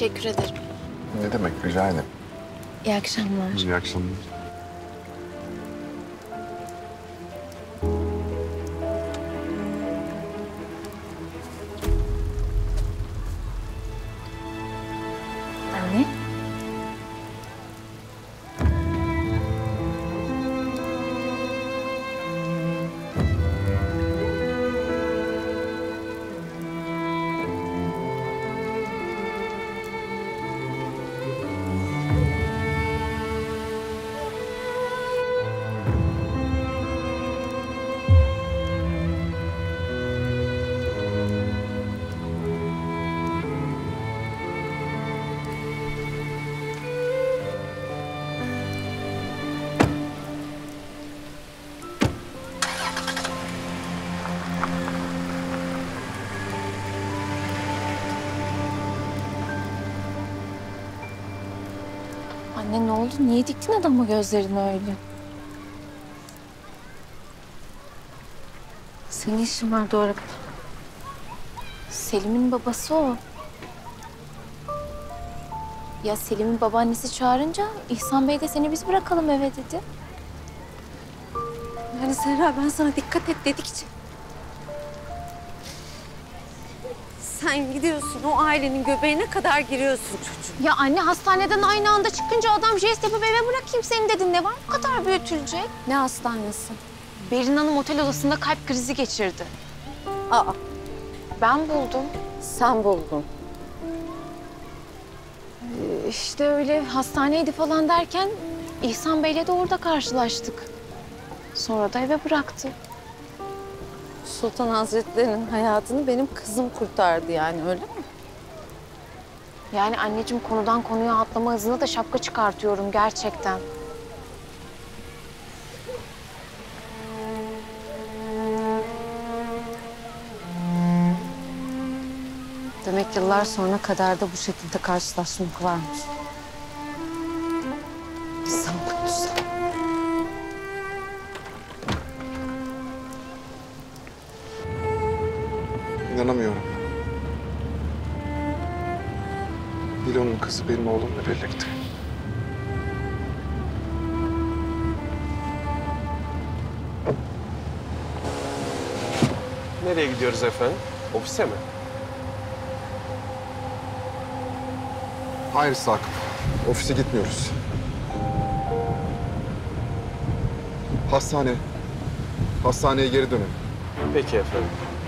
Teşekkür ederim. Ne demek, rica ederim. İyi akşamlar. İyi akşamlar. Anne. Anne ne oldu? Niye diktin adamı gözlerini öyle? Senin işin var doğru. Selim'in babası o. Ya Selim'in babaannesi çağırınca İhsan Bey de seni biz bırakalım eve dedi. Yani Serra ben sana dikkat et dedikçe. Sen gidiyorsun o ailenin göbeğine kadar giriyorsun çocuğum. Ya anne hastaneden aynı anda çıkınca adam jest yapıp eve bırakayım seni dedin. Ne var bu kadar büyütülecek? Ne hastanesi? Berin Hanım otel odasında kalp krizi geçirdi. Aa, Ben buldum. sen buldun. İşte öyle hastaneydi falan derken İhsan Bey'le de orada karşılaştık. Sonra da eve bıraktı. Sultan Hazretleri'nin hayatını benim kızım kurtardı yani öyle mi? Yani anneciğim konudan konuya atlama hızına da şapka çıkartıyorum gerçekten. Demek yıllar sonra kaderde bu şekilde karşılaşmak varmış. Sen mutlusun. İnanamıyorum. Dilo'nun kızı benim oğlumla birlikte. Nereye gidiyoruz efendim? Ofise mi? Hayır Sakıp, ofise gitmiyoruz. Hastane. Hastaneye geri dönelim. Peki efendim.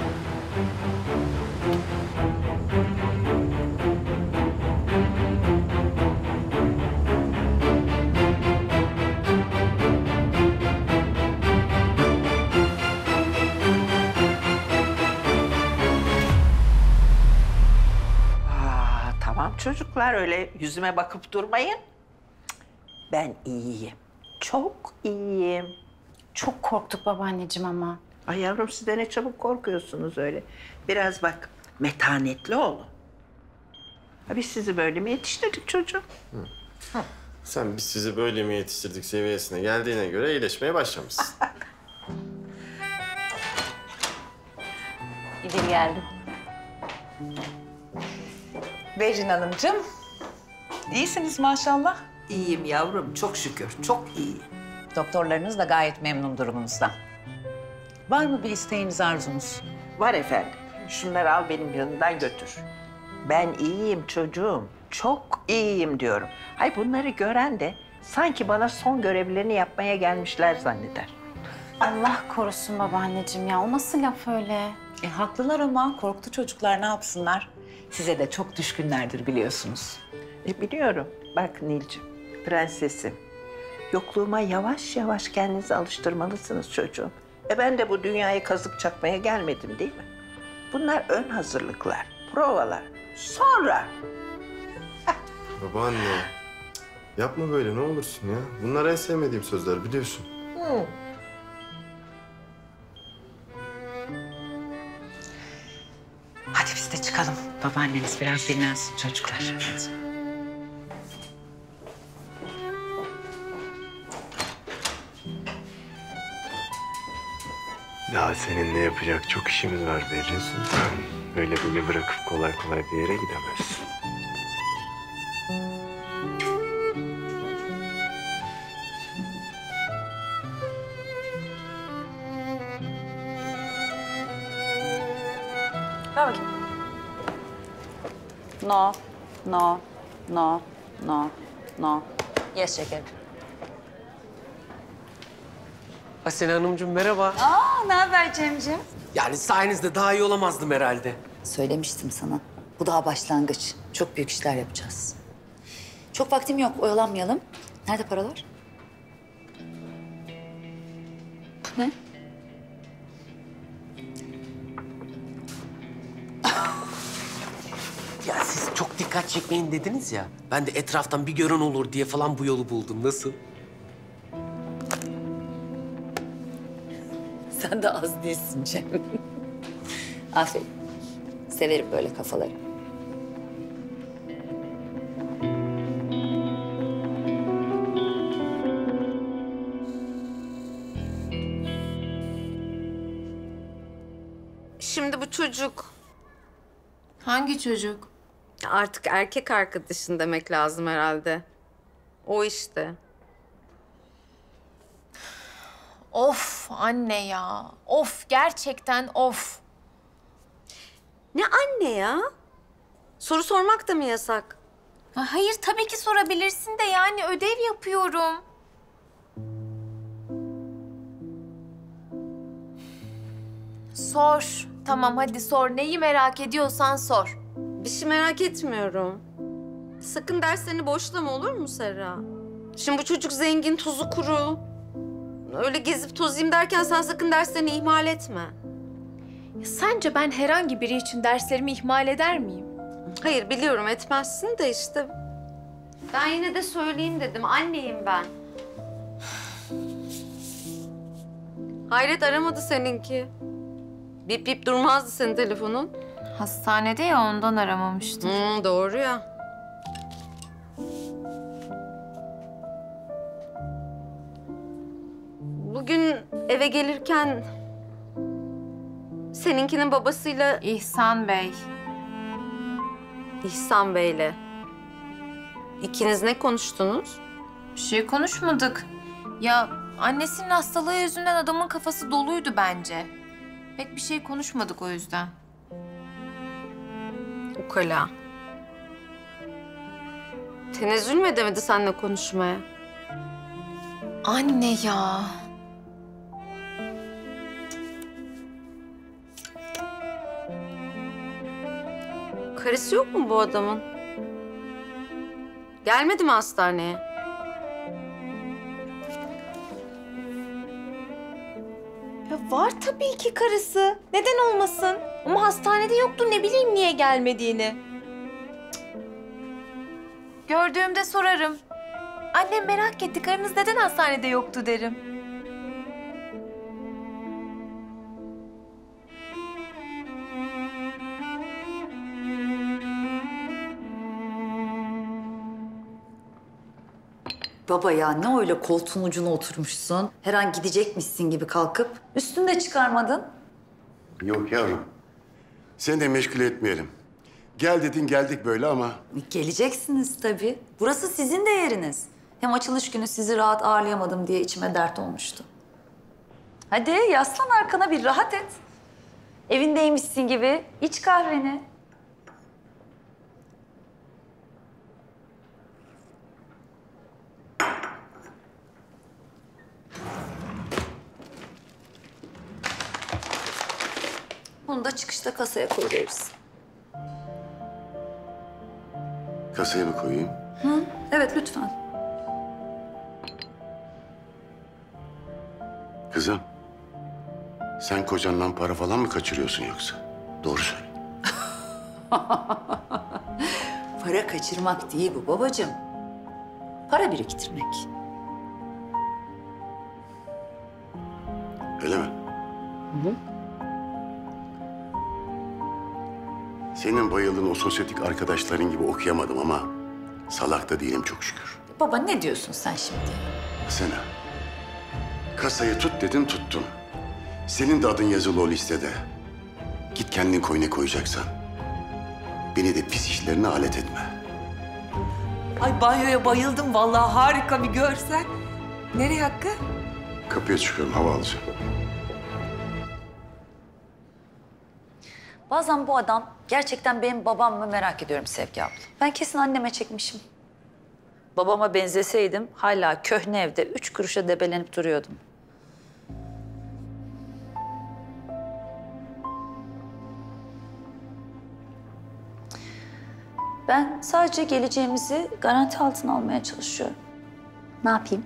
Tamam çocuklar öyle yüzüme bakıp durmayın. Ben iyiyim. Çok iyiyim. Çok korktuk babaanneciğim ama. Ay yavrum siz de ne çabuk korkuyorsunuz öyle. Biraz bak metanetli olun. Ha, biz sizi böyle mi yetiştirdik çocuğum? Sen biz sizi böyle mi yetiştirdik seviyesine geldiğine göre iyileşmeye başlamışsın. İleri geldim. Berin Hanımcığım, iyisiniz maşallah. İyiyim yavrum çok şükür çok iyiyim. Doktorlarınız da gayet memnun durumunuzdan. Var mı bir isteğiniz, arzunuz? Var efendim. Şunları al benim yanımdan götür. Ben iyiyim çocuğum. Çok iyiyim diyorum. Hay bunları gören de sanki bana son görevlerini yapmaya gelmişler zanneder. Allah korusun babaanneciğim ya. O nasıl laf öyle? Haklılar ama korktu çocuklar, ne yapsınlar? Size de çok düşkünlerdir biliyorsunuz. Biliyorum. Bak Nilcim, prensesim. Yokluğuma yavaş yavaş kendinizi alıştırmalısınız çocuğum. Ben de bu dünyaya kazık çakmaya gelmedim değil mi? Bunlar ön hazırlıklar, provalar. Sonra. Babaanne, yapma böyle ne olursun ya. Bunlar en sevmediğim sözler biliyorsun. Hadi biz de çıkalım. Babaanneniz biraz dinlensin çocuklar. Hadi. Daha seninle yapacak çok işimiz var Berrin Sultan. Böyle beni bırakıp kolay kolay bir yere gidemezsin. Ver bakayım. No, no, no, no, no. Yes şekerim. Asena Hanımcığım merhaba. Aa, ne haber Cemciğim? Yani sayenizde daha iyi olamazdım herhalde. Söylemiştim sana. Bu daha başlangıç. Çok büyük işler yapacağız. Çok vaktim yok, oyalanmayalım. Nerede paralar? Bu ne? Ya siz çok dikkat çekmeyin dediniz ya. Ben de etraftan bir gören olur diye falan bu yolu buldum. Nasıl? Sen de az değilsin Cem. Aferin. Severim böyle kafaları. Şimdi bu çocuk Hangi çocuk? artık erkek arkadaşın demek lazım herhalde. O işte. Of anne ya. Of gerçekten of. Ne anne ya? Soru sormak da mı yasak? Hayır tabii ki sorabilirsin de yani ödev yapıyorum. Sor. Tamam hadi sor. Neyi merak ediyorsan sor. Bir şey merak etmiyorum. Sakın derslerini boşlama olur mu Serra? Şimdi bu çocuk zengin, tuzu kuru. Öyle gezip tozayım derken sen sakın derslerini ihmal etme. Sence ben herhangi biri için derslerimi ihmal eder miyim? Hayır biliyorum etmezsin de işte. Ben yine de söyleyeyim dedim. Anneyim ben. Hayret aramadı seninki. Bip bip durmazdı senin telefonun. Hastanede ya ondan aramamıştım. Doğru ya. Bugün eve gelirken seninkinin babasıyla İhsan Bey. İhsan Bey'le ikiniz ne konuştunuz? Bir şey konuşmadık. Ya annesinin hastalığı yüzünden adamın kafası doluydu bence. Pek bir şey konuşmadık o yüzden. Ukala. Tenezzül mü edemedi seninle konuşmaya? Anne ya. Karısı yok mu bu adamın? Gelmedi mi hastaneye? Ya var tabii ki karısı. Neden olmasın? Ama hastanede yoktu. Ne bileyim niye gelmediğini. Gördüğümde sorarım. Annem merak etti. Karınız neden hastanede yoktu derim. Baba ya ne öyle koltuğun ucuna oturmuşsun? Her an gidecekmişsin gibi kalkıp üstünü de çıkarmadın. Yok yavrum. Seni de meşgul etmeyelim. Gel dedin geldik böyle ama Geleceksiniz tabii. Burası sizin de yeriniz. Hem açılış günü sizi rahat ağırlayamadım diye içime dert olmuştu. Hadi yaslan arkana bir rahat et. Evindeymişsin gibi iç kahveni. Bunu da çıkışta kasaya koyuveririz. kasaya mı koyayım? Evet lütfen. Kızım, sen kocandan para falan mı kaçırıyorsun yoksa? Doğru söyle. Para kaçırmak değil bu babacığım. Para biriktirmek. Öyle mi? Senin bayıldığın o sosyetik arkadaşların gibi okuyamadım ama salak da değilim çok şükür. Baba ne diyorsun sen şimdi? Sena, kasayı tut dedin tuttun. Senin de adın yazılı o listede. Git kendin koy ne koyacaksan. Beni de pis işlerine alet etme. Ay banyoya bayıldım vallahi harika bir görsen. Nereye Hakkı? Kapıya çıkıyorum hava alacağım. Bazen bu adam gerçekten benim babam mı merak ediyorum Sevgi abla. Ben kesin anneme çekmişim. Babama benzeseydim hala köhne evde 3 kuruşa debelenip duruyordum. Ben sadece geleceğimizi garanti altına almaya çalışıyorum. Ne yapayım?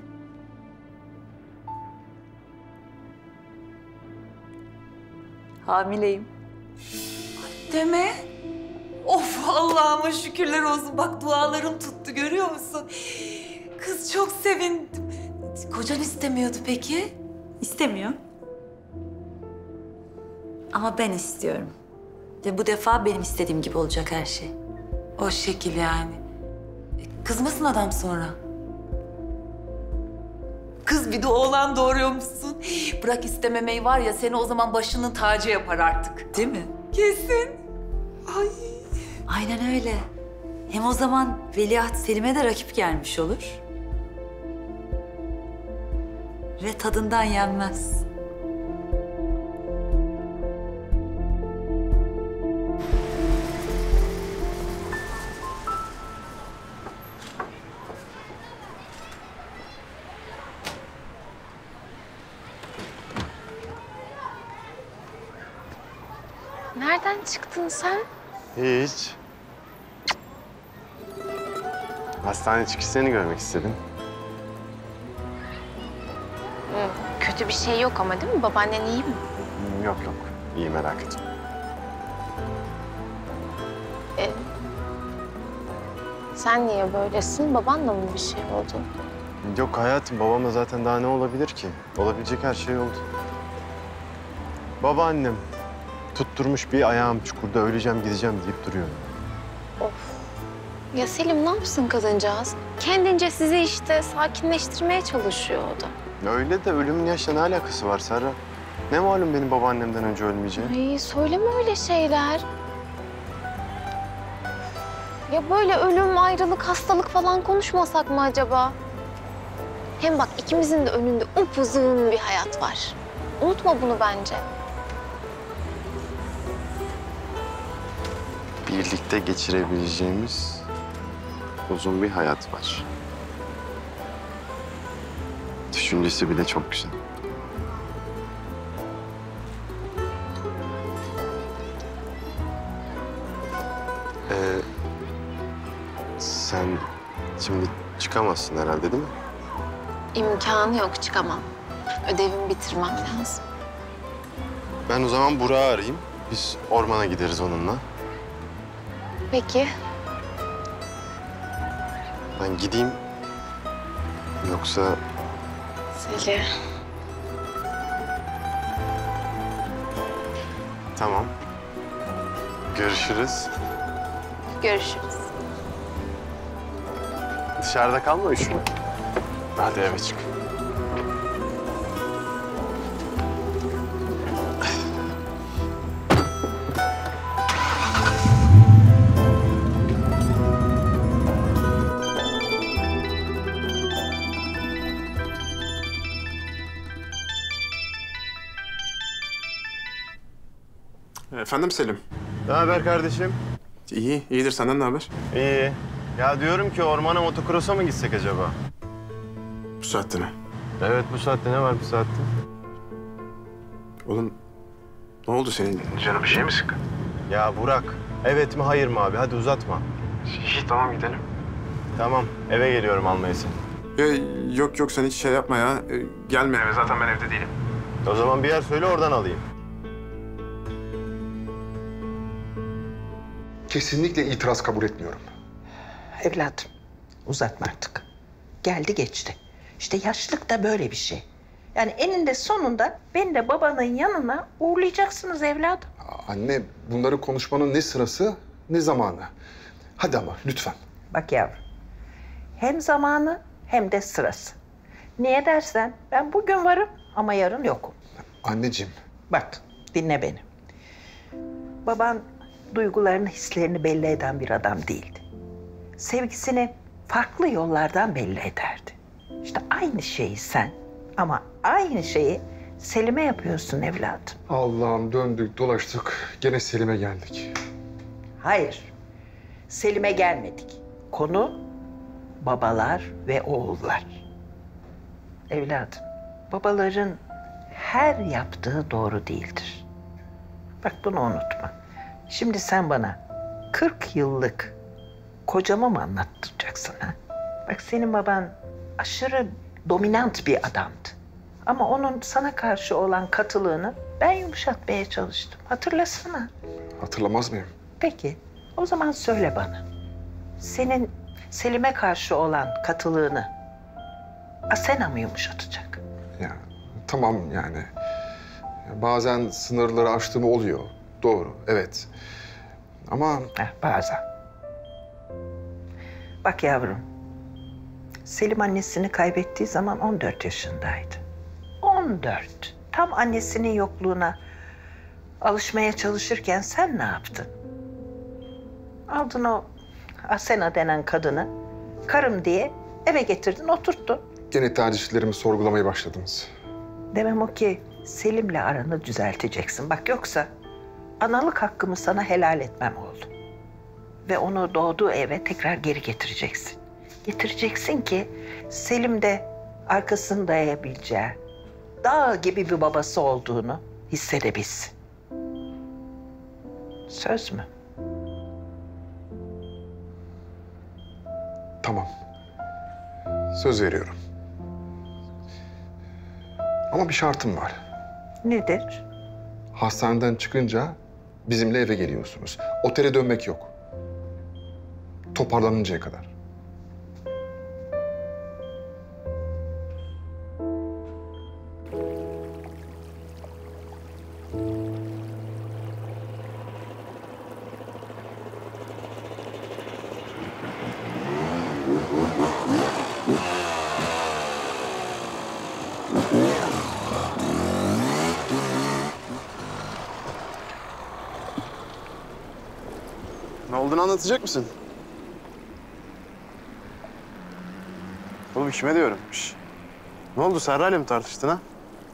Hamileyim. Deme. Of Allah'ıma şükürler olsun. Bak dualarım tuttu görüyor musun? Kız çok sevindim. Kocan istemiyordu peki? İstemiyor. Ama ben istiyorum. Ve bu defa benim istediğim gibi olacak her şey. O şekil yani. Kızmasın adam sonra. Kız bir de oğlan doğuruyormuşsun. Bırak istememeyi var ya seni o zaman başının tacı yapar artık. Değil mi? Kesin. Ay. Aynen öyle. Hem o zaman Veliaht Selim'e de rakip gelmiş olur. Ve tadından yenmez. Nereden çıktın sen? Hiç. Hastane çıkışlarını görmek istedim. Kötü bir şey yok ama değil mi? Babaannen iyi mi? Yok yok. İyi, merak etme. Sen niye böylesin? Babanla mı bir şey oldu? Yok hayatım, babamla zaten daha ne olabilir ki? Olabilecek her şey oldu. Babaannem tutturmuş bir ayağım çukurda, öleceğim gideceğim deyip duruyor. Ya Selim ne yapsın kadıncağız? Kendince sizi işte sakinleştirmeye çalışıyor o da. Ya öyle de ölümün yaşla ne alakası var Serra? Ne malum benim babaannemden önce ölmeyeceğim? Ay söyleme öyle şeyler. Ya böyle ölüm, ayrılık, hastalık falan konuşmasak mı acaba? Hem bak ikimizin de önünde upuzun bir hayat var. Unutma bunu bence. Birlikte geçirebileceğimiz uzun bir hayat var. Düşüncesi bile çok güzel. Sen şimdi çıkamazsın herhalde değil mi? İmkanı yok, çıkamam. Ödevimi bitirmem lazım. Ben o zaman Burak'ı arayayım. Biz ormana gideriz onunla. Peki. Ben gideyim. Yoksa Selim. tamam. Görüşürüz. Görüşürüz. Dışarıda kalma, üşüme. Hadi eve çık. Efendim Selim? Ne haber kardeşim? İyi, iyidir. Senden ne haber? İyi. Ya diyorum ki ormana motokrosa mı gitsek acaba? Bu saatte mi? Evet, bu saatte ne var bu saatte? Oğlum, ne oldu senin? Canı bir şey mi sıkın? Ya Burak, evet mi hayır mı abi? Hadi uzatma. İyi, tamam gidelim. Tamam, eve geliyorum almaya seni. Yok yok, sen hiç şey yapma ya. Gelme eve, zaten ben evde değilim. O zaman bir yer söyle, oradan alayım. Kesinlikle itiraz kabul etmiyorum. Evladım, uzatma artık. Geldi geçti. İşte yaşlılık da böyle bir şey. Yani eninde sonunda beni de babanın yanına uğurlayacaksınız evladım. Anne, bunları konuşmanın ne sırası ne zamanı. Hadi ama lütfen. Bak yavrum, hem zamanı hem de sırası. Niye dersen ben bugün varım ama yarın yokum. Anneciğim. Bak, dinle beni. Baban duygularını, hislerini belli eden bir adam değildi. Sevgisini farklı yollardan belli ederdi. İşte aynı şeyi sen ama aynı şeyi Selim'e yapıyorsun evladım. Allah'ım döndük dolaştık gene Selim'e geldik. Hayır, Selim'e gelmedik. Konu babalar ve oğullar. Evladım, babaların her yaptığı doğru değildir. Bak bunu unutma. Şimdi sen bana 40 yıllık kocamı mı anlattıracaksın ha? Bak senin baban aşırı dominant bir adamdı. Ama onun sana karşı olan katılığını ben yumuşatmaya çalıştım. Hatırlasana. Hatırlamaz mıyım? Peki, o zaman söyle bana. Senin Selim'e karşı olan katılığını Asena mı yumuşatacak? Ya tamam yani. Bazen sınırları aştığım oluyor. Doğru, evet. Ama Bazen. Bak yavrum, Selim annesini kaybettiği zaman 14 yaşındaydı. 14. Tam annesinin yokluğuna alışmaya çalışırken sen ne yaptın? Aldın o Asena denen kadını, karım diye eve getirdin, oturttun. gene tercihlerimi sorgulamaya başladınız. Demem o ki Selim'le aranı düzelteceksin. Bak yoksa analık hakkımı sana helal etmem oğlum. Ve onu doğduğu eve tekrar geri getireceksin. Getireceksin ki Selim de arkasını dayayabileceği, dağ gibi bir babası olduğunu hissedebilsin. Söz mü? Tamam. Söz veriyorum. Ama bir şartım var. Nedir? Hastaneden çıkınca bizimle eve geliyorsunuz. Otele dönmek yok. Toparlanıncaya kadar. Ne olduğunu anlatacak mısın? Oğlum kime diyorum? Şş. Ne oldu? Serra'yla mı tartıştın ha?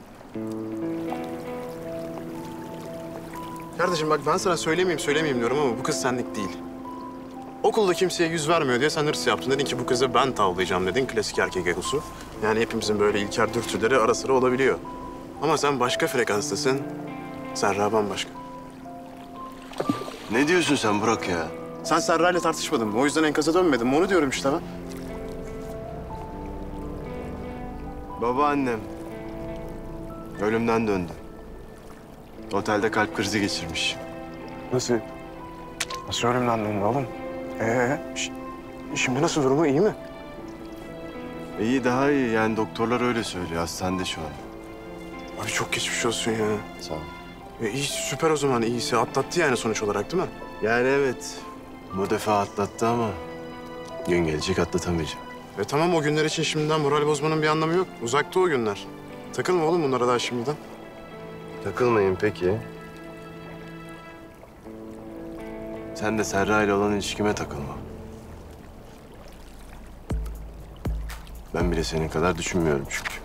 Kardeşim bak ben sana söylemeyeyim diyorum ama bu kız senlik değil. Okulda kimseye yüz vermiyor diye sen hırs yaptın. Dedin ki bu kızı ben tavlayacağım dedin. Klasik erkek egosu. Yani hepimizin böyle ilkel dürtüleri ara sıra olabiliyor. Ama sen başka frekanstasın. Serra bambaşka. Ne diyorsun sen Burak ya? Sen Serra'yla tartışmadın mı? O yüzden enkaza dönmedin mi? Onu diyorum işte ben. Babaannem ölümden döndü. Otelde kalp krizi geçirmiş. Nasıl? Nasıl ölümden döndü oğlum? Şimdi nasıl durumu? İyi mi? İyi, daha iyi. Yani doktorlar öyle söylüyor. Hastanede şu an. Abi çok geçmiş olsun ya. Sağ ol. İyi, süper o zaman. İyisi atlattı yani sonuç olarak değil mi? Yani evet. Bu defa atlattı ama gün gelecek atlatamayacak. Tamam o günler için şimdiden moral bozmanın bir anlamı yok. Uzakta o günler. Takılma oğlum bunlara daha şimdiden. Takılmayın peki. Sen de Serra ile olan ilişkime takılma. Ben bile senin kadar düşünmüyorum çünkü.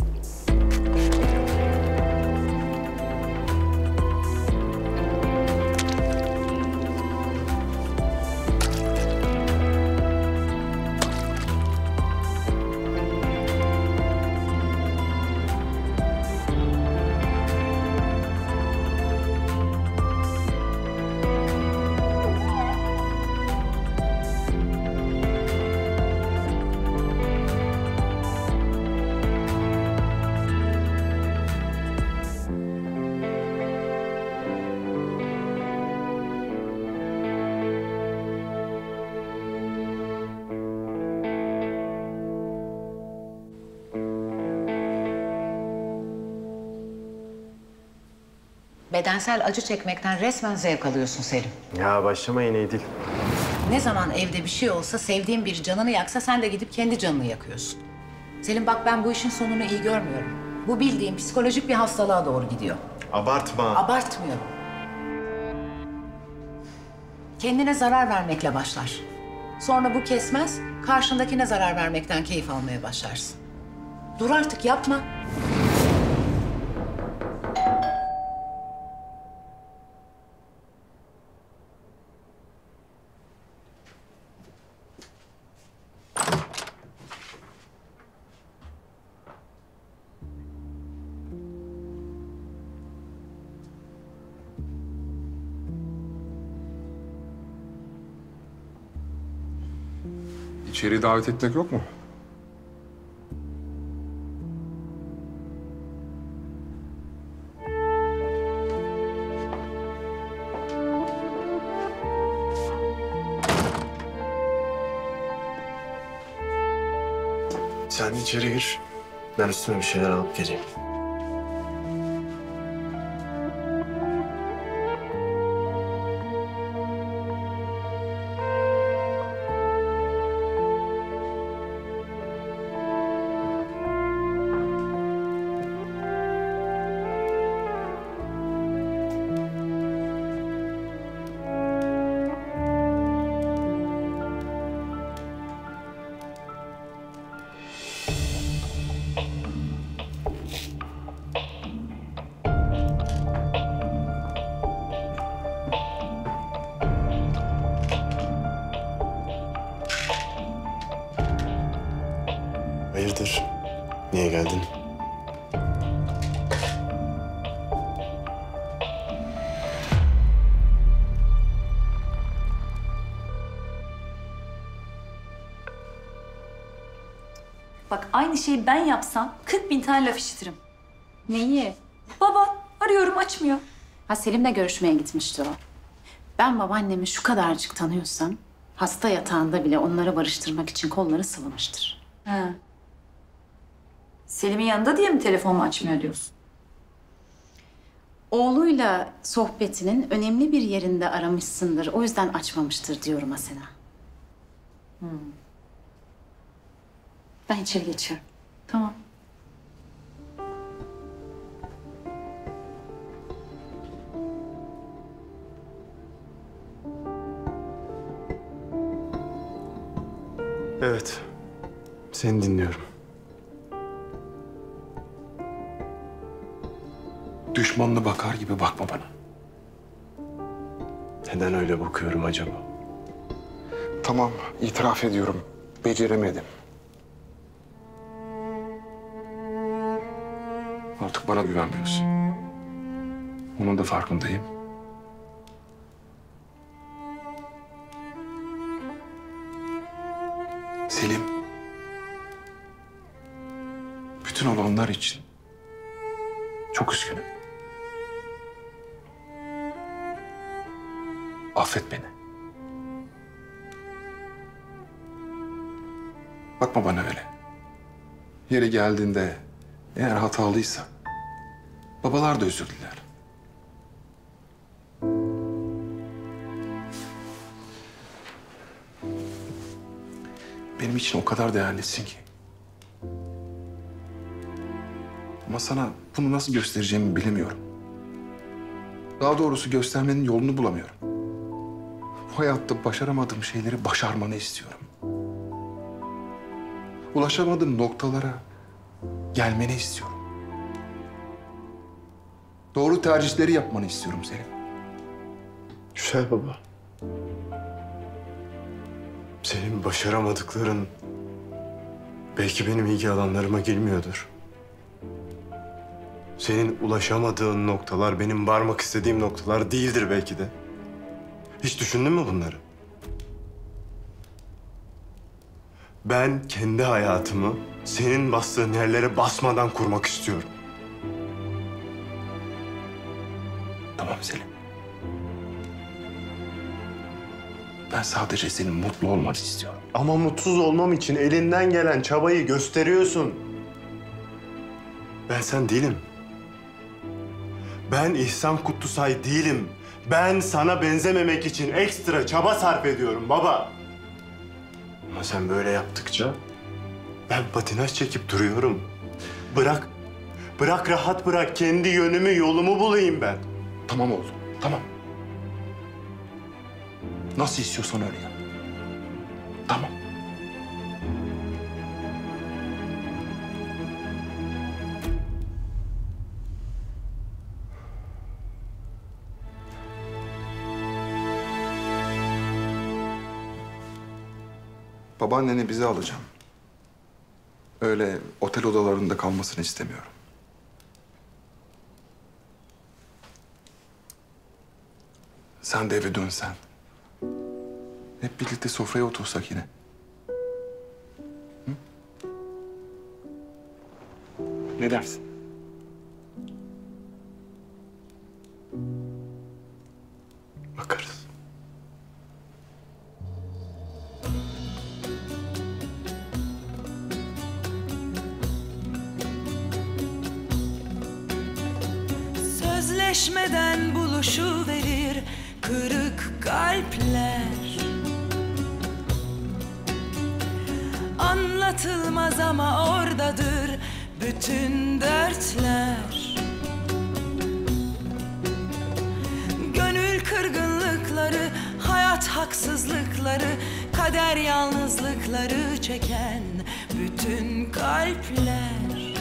Bedensel acı çekmekten resmen zevk alıyorsun Selim. Ya başlama yine İdil. Ne zaman evde bir şey olsa, sevdiğin biri canını yaksa sen de gidip kendi canını yakıyorsun. Selim bak ben bu işin sonunu iyi görmüyorum. Bu bildiğin psikolojik bir hastalığa doğru gidiyor. Abartma. Abartmıyorum. Kendine zarar vermekle başlar. Sonra bu kesmez, karşındakine zarar vermekten keyif almaya başlarsın. Dur artık yapma. İçeri davet etmek yok mu? Sen içeri gir. Ben üstüme bir şeyler alıp geleyim. Hayırdır? Niye geldin? Bak aynı şeyi ben yapsam 40.000 tane laf işitirim. Neyi? Baban. Arıyorum açmıyor. Ha Selim'le görüşmeye gitmişti o. Ben babaannemi şu kadarcık tanıyorsam hasta yatağında bile onları barıştırmak için kolları sıvamıştır. Ha. Selim'in yanında diye mi telefonumu açmıyor diyorsun? Oğluyla sohbetinin önemli bir yerinde aramışsındır. O yüzden açmamıştır diyorum Asena. Ben içeri geçiyorum. Tamam. Evet. Seni dinliyorum. Düşmanına bakar gibi bakma bana. Neden öyle bakıyorum acaba? Tamam, itiraf ediyorum. Beceremedim. Artık bana güvenmiyorsun. Onun da farkındayım. Selim. Bütün olanlar için çok üzgünüm. Affet beni. Bakma bana öyle. Yeri geldiğinde eğer hatalıysa babalar da özür diler. Benim için o kadar değerlisin ki. Ama sana bunu nasıl göstereceğimi bilemiyorum. Daha doğrusu göstermenin yolunu bulamıyorum. Bu hayatta başaramadığım şeyleri başarmanı istiyorum. Ulaşamadığım noktalara gelmeni istiyorum. Doğru tercihleri yapmanı istiyorum Selim. Güzel baba. Senin başaramadıkların belki benim ilgi alanlarıma girmiyordur. Senin ulaşamadığın noktalar benim varmak istediğim noktalar değildir belki de. Hiç düşündün mü bunları? Ben kendi hayatımı senin bastığın yerlere basmadan kurmak istiyorum. Tamam Selim. Ben sadece senin mutlu olmanı istiyorum. Ama mutsuz olmam için elinden gelen çabayı gösteriyorsun. Ben sen değilim. Ben İhsan Kutlusay değilim. Ben sana benzememek için ekstra çaba sarf ediyorum baba. Ama sen böyle yaptıkça ben patinaj çekip duruyorum. Bırak rahat bırak. Kendi yönümü, yolumu bulayım ben. Tamam oğlum, tamam. Nasıl istiyorsan öyle yap. Tamam. Babaanneni bize alacağım. Öyle otel odalarında kalmasını istemiyorum. Sen de eve dönsen. Hep birlikte sofraya otursak yine. Ne dersin? Bakarız. Sözleşmeden buluşuverir kırık kalpler. Anlatılmaz ama oradadır bütün dertler. Gönül kırgınlıkları, hayat haksızlıkları, kader yalnızlıkları çeken bütün kalpler.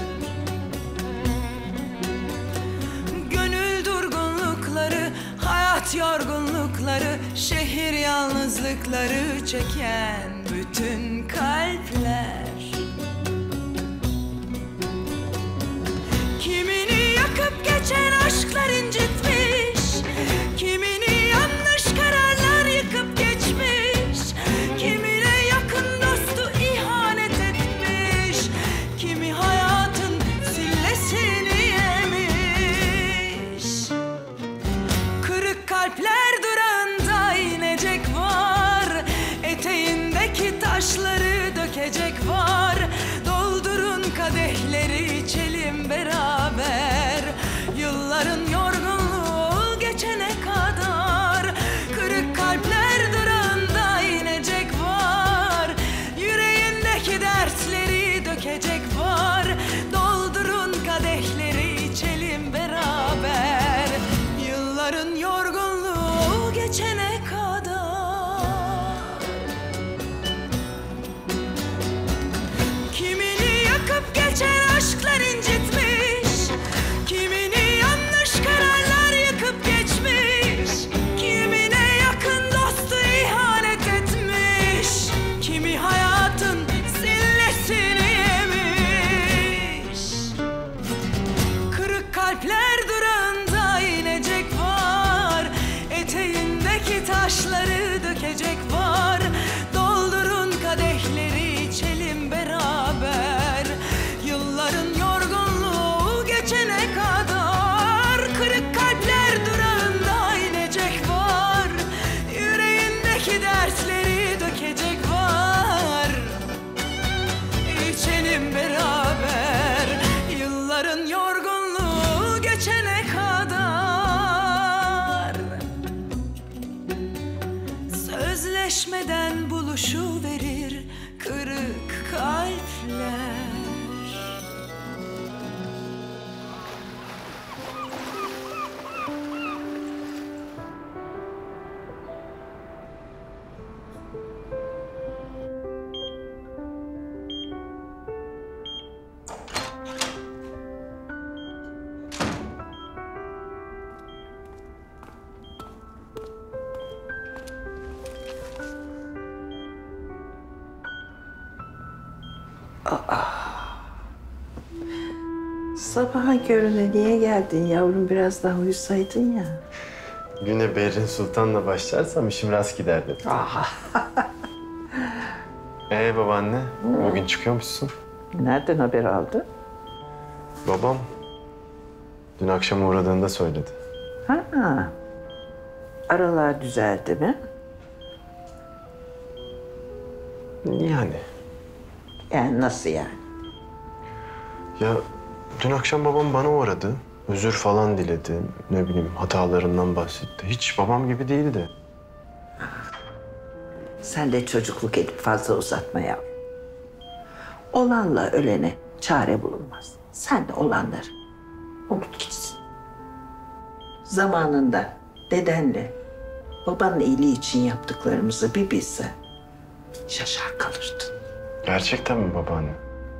Gönül durgunlukları, hayat yorgunlukları, şehir yalnızlıkları çeken bütün kalpler. Kimini yakıp geçen aşklar incitmiş, kimini yanlış kararlar yıkıp geçmiş, kimine yakın dostu ihanet etmiş, kimi hayatın sillesini yemiş. Kırık kalpler durağında inecek var, eteğindeki taşları dökecek var. Doldurun kadehleri içelim beraber, yılların yorgunluğu geçene kadar. Kırık kalpler durağında inecek var, yüreğindeki dertleri dökecek var. Doldurun kadehleri içelim beraber, yılların yorgunluğu geçene kadar. Kimini yakıp geçen aşklar incitmiş, kimini yanlış kararlar yıkıp geçmiş, kimine yakın dostu ihanet etmiş, kimi hayatın sillesini yemiş. Kırık kalpler durağında inecek var, eteğindeki taşları dökecek var. Doldurun kadehleri içelim beraber, yılların yorgunluğu geçene kadar. Kırık kalpler durağında inecek var, yüreğindeki dertleri dökecek var. İçelim beraber, yılların yorgunluğu geçene kadar. Sözleşmeden buluşuverir kırık kalpler. Sabaha körüne niye geldin yavrum? Biraz daha uyusaydın ya. Güne Berrin Sultan'la başlarsam işim rast gider dedim. Babaanne, bugün çıkıyormuşsun. Nereden haber aldın? Babam dün akşam uğradığında söyledi. Ha, aralar düzeldi mi? Yani. Yani nasıl yani? Ya dün akşam babam bana uğradı. Özür falan diledi. Ne bileyim hatalarından bahsetti. Hiç babam gibi değildi. Sen de çocukluk edip fazla uzatma yavrum. Olanla ölene çare bulunmaz. Sen de olanları unut gitsin. Zamanında dedenle babanın iyiliği için yaptıklarımızı bir bilsen şaşar kalırdın. Gerçekten mi babaanne?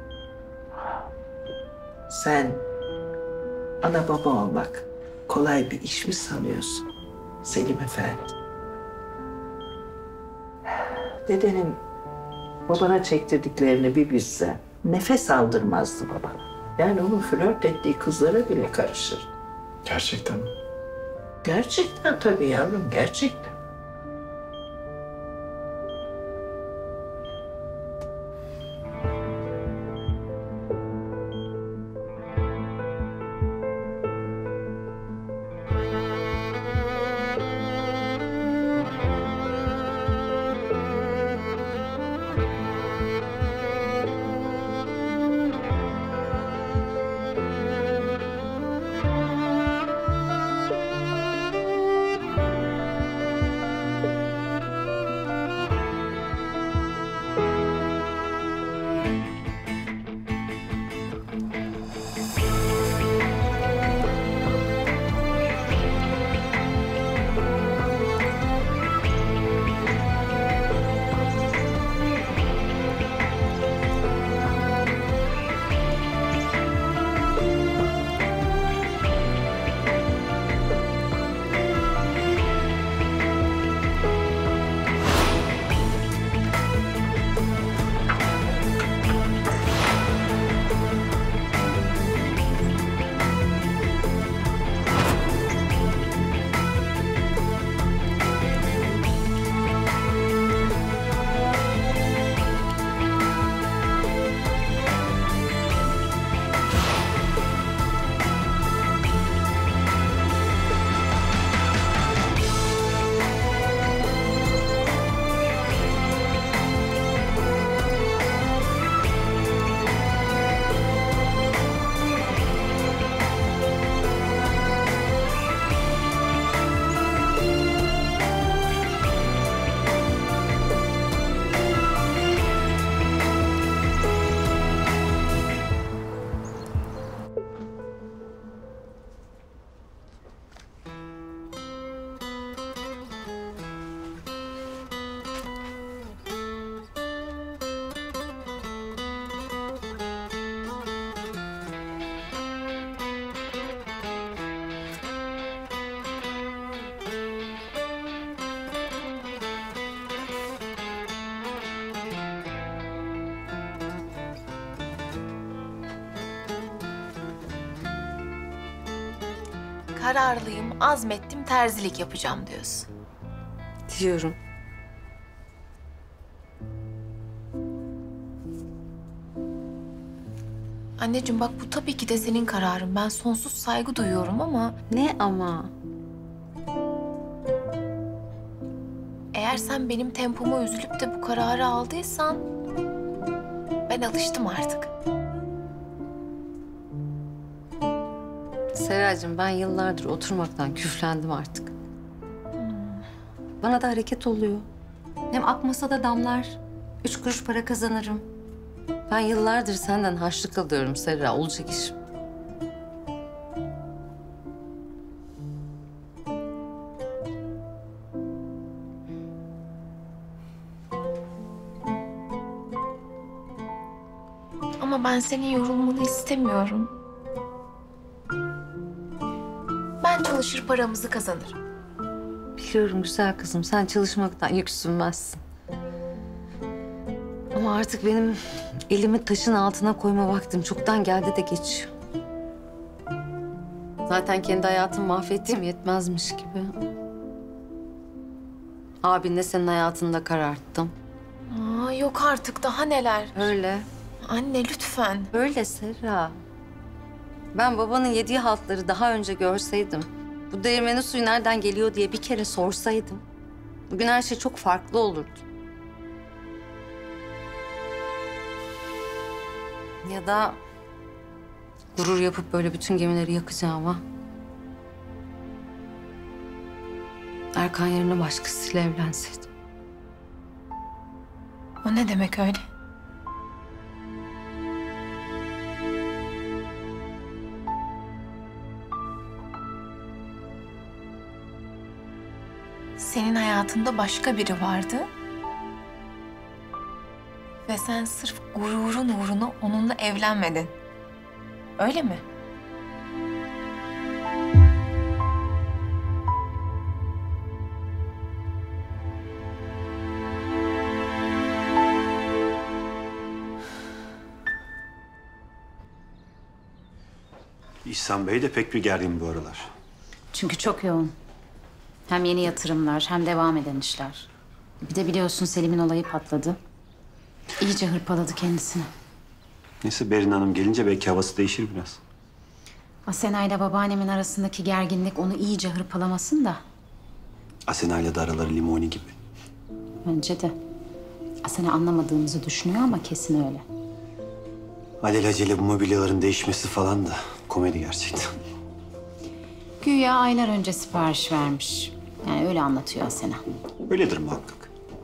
Sen ana baba olmak kolay bir iş mi sanıyorsun Selim Efendi? Dedenin babana çektirdiklerini bir bilse nefes aldırmazdı babana. Yani onun flört ettiği kızlara bile karışır. Gerçekten mi? Gerçekten tabii yavrum, gerçekten. kararlıyım, azmettim, terzilik yapacağım diyorsun. Diyorum. Anneciğim bak bu tabii ki de senin kararın. Ben sonsuz saygı duyuyorum ama... Ne ama? Eğer sen benim tempoma üzülüp de bu kararı aldıysan... ben alıştım artık. Seracığım ben yıllardır oturmaktan küflendim artık. Bana da hareket oluyor. Hem akmasa da damlar. 3 kuruş para kazanırım. Ben yıllardır senden harçlık alıyorum Serra. Olacak iş. Ama ben senin yorulmanı istemiyorum. Ben çalışır paramızı kazanırım. Biliyorum güzel kızım. Sen çalışmaktan yüksünmezsin. Ama artık benim elimi taşın altına koyma vaktim çoktan geldi de geçiyor. Zaten kendi hayatımı mahvettiğim yetmezmiş gibi. Abinle senin hayatını da kararttım. Aa, yok artık daha neler. Öyle. Anne lütfen. Öyle Serra. Ben babanın yediği haltları daha önce görseydim, bu değirmenin suyu nereden geliyor diye bir kere sorsaydım, bugün her şey çok farklı olurdu. Ya da gurur yapıp böyle bütün gemileri yakacağıma Erkan yerine başkasıyla evlenseydim. O ne demek öyle? Senin hayatında başka biri vardı. Ve sen sırf gururun uğruna onunla evlenmedin. Öyle mi? İhsan Bey de pek bir gergin bu aralar. Çünkü çok yoğun. Hem yeni yatırımlar hem devam eden işler. Bir de biliyorsun Selim'in olayı patladı. İyice hırpaladı kendisini. Neyse Berin Hanım gelince belki havası değişir biraz. Asena ile babaannemin arasındaki gerginlik onu iyice hırpalamasın da. Asena ile de araları limoni gibi. Bence de. Asena anlamadığımızı düşünüyor ama kesin öyle. Alelacele bu mobilyaların değişmesi falan da komedi gerçekten. Güya aylar önce sipariş vermiş. Yani öyle anlatıyor Asena. Öyledir muhakkak.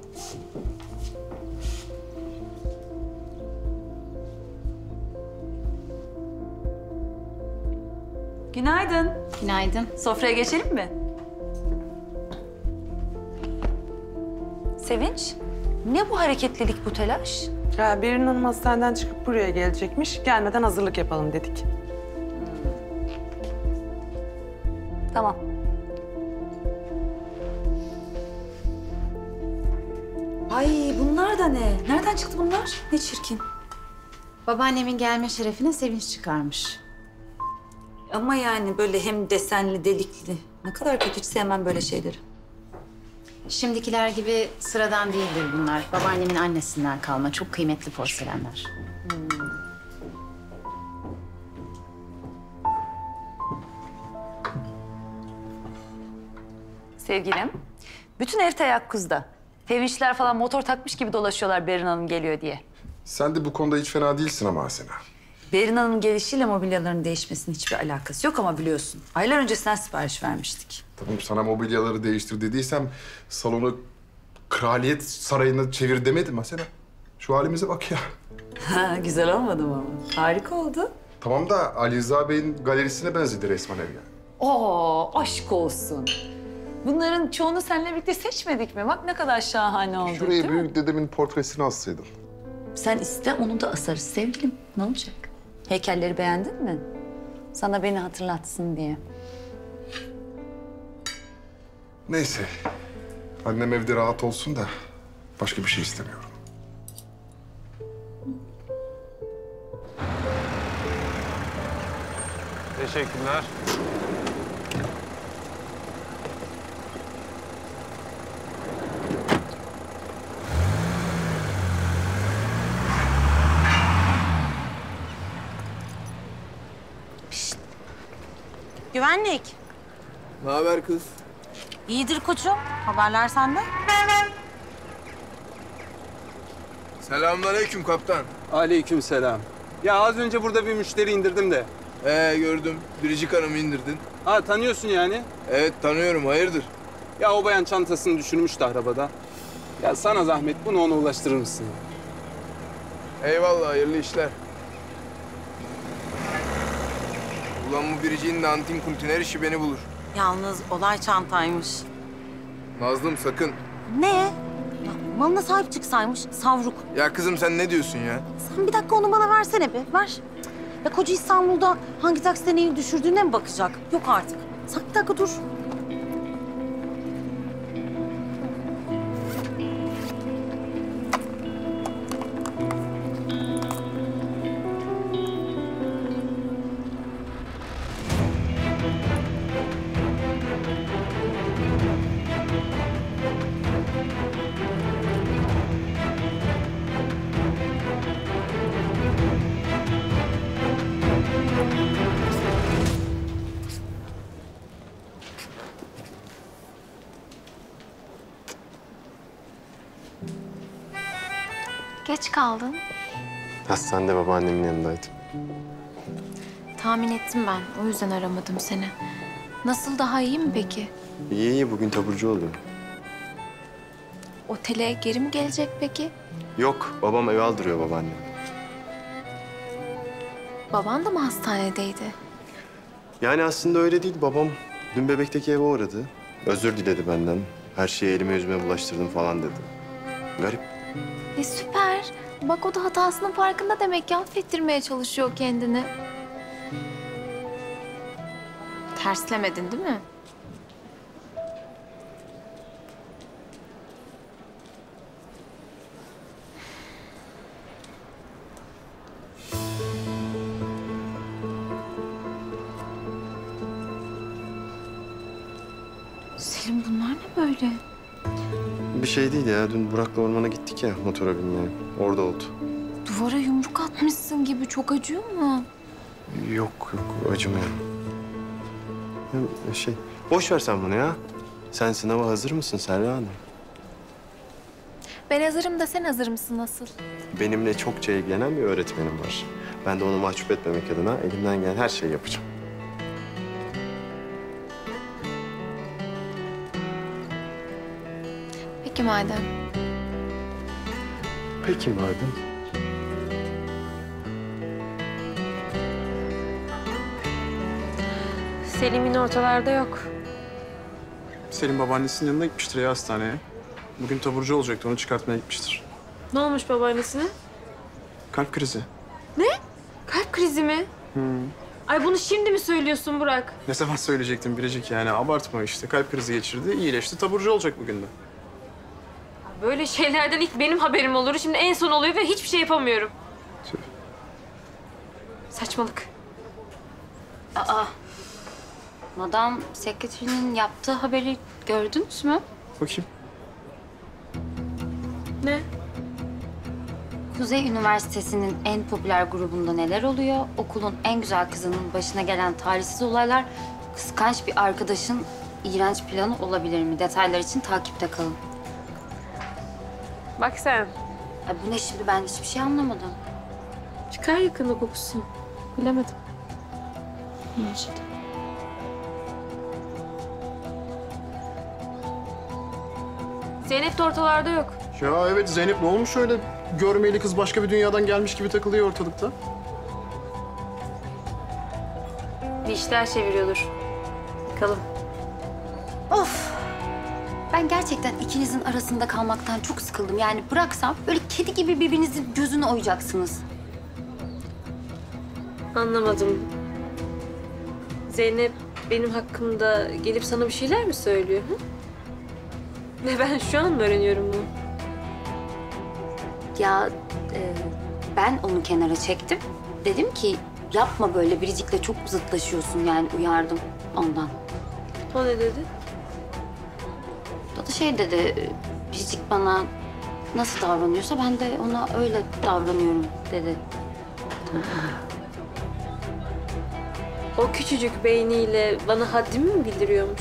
Günaydın. Günaydın. Sofraya geçelim mi? Sevinç, ne bu hareketlilik, bu telaş? Berin Hanım hastaneden çıkıp buraya gelecekmiş. Gelmeden hazırlık yapalım dedik. Tamam. Ay bunlar da ne? Nereden çıktı bunlar? Ne çirkin. Babaannemin gelme şerefine Sevinç çıkarmış. Ama yani böyle hem desenli, delikli. Ne kadar kötü, hiç sevmem böyle şeyleri. Şimdikiler gibi sıradan değildir bunlar. Babaannemin annesinden kalma çok kıymetli porselenler. Sevgilim, bütün ev teyakkuzda. Sevinçler falan motor takmış gibi dolaşıyorlar Berin Hanım geliyor diye. Sen de bu konuda hiç fena değilsin ama Asena. Berin Hanım'ın gelişiyle mobilyaların değişmesinin hiçbir alakası yok ama biliyorsun. Aylar öncesinden sipariş vermiştik. Tamam sana mobilyaları değiştir dediysem salonu kraliyet sarayına çevir demedim Asena. Şu halimize bak ya. Ha, güzel olmadı mı ama? Harika oldu. Tamam da Ali Rıza Bey'in galerisine benzedi resmen ev yani. Oo, aşk olsun. Bunların çoğunu seninle birlikte seçmedik mi? Bak ne kadar şahane oldu, Şuraya değil mi? büyük dedemin portresini assaydın. Sen iste onu da asarız sevgilim. Ne olacak? Heykelleri beğendin mi? Sana beni hatırlatsın diye. Neyse. Annem evde rahat olsun da başka bir şey istemiyorum. Teşekkürler. Güvenlik. Ne haber kız? İyidir koçum. Haberler sende. Selamünaleyküm kaptan. Aleykümselam. Ya az önce burada bir müşteri indirdim de. Gördüm. Biricik Hanım'ı indirdin. Ha tanıyorsun yani. Evet tanıyorum. Hayırdır? Ya o bayan çantasını düşürmüştü arabada. Ya sana zahmet bunu ona ulaştırır mısın? Eyvallah. Hayırlı işler. Ulan bu biriciğin de antin kuntin her işi beni bulur. Yalnız olay çantaymış. Nazlım sakın. Ne? Ya, malına sahip çıksaymış. Savruk. Ya kızım sen ne diyorsun ya? Sen bir dakika onu bana versene bir. Ver. Ya koca İstanbul'da hangi takside neyi düşürdüğüne mi bakacak? Yok artık. Sen bir dakika dur. Geç kaldın. Hastanede babaannemin yanındaydım. Tahmin ettim ben. O yüzden aramadım seni. Nasıl, daha iyi mi peki? İyi iyi, bugün taburcu oluyor. Otele geri mi gelecek peki? Yok, babam eve aldırıyor babaannem. Baban da mı hastanedeydi? Yani aslında öyle değil. Babam dün bebekteki eve uğradı. Özür diledi benden. Her şeyi elime yüzüme bulaştırdım falan dedi. Garip. Süper. Bak o da hatasının farkında demek ki, affettirmeye çalışıyor kendini. Terslemedin değil mi? Selim bunlar ne böyle? Bir şey değil ya. Dün Burak'la ormana gittik ya motora binmeye. Orada oldu. Duvara yumruk atmışsın gibi, çok acıyor mu? Yok acımıyor. Boş ver sen bunu ya. Sen sınava hazır mısın Serra Hanım? Ben hazırım da sen hazır mısın asıl? Benimle çokça ilgilenen bir öğretmenim var. Ben de onu mahcup etmemek adına elimden gelen her şeyi yapacağım. Peki madem. Peki madem. Selim yine ortalarda yok. Selim babaannesinin yanına gitmiştir ya hastaneye. Bugün taburcu olacaktı, onu çıkartmaya gitmiştir. Ne olmuş babaannesine? Kalp krizi. Ne? Kalp krizi mi? Ay bunu şimdi mi söylüyorsun Burak? Ne zaman söyleyecektim Biricik yani, abartma işte. Kalp krizi geçirdi, iyileşti, taburcu olacak bugün de. Böyle şeylerden ilk benim haberim olur. Şimdi en son oluyor ve hiçbir şey yapamıyorum. Tüh. Saçmalık. Aa, Madam Sekreterinin yaptığı haberi gördünüz mü? Bakayım. Ne? Kuzey Üniversitesi'nin en popüler grubunda neler oluyor? Okulun en güzel kızının başına gelen talihsiz olaylar, kıskanç bir arkadaşın iğrenç planı olabilir mi? Detaylar için takipte kalın. Bak sen. Ay bu ne şimdi, ben hiçbir şey anlamadım. Çıkar yakında kokusu. Bilemedim. İşte. Zeynep de ortalarda yok. Ya evet Zeynep, ne olmuş öyle? Görmeyeli kız başka bir dünyadan gelmiş gibi takılıyor ortalıkta. Bir işler çeviriyordur. Bakalım. Of! Ben gerçekten ikinizin arasında kalmaktan çok sıkıldım. Yani bıraksam böyle kedi gibi birbirinizin gözünü oyacaksınız. Anlamadım. Zeynep benim hakkımda gelip sana bir şeyler mi söylüyor? Hı? Ve ben şu an mı öğreniyorum bunu? Ya ben onu kenara çektim. Dedim ki yapma böyle, Biricik'le çok zıtlaşıyorsun, yani uyardım ondan. O ne dedi? O da şey dedi, Biricik bana nasıl davranıyorsa ben de ona öyle davranıyorum dedi. O küçücük beyniyle bana haddimi mi bildiriyormuş?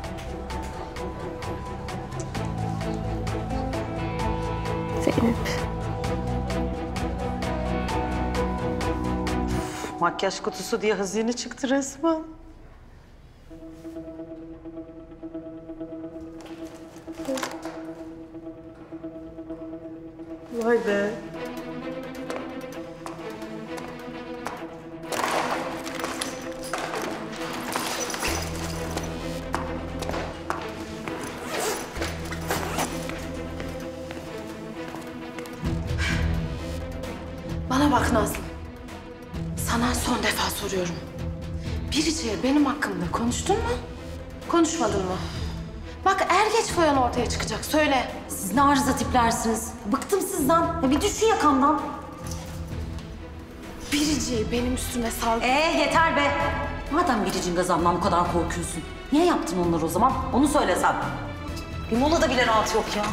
Zeynep. Makyaj kutusu diye hazine çıktı resmen. Vay be. Bana bak Nazlı. Sana son defa soruyorum. Biricik'e benim hakkımda konuştun mu? Konuşmadın mı? Bak er geç foyan ortaya çıkacak. Söyle. Siz ne arıza tiplersiniz? Bıktım sizden. Ya bir düşün yakamdan. Biricik'i benim üstüme sal. Yeter be. Madem Biricik'in gazamdan bu kadar korkuyorsun. Niye yaptın onları o zaman? Onu söylesem. Bir molada bile rahat yok ya.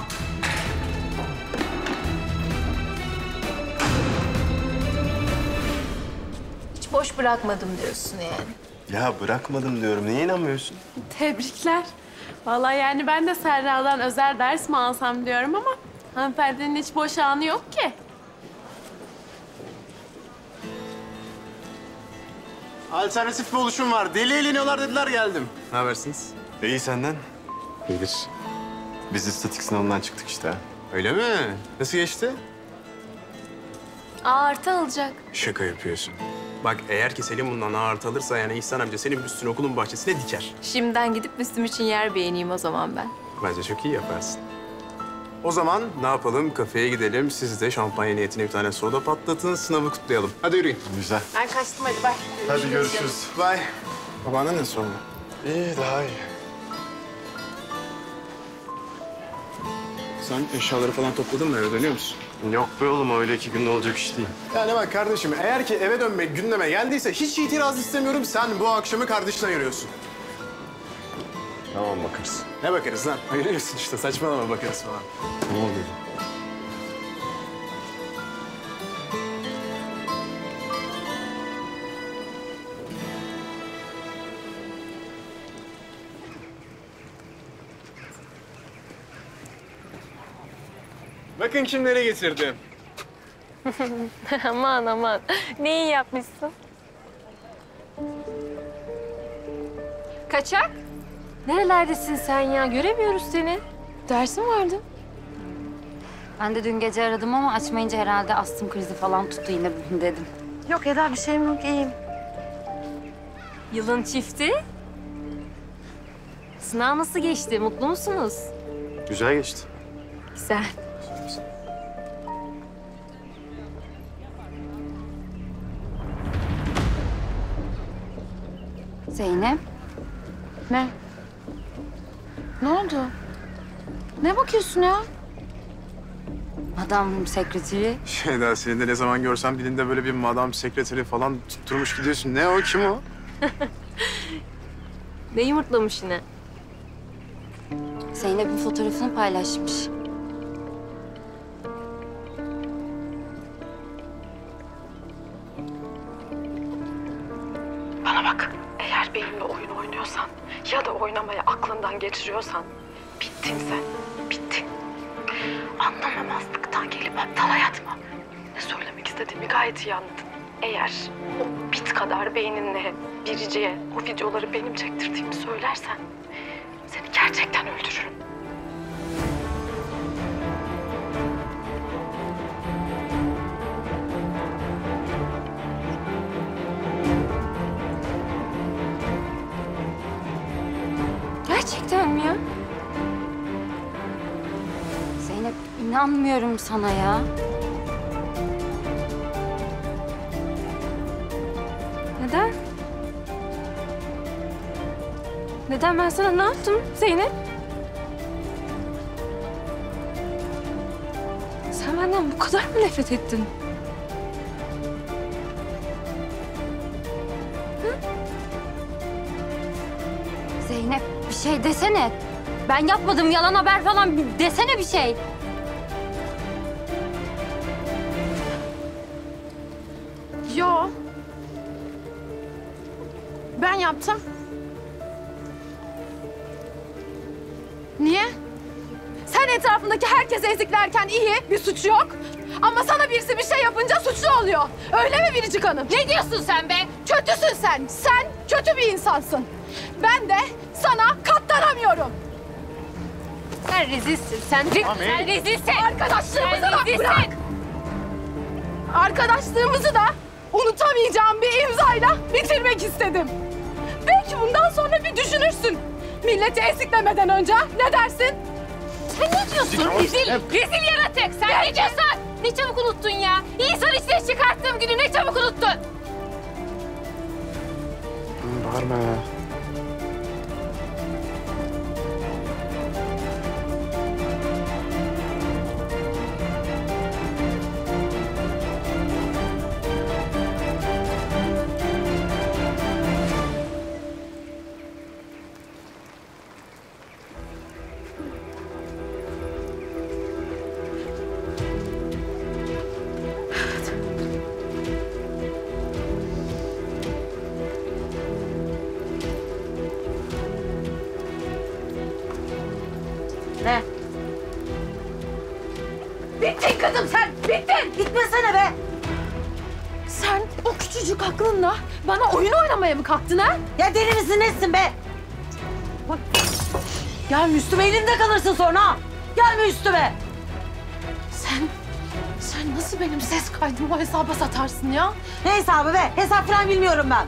Hiç boş bırakmadım diyorsun yani. Ya bırakmadım diyorum. Niye inanmıyorsun? Tebrikler. Vallahi yani ben de Serra'dan özel ders mi alsam diyorum ama hanımefendinin hiç boş anı yok ki. Alternatif bir oluşum var. Deli eğleniyorlar dediler geldim. Ne habersiniz? İyi senden. İyidir. Biz istatik sınavından çıktık işte. Öyle mi? Nasıl geçti? A+ alacak. Şaka yapıyorsun. Bak eğer ki Selim bundan A+ alırsa yani İhsan amca senin büstünü okulun bahçesine diker. Şimdiden gidip üstüm için yer beğeneyim o zaman ben. Bence çok iyi yaparsın. O zaman ne yapalım? Kafeye gidelim. Siz de şampanya niyetine bir tane soda patlatın. Sınavı kutlayalım. Hadi yürüyün. Güzel. Ben kaçtım hadi bay. Hadi görüşürüz. Bye. Babaannen nasıl oldu? İyi, daha iyi. Sen eşyaları falan topladın mı? Eve dönüyor musun? Yok be oğlum, öyle 2 günde olacak iş değil. Yani bak kardeşim, eğer ki eve dönmek gündeme geldiyse hiç itiraz istemiyorum. Sen bu akşamı kardeşine ayırıyorsun. Tamam, bakarız. Ne bakarız lan? Ayırıyorsun işte, saçmalama bakarız falan. Ne oluyor? Bakın kimleri getirdim. Aman aman. Ne iyi yapmışsın. Kaçak? Nerelerdesin sen ya? Göremiyoruz seni. Dersin vardı. Ben de dün gece aradım ama açmayınca herhalde astım krizi falan tuttu yine bugün dedim. Yok Eda, bir şeyim yok, iyiyim. Yılın çifti. Sınav nasıl geçti? Mutlu musunuz? Güzel geçti. Güzel. Zeynep. Ne? Ne oldu? Ne bakıyorsun ya? Madam sekreteri. Şeyda, seni de ne zaman görsem dilinde böyle bir madam sekreteri falan tutturmuş gidiyorsun. Ne o, kim o? Ne yumurtlamış yine? Zeynep'in fotoğrafını paylaşmış. Bana bak, eğer benimle oyun oynuyorsan ya da oynamayı aklından geçiriyorsan bittin sen, bittin. Anlamamazlıktan gelip aptal yatma. Ne söylemek istediğimi gayet iyi anladın. Eğer o bit kadar beyninle Biricik'e o videoları benim çektirdiğimi söylersen seni gerçekten öldürürüm. Gerçekten mi ya? Zeynep, inanmıyorum sana ya. Neden? Neden, ben sana ne yaptım Zeynep? Sen benden bu kadar mı nefret ettin? Zeynep bir şey desene. Ben yapmadım, yalan haber falan desene bir şey. Yo. Ben yaptım. Niye? Sen etrafındaki herkesi eziklerken iyi, bir suç yok. Ama sana birisi bir şey yapınca suçlu oluyor. Öyle mi Biricik Hanım? Ne diyorsun sen be? Kötüsün sen. Sen kötü bir insansın. Ben de sana katlanamıyorum. Sen rezilsin. Sen rezilsin. Arkadaşlığımızı da bırak. Arkadaşlığımızı da unutamayacağım bir imzayla bitirmek istedim. Belki bundan sonra bir düşünürsün. Milleti eziklemeden önce ne dersin? Sen ne diyorsun? Rezil yaratık. Sen ne diyorsun? Ne çabuk unuttun ya. İnsan işleri çıkarttığım günü ne çabuk unuttun. Bağırma ya. Ne? Bittin kızım sen, bittin! Gitmesene be! Sen o küçücük aklınla bana oyun oynamaya mı kalktın ha? Ya deli misin nesin be? Bak, gelme üstüme, elimde kalırsın sonra. Gelme üstüme. Sen nasıl benim ses kaydımı o hesaba satarsın ya? Ne hesabı be? Hesap falan bilmiyorum ben.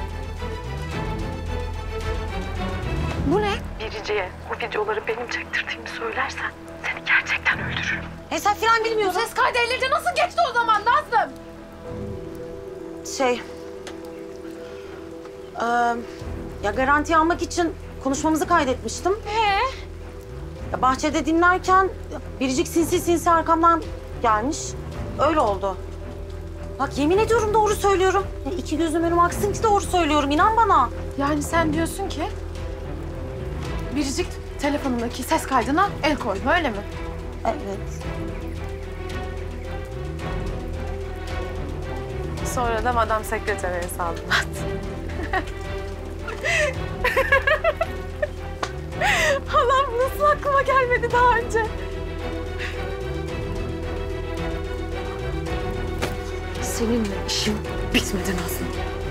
Bu ne? Biricik'e o videoları benim çektirdiğimi söylersen seni gerçekten öldürürüm. Hesap falan bilmiyorum. Ses kaydı ellerine nasıl geçti o zaman Nazlım? Ya garanti almak için konuşmamızı kaydetmiştim. Ya bahçede dinlerken Biricik sinsi sinsi arkamdan gelmiş. Öyle oldu. Bak yemin ediyorum doğru söylüyorum. Ya iki gözüm önüme aksın ki doğru söylüyorum. İnan bana. Yani sen diyorsun ki Biricik telefonundaki ses kaydına el koydu, öyle mi? Evet. Sonra da Madame Sekreter'e saldırdı. Allah'ım nasıl aklıma gelmedi daha önce? Seninle işim bitmedi Nazlı.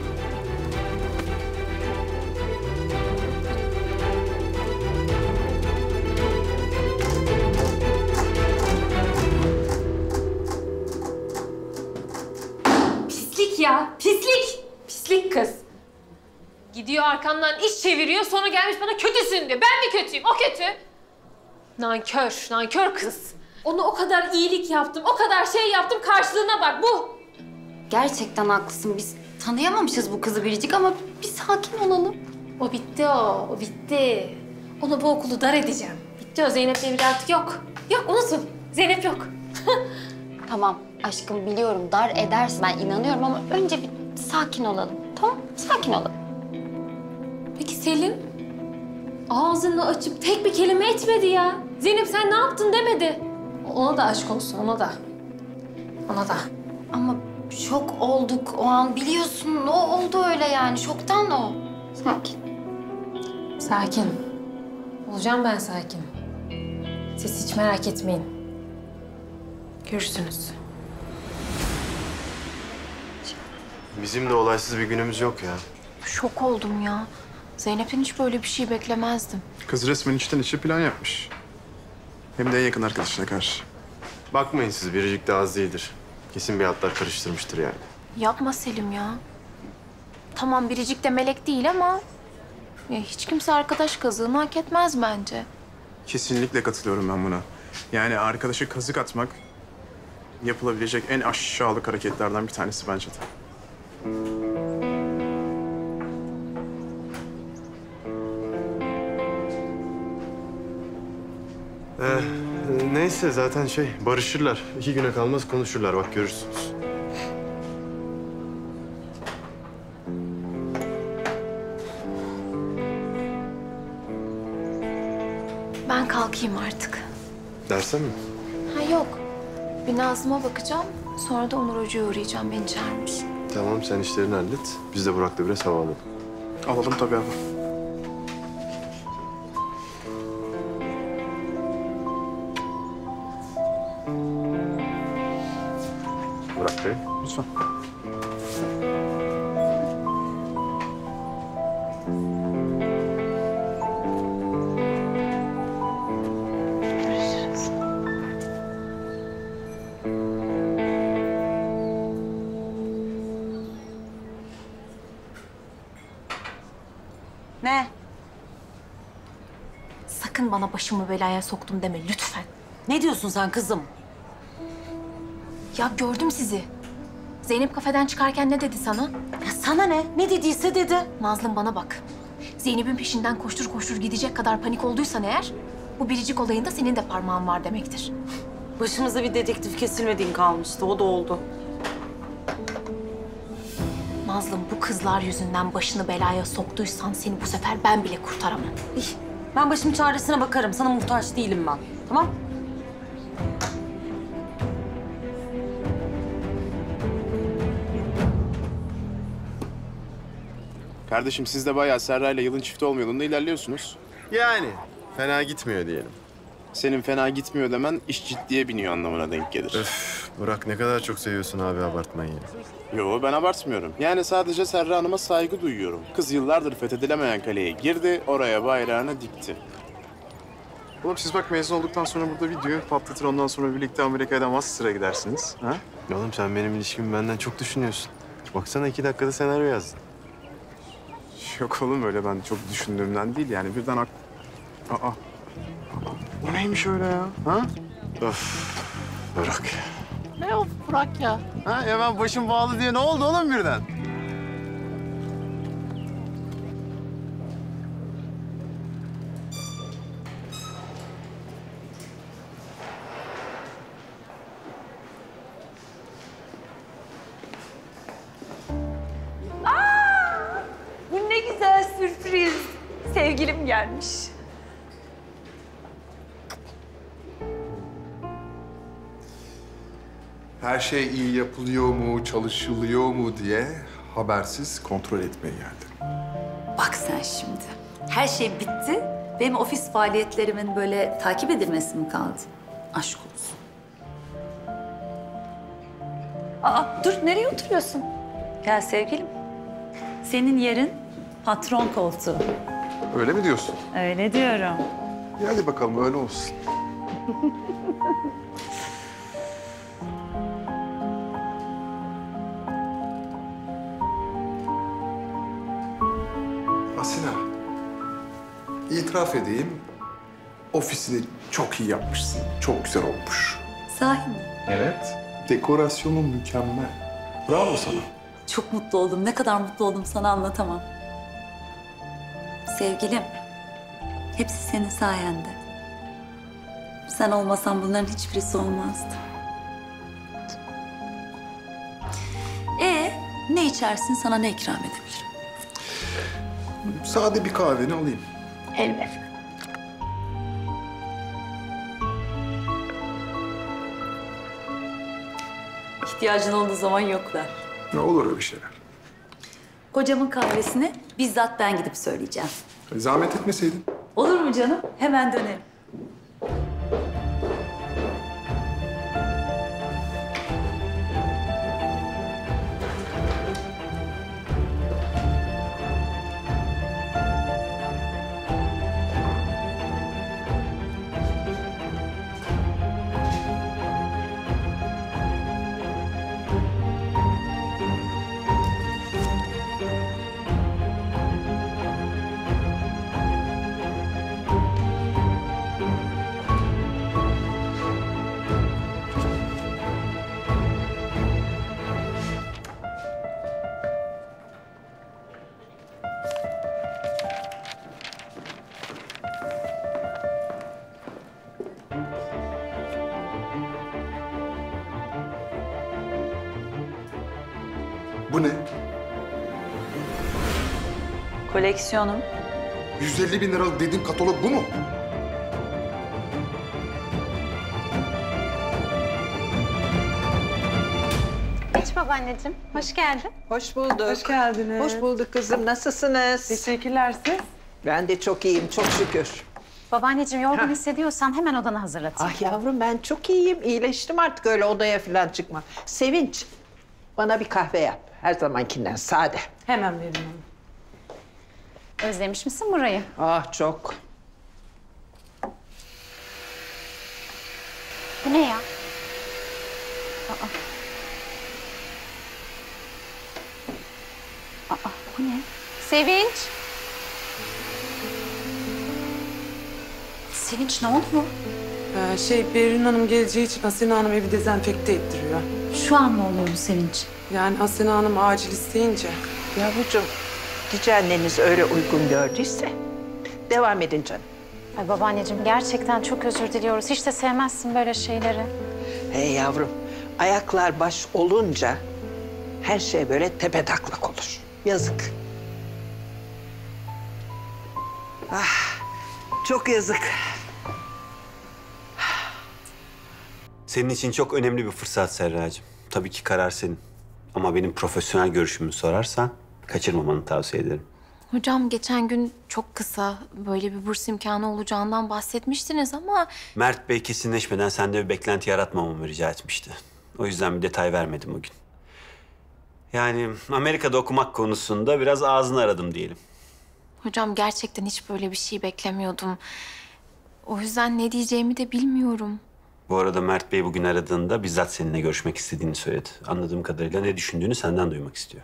Pislik ya, pislik. Pislik kız. Gidiyor arkamdan iş çeviriyor, sonra gelmiş bana kötüsün diyor. Ben mi kötüyüm, o kötü. Nankör, nankör kız. Ona o kadar iyilik yaptım, o kadar şey yaptım, karşılığına bak bu. Gerçekten haklısın. Biz tanıyamamışız bu kızı Biricik ama bir sakin olalım. O bitti o bitti. Ona bu okulu dar edeceğim. Bitti o, Zeynep'le bir artık yok. Yok, unutun. Zeynep yok. Tamam aşkım biliyorum dar edersin. Ben inanıyorum ama önce bir sakin olalım. Tamam sakin olalım. Peki Selin? Ağzını açıp tek bir kelime etmedi ya. Zeynep sen ne yaptın demedi. Ona da aşk olsun, ona da. Ona da. Ama şok olduk o an biliyorsun. O oldu öyle yani şoktan o. Sakin. Sakin. Olacağım ben sakin. Siz hiç merak etmeyin. Görürsünüz. Bizim de olaysız bir günümüz yok ya. Şok oldum ya. Zeynep'in hiç böyle bir şey beklemezdim. Kız resmen içten içe plan yapmış. Hem de en yakın arkadaşına karşı. Bakmayın siz, Biricik de az değildir. Kesin bir hatlar karıştırmıştır yani. Yapma Selim ya. Tamam Biricik de melek değil ama ya hiç kimse arkadaş kazığını hak etmez bence. Kesinlikle katılıyorum ben buna. Yani arkadaşa kazık atmak yapılabilecek en aşağılık hareketlerden bir tanesi bence de. Neyse zaten barışırlar. 2 güne kalmaz konuşurlar, bak görürsünüz. Ben kalkayım artık. Derse mi? Ha yok. Bir Nazım'a bakacağım. Sonra da Onur Hoca'ya uğrayacağım. Beni çağırmış. Tamam, sen işlerini hallet. Biz de Burak'la biraz hava alalım. Alalım tabii abi. Burak Bey. Lütfen. Görüşürüz. Ne? Sakın bana başımı belaya soktum deme lütfen. Ne diyorsun sen kızım? Ya gördüm sizi. Zeynep kafeden çıkarken ne dedi sana? Ya sana ne? Ne dediyse dedi. Nazlım bana bak. Zeynep'in peşinden koştur koştur gidecek kadar panik olduysan eğer... ...bu biricik olayında senin de parmağın var demektir. Başımıza bir dedektif kesilmediğin kalmıştı. O da oldu. Nazlım bu kızlar yüzünden başını belaya soktuysan seni bu sefer ben bile kurtaramam. Ben başımın çaresine bakarım. Sana muhtaç değilim ben. Tamam? Kardeşim siz de bayağı Serra ile yılın çifti olma yolunda ilerliyorsunuz. Yani fena gitmiyor diyelim. Senin fena gitmiyor demen iş ciddiye biniyor anlamına denk gelir. Öf, Burak ne kadar çok seviyorsun abi abartmayı. Yo ben abartmıyorum. Yani sadece Serra Hanım'a saygı duyuyorum. Kız yıllardır fethedilemeyen kaleye girdi, oraya bayrağını dikti. Oğlum siz bak mezun olduktan sonra burada videoyu patlatır, ondan sonra birlikte Amerika'ya Master'a gidersiniz. Ha? Oğlum sen benim ilişkimi benden çok düşünüyorsun. Baksana 2 dakikada senaryo yazdın. Yok oğlum öyle ben çok düşündüğümden değil yani birden Aa. O neymiş öyle ya? Ha? Of. Burak. Ne o Burak ya? Ha ya ben başım bağlı diye ne oldu oğlum birden? Bu ne güzel sürpriz. Sevgilim gelmiş. Her şey iyi yapılıyor mu, çalışılıyor mu diye habersiz kontrol etmeye geldim. Bak sen şimdi. Her şey bitti. Benim ofis faaliyetlerimin böyle takip edilmesi mi kaldı? Aşk olsun. Aa, dur nereye oturuyorsun? Gel sevgilim. Senin yerin patron koltuğu. Öyle mi diyorsun? Öyle diyorum. Hadi bakalım öyle olsun. Asena, itiraf edeyim, ofisini çok iyi yapmışsın. Çok güzel olmuş. Sahi mi? Evet. Dekorasyonu mükemmel. Bravo sana. Çok mutlu oldum. Ne kadar mutlu oldum sana anlatamam. Sevgilim, hepsi senin sayende. Sen olmasan bunların hiçbirisi olmazdı. Ne içersin? Sana ne ikram edebilirim? Sade bir kahveni alayım. Elbette. İhtiyacın olduğu zaman yoklar. Ne olur öyle şeyler. Kocamın kahvesini bizzat ben gidip söyleyeceğim. Zahmet etmeseydin. Olur mu canım? Hemen dönerim. Bu ne? Koleksiyonum. 150 bin liralık dediğim katalog bu mu? babaanneciğim. Hoş geldin. Hoş bulduk. Hoş geldiniz. Hoş bulduk kızım. Nasılsınız? Teşekkürler siz. Ben de çok iyiyim, çok şükür. Babaanneciğim yorgun hissediyorsan hemen odanı hazırlatayım. Ah yavrum ben çok iyiyim. İyileştim artık öyle odaya falan çıkma. Sevinç, bana bir kahve yap. Her zamankinden sade. Hemen verin onu. Özlemiş misin burayı? Ah çok. Bu ne ya? Bu ne? Sevinç. Sevinç ne oldu mu? Berrin Hanım geleceği için Asena Hanım evi dezenfekte ettiriyor. Şu an mı oluyor bu Sevinç? Yani Asena Hanım acil isteyince. Yavrucuğum, cici anneniz öyle uygun gördüyse devam edin canım. Ay babaanneciğim gerçekten çok özür diliyoruz. Hiç de sevmezsin böyle şeyleri. Hey yavrum, ayaklar baş olunca her şey böyle tepetaklak olur. Yazık. Ah, çok yazık. Senin için çok önemli bir fırsat Serracığım. Tabii ki karar senin. Ama benim profesyonel görüşümü sorarsan kaçırmamanı tavsiye ederim. Hocam geçen gün çok kısa böyle bir burs imkanı olacağından bahsetmiştiniz ama... Mert Bey kesinleşmeden sende bir beklenti yaratmamamı rica etmişti. O yüzden bir detay vermedim o gün. Yani Amerika'da okumak konusunda biraz ağzını aradım diyelim. Hocam gerçekten hiç böyle bir şey beklemiyordum. O yüzden ne diyeceğimi de bilmiyorum. Bu arada Mert Bey bugün aradığında bizzat seninle görüşmek istediğini söyledi. Anladığım kadarıyla ne düşündüğünü senden duymak istiyor.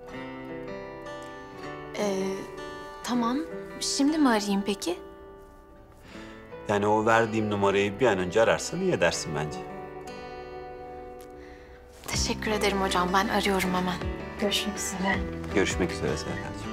Tamam. Şimdi mi arayayım peki? Yani o verdiğim numarayı bir an önce ararsan iyi edersin bence. Teşekkür ederim hocam. Ben arıyorum hemen. Görüşmek üzere. Görüşmek üzere Serracığım.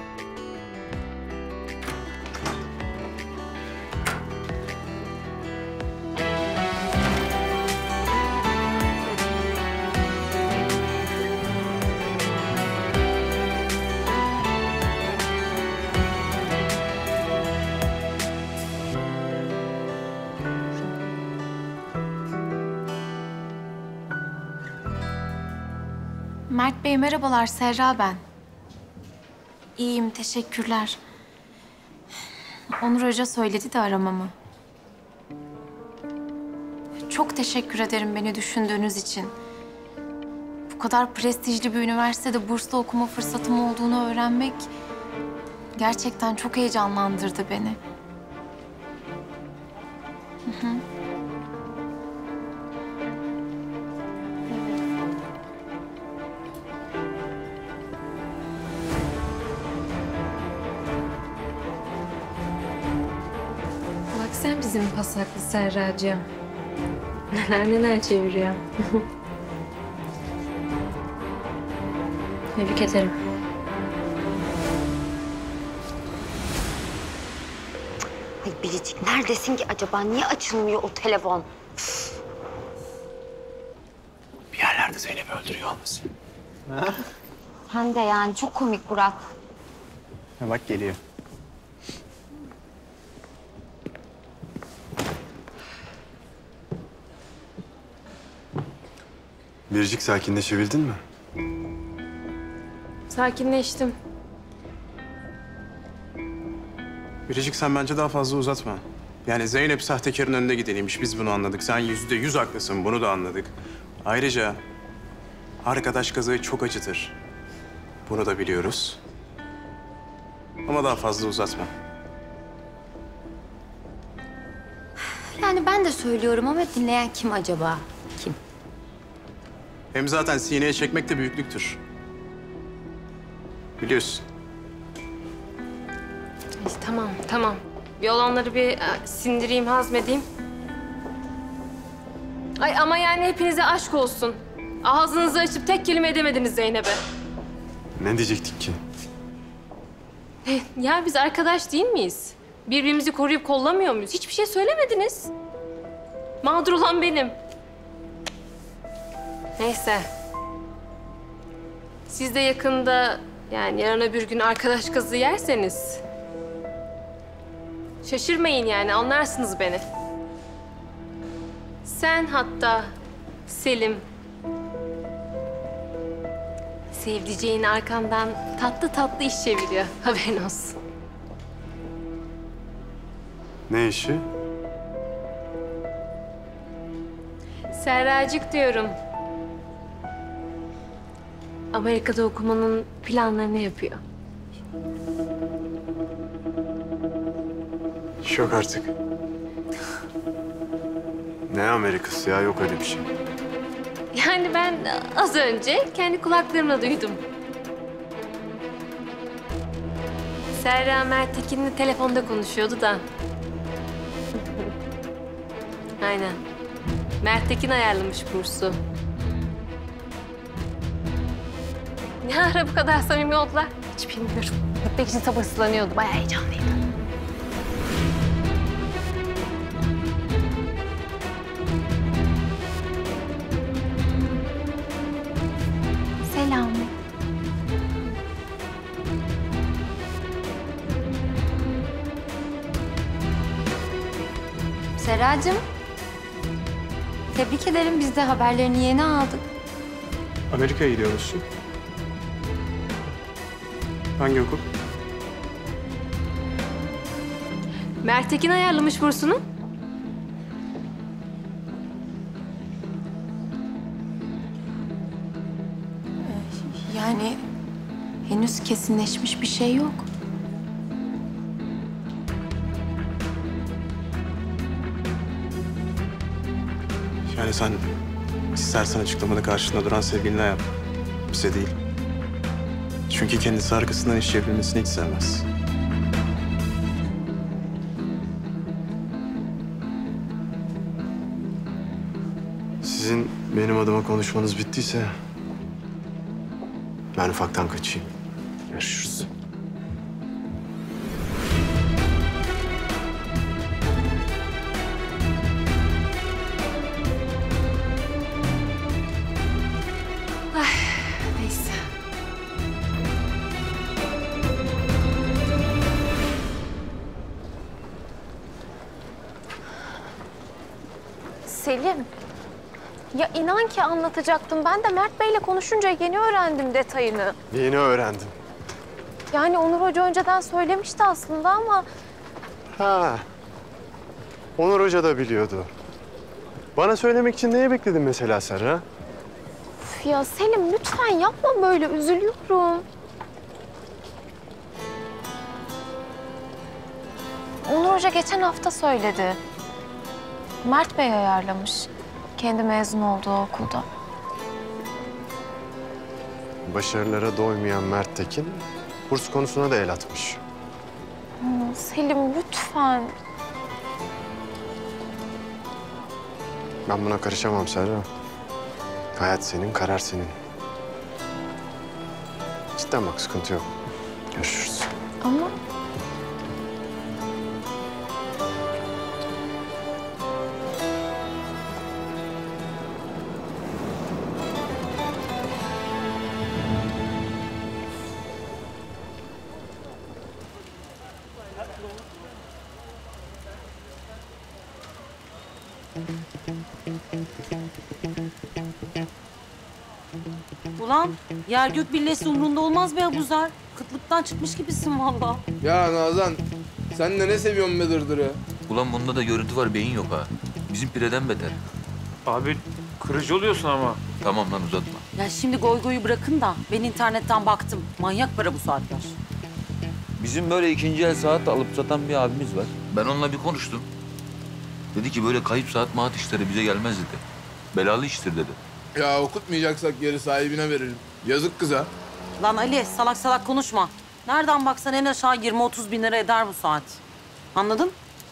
Mert Bey merhabalar. Serra ben. İyiyim. Teşekkürler. Onur Hoca söyledi de aramamı. Çok teşekkür ederim beni düşündüğünüz için. Bu kadar prestijli bir üniversitede burslu okuma fırsatım olduğunu öğrenmek gerçekten çok heyecanlandırdı beni. Hı hı. Bak sen bizim pasaklı Serracığım. Neler neler çeviriyor. Tebrik ederim. Ay Biricik neredesin ki acaba? Niye açılmıyor o telefon? Bir yerlerde Zeynep'i öldürüyor olmasın? Hem de yani çok komik Burak. Ha, bak geliyor. Biricik sakinleşebildin mi? Sakinleştim. Biricik sen bence daha fazla uzatma. Yani Zeynep sahtekarın önünde gideniymiş. Biz bunu anladık. Sen %100 haklısın. Bunu da anladık. Ayrıca arkadaş kazayı çok acıtır. Bunu da biliyoruz. Ama daha fazla uzatma. Yani ben de söylüyorum ama dinleyen kim acaba? Kim? Hem zaten sineye çekmek de büyüklüktür. Biliyorsun. Tamam, tamam. Bir olanları bir sindireyim, hazmedeyim. Ay ama yani hepinize aşk olsun. Ağzınızı açıp tek kelime edemediniz Zeynep'e. Ne diyecektik ki? Ya biz arkadaş değil miyiz? Birbirimizi koruyup kollamıyor muyuz? Hiçbir şey söylemediniz. Mağdur olan benim. Neyse. Siz de yakında yani yarın öbür gün arkadaş kazı yerseniz... şaşırmayın yani anlarsınız beni. Sen hatta Selim Sevdiceğin arkandan tatlı tatlı iş çeviriyor. Haberin olsun. Ne işi? Serracık diyorum. Amerika'da okumanın planlarını yapıyor. Yok artık. Ne Amerikası ya? Yok öyle bir şey. Yani ben az önce kendi kulaklarımla duydum. Serra Mertekin'le telefonda konuşuyordu da. Aynen. Mertekin ayarlamış bursu. Ne ara bu kadar samimi oldular? Hiç bilmiyorum. Gitmek için sabırsızlanıyordu. Bayağı heyecanlıydı. Selam. Serracığım, tebrik ederim. Biz de haberlerini yeni aldık. Amerika'ya gidiyor musun? Hangi okul? Mertekin ayarlamış bursunu. Yani henüz kesinleşmiş bir şey yok. Yani sen istersen açıklamanı karşında duran sevgilinle yap. Bize değil. Çünkü kendisi arkasından iş çevrilmesini hiç sevmez. Sizin benim adıma konuşmanız bittiyse ben ufaktan kaçayım. Görüşürüz. Neyse. Selim. Ya inan ki anlatacaktım. Ben de Mert Bey'le konuşunca yeni öğrendim detayını. Yeni öğrendim. Yani Onur Hoca önceden söylemişti aslında ama... Ha. Onur Hoca da biliyordu. Bana söylemek için neye bekledin mesela Serra? Üf ya Selim lütfen yapma böyle. Üzülüyorum. Onur Hoca geçen hafta söyledi. Mert Bey ayarlamış. Kendi mezun olduğu okulda. Başarılara doymayan Mert Tekin burs konusuna da el atmış. Selim lütfen. Ben buna karışamam Serra. Hayat senin, karar senin. Cidden bak sıkıntı yok. Görüşürüz. Ama... Ulan yer gök billesi umrunda olmaz be Abuzer. Kıtlıktan çıkmış gibisin vallahi. Ya Nazan, sen de ne seviyorsun be dırdırı? Ulan bunda da görüntü var, beyin yok ha. Bizim pireden beter. Abi kırıcı oluyorsun ama. Tamam lan uzatma. Ya şimdi goy goyu bırakın da ben internetten baktım. Manyak para bu saatler. Bizim böyle ikinci el saat alıp satan bir abimiz var. Ben onunla bir konuştum. Dedi ki böyle kayıp saat maat işleri bize gelmez dedi. Belalı iştir dedi. Ya okutmayacaksak geri sahibine verelim. Yazık kıza. Lan Ali salak salak konuşma. Nereden baksan en aşağı 20-30 bin lira eder bu saat. Anladın?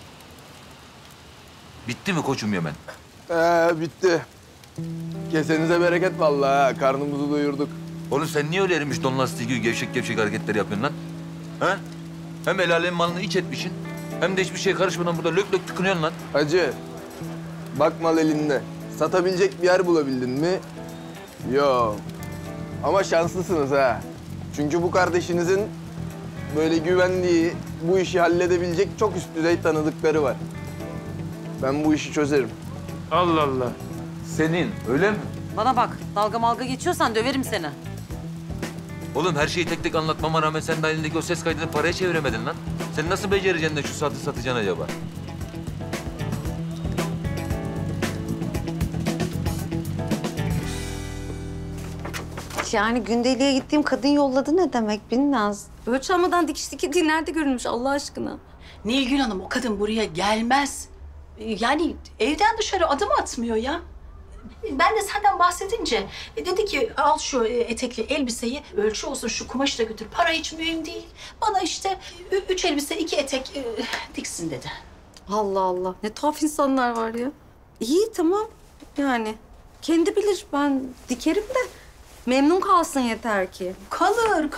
Bitti mi koçum Yemen? Bitti. Kesenize bereket vallahi ha. Karnımızı doyurduk. Oğlum sen niye öyle erimiş don lastiği gibi gevşek gevşek hareketler yapıyorsun lan? Ha? Hem el alemin malını iç etmişsin, hem de hiçbir şey karışmadan burada lök lök tıkınıyorsun lan. Hacı, bak mal elinde. Satabilecek bir yer bulabildin mi? Yok. Ama şanslısınız ha. Çünkü bu kardeşinizin böyle güvendiği, bu işi halledebilecek çok üst düzey tanıdıkları var. Ben bu işi çözerim. Allah Allah. Senin, öyle mi? Bana bak dalga malga geçiyorsan döverim seni. Oğlum her şeyi tek tek anlatmama rağmen sen de elindeki o ses kaydını paraya çeviremedin lan. Sen nasıl becereceksin de şu saati satacaksın acaba? Yani gündeliğe gittiğim kadın yolladı ne demek Binnaz? Ölçü almadan dikiş dikildiği nerede görülmüş Allah aşkına? Nilgün Hanım o kadın buraya gelmez. Yani evden dışarı adım atmıyor ya. Ben de senden bahsedince dedi ki al şu etekli elbiseyi ölçü olsun şu kumaşı da götür. Para hiç mühim değil. Bana işte 3 elbise 2 etek diksin dedi. Allah Allah ne tuhaf insanlar var ya. İyi tamam yani kendi bilir ben dikerim de memnun kalsın yeter ki. Kalır.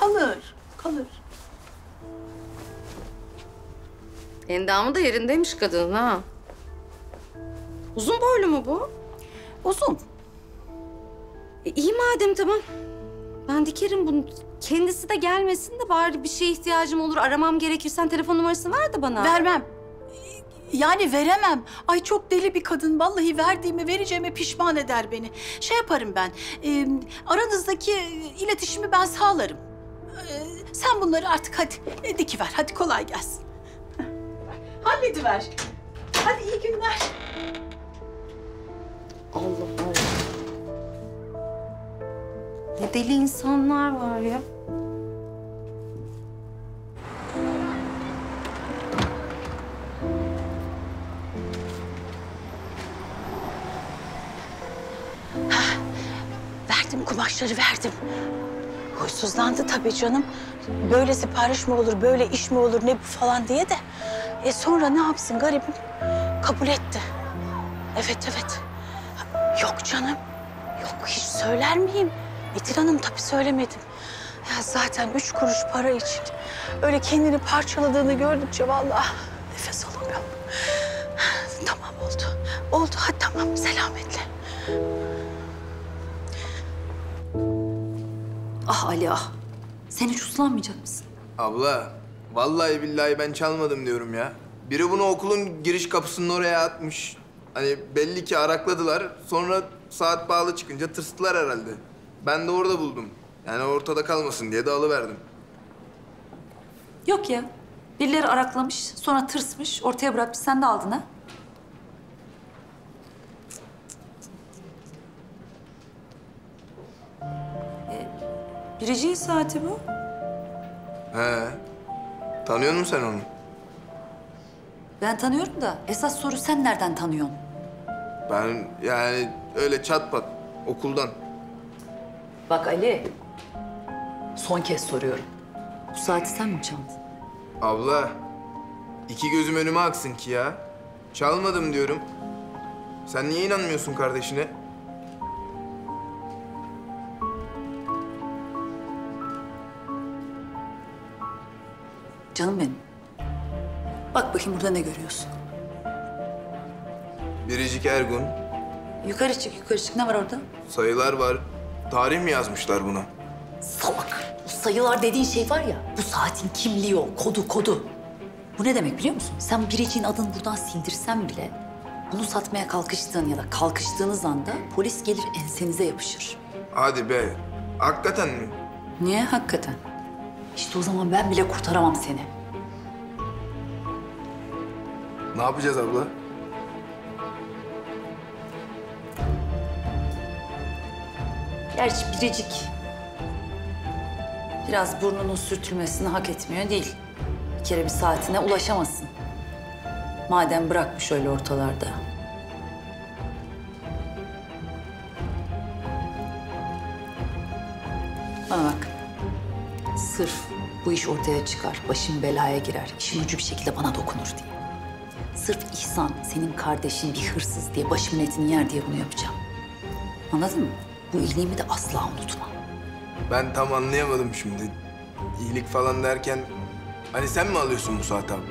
Endamı da yerindeymiş kadın ha. Uzun boylu mu bu? Uzun. İyi madem tamam. Ben dikerim bunu. Kendisi de gelmesin de bari bir şeye ihtiyacım olur. Aramam gerekirsen telefon numarasını ver de bana. Vermem. Yani veremem. Ay çok deli bir kadın. Vallahi vereceğime pişman eder beni. Şey yaparım ben. Aranızdaki iletişimi ben sağlarım. Sen bunları artık hadi dikiver. Hadi kolay gelsin. Hallediver. Hadi iyi günler. Allah Allah. Ne deli insanlar var ya. Verdim kumaşları verdim. Huysuzlandı tabii canım. Böyle sipariş mi olur, böyle iş mi olur, ne bu falan diye de. Sonra ne yapsın garibim? Kabul etti. Evet. Yok canım. Yok hiç söyler miyim? Metin Hanım tabii söylemedim. Ya zaten 3 kuruş para için öyle kendini parçaladığını gördükçe vallahi nefes alamıyorum. Tamam oldu. Oldu hadi tamam selametle. Ah Ali ah. Sen hiç uslanmayacak mısın? Abla, vallahi billahi ben çalmadım diyorum ya. Biri bunu okulun giriş kapısının oraya atmış. Hani belli ki arakladılar. Sonra saat bağlı çıkınca tırstılar herhalde. Ben de orada buldum. Yani ortada kalmasın diye de alıverdim. Yok ya. Birileri araklamış, sonra tırsmış, ortaya bırakmış. Sen de aldın ha? Biricik'in saati bu. He. Tanıyor musun sen onu? Ben tanıyorum da esas soru sen nereden tanıyorsun? Ben yani öyle çat pat okuldan. Bak Ali, son kez soruyorum. Bu saati sen mi çaldın? Abla, iki gözüm önüme aksın ki ya. Çalmadım diyorum. Sen niye inanmıyorsun kardeşine? Canım benim. Bak bakayım burada ne görüyorsun? Biricik Ergun, Yukarı çık. Ne var orada? sayılar var. Tarih mi yazmışlar buna? Salak. Bu sayılar dediğin şey var ya, bu saatin kimliği o, kodu. Bu ne demek biliyor musun? Sen Biricik'in adını buradan sildirsen bile bunu satmaya kalkıştığın ya da kalkıştığınız anda polis gelir ensenize yapışır. Hadi be. Hakikaten mi? Niye hakikaten? İşte o zaman ben bile kurtaramam seni. Ne yapacağız abla? Gerçi Biricik biraz burnunun sürtülmesini hak etmiyor değil. Bir kere bir saatine ulaşamazsın. Madem bırakmış öyle ortalarda. Bana bak. Sırf bu iş ortaya çıkar, başım belaya girer, işin ucu bir şekilde bana dokunur diye. Sırf İhsan, senin kardeşin bir hırsız diye başımın etini yer diye bunu yapacağım. Anladın mı? Bu iyiliğimi de asla unutma. Ben tam anlayamadım şimdi. İyilik falan derken... Hani sen mi alıyorsun bu saati abla?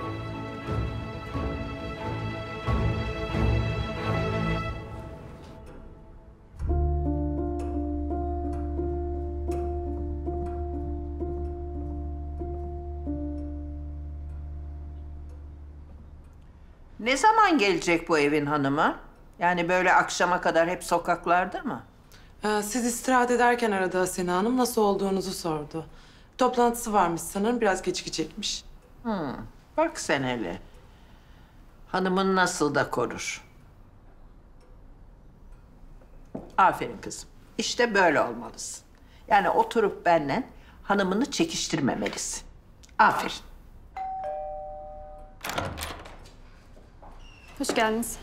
Ne zaman gelecek bu evin hanımı? Yani böyle akşama kadar hep sokaklarda mı? Siz istirahat ederken aradı Asena Hanım. Nasıl olduğunuzu sordu. Toplantısı varmış sanırım. Biraz gecikecekmiş. Bak sen hele. Hanımın nasıl da korur. Aferin kızım. İşte böyle olmalısın. Yani oturup benimle hanımını çekiştirmemelisin. Aferin. Hoş geldiniz.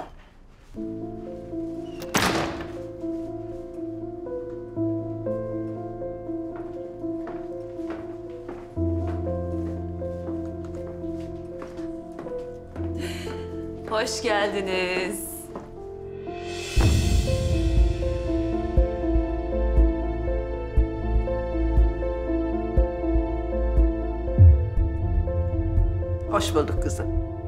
Hoş geldiniz. Hoş bulduk kızım.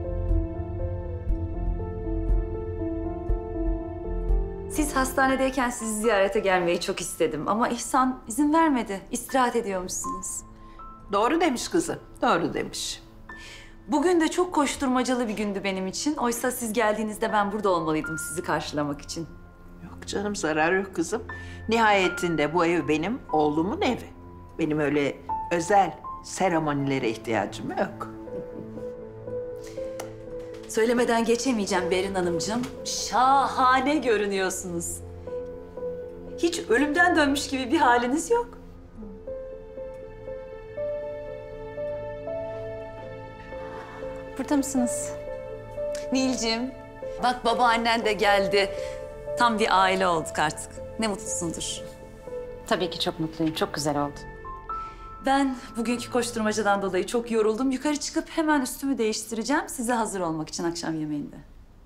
Siz hastanedeyken sizi ziyarete gelmeyi çok istedim ama İhsan izin vermedi. İstirahat ediyormuşsunuz. Doğru demiş kızım, doğru demiş. Bugün de çok koşturmacalı bir gündü benim için. Oysa siz geldiğinizde ben burada olmalıydım sizi karşılamak için. Yok canım, zarar yok kızım. Nihayetinde bu ev benim oğlumun evi. Benim öyle özel seremonilere ihtiyacım yok. Söylemeden geçemeyeceğim Berin Hanımcığım. Şahane görünüyorsunuz. Hiç ölümden dönmüş gibi bir haliniz yok. Burada mısınız? Nilcim, bak babaannen de geldi. Tam bir aile olduk artık. Ne mutlusundur. Tabii ki çok mutluyum. Çok güzel oldu. Ben bugünkü koşturmacadan dolayı çok yoruldum. Yukarı çıkıp hemen üstümü değiştireceğim. Size hazır olmak için akşam yemeğinde.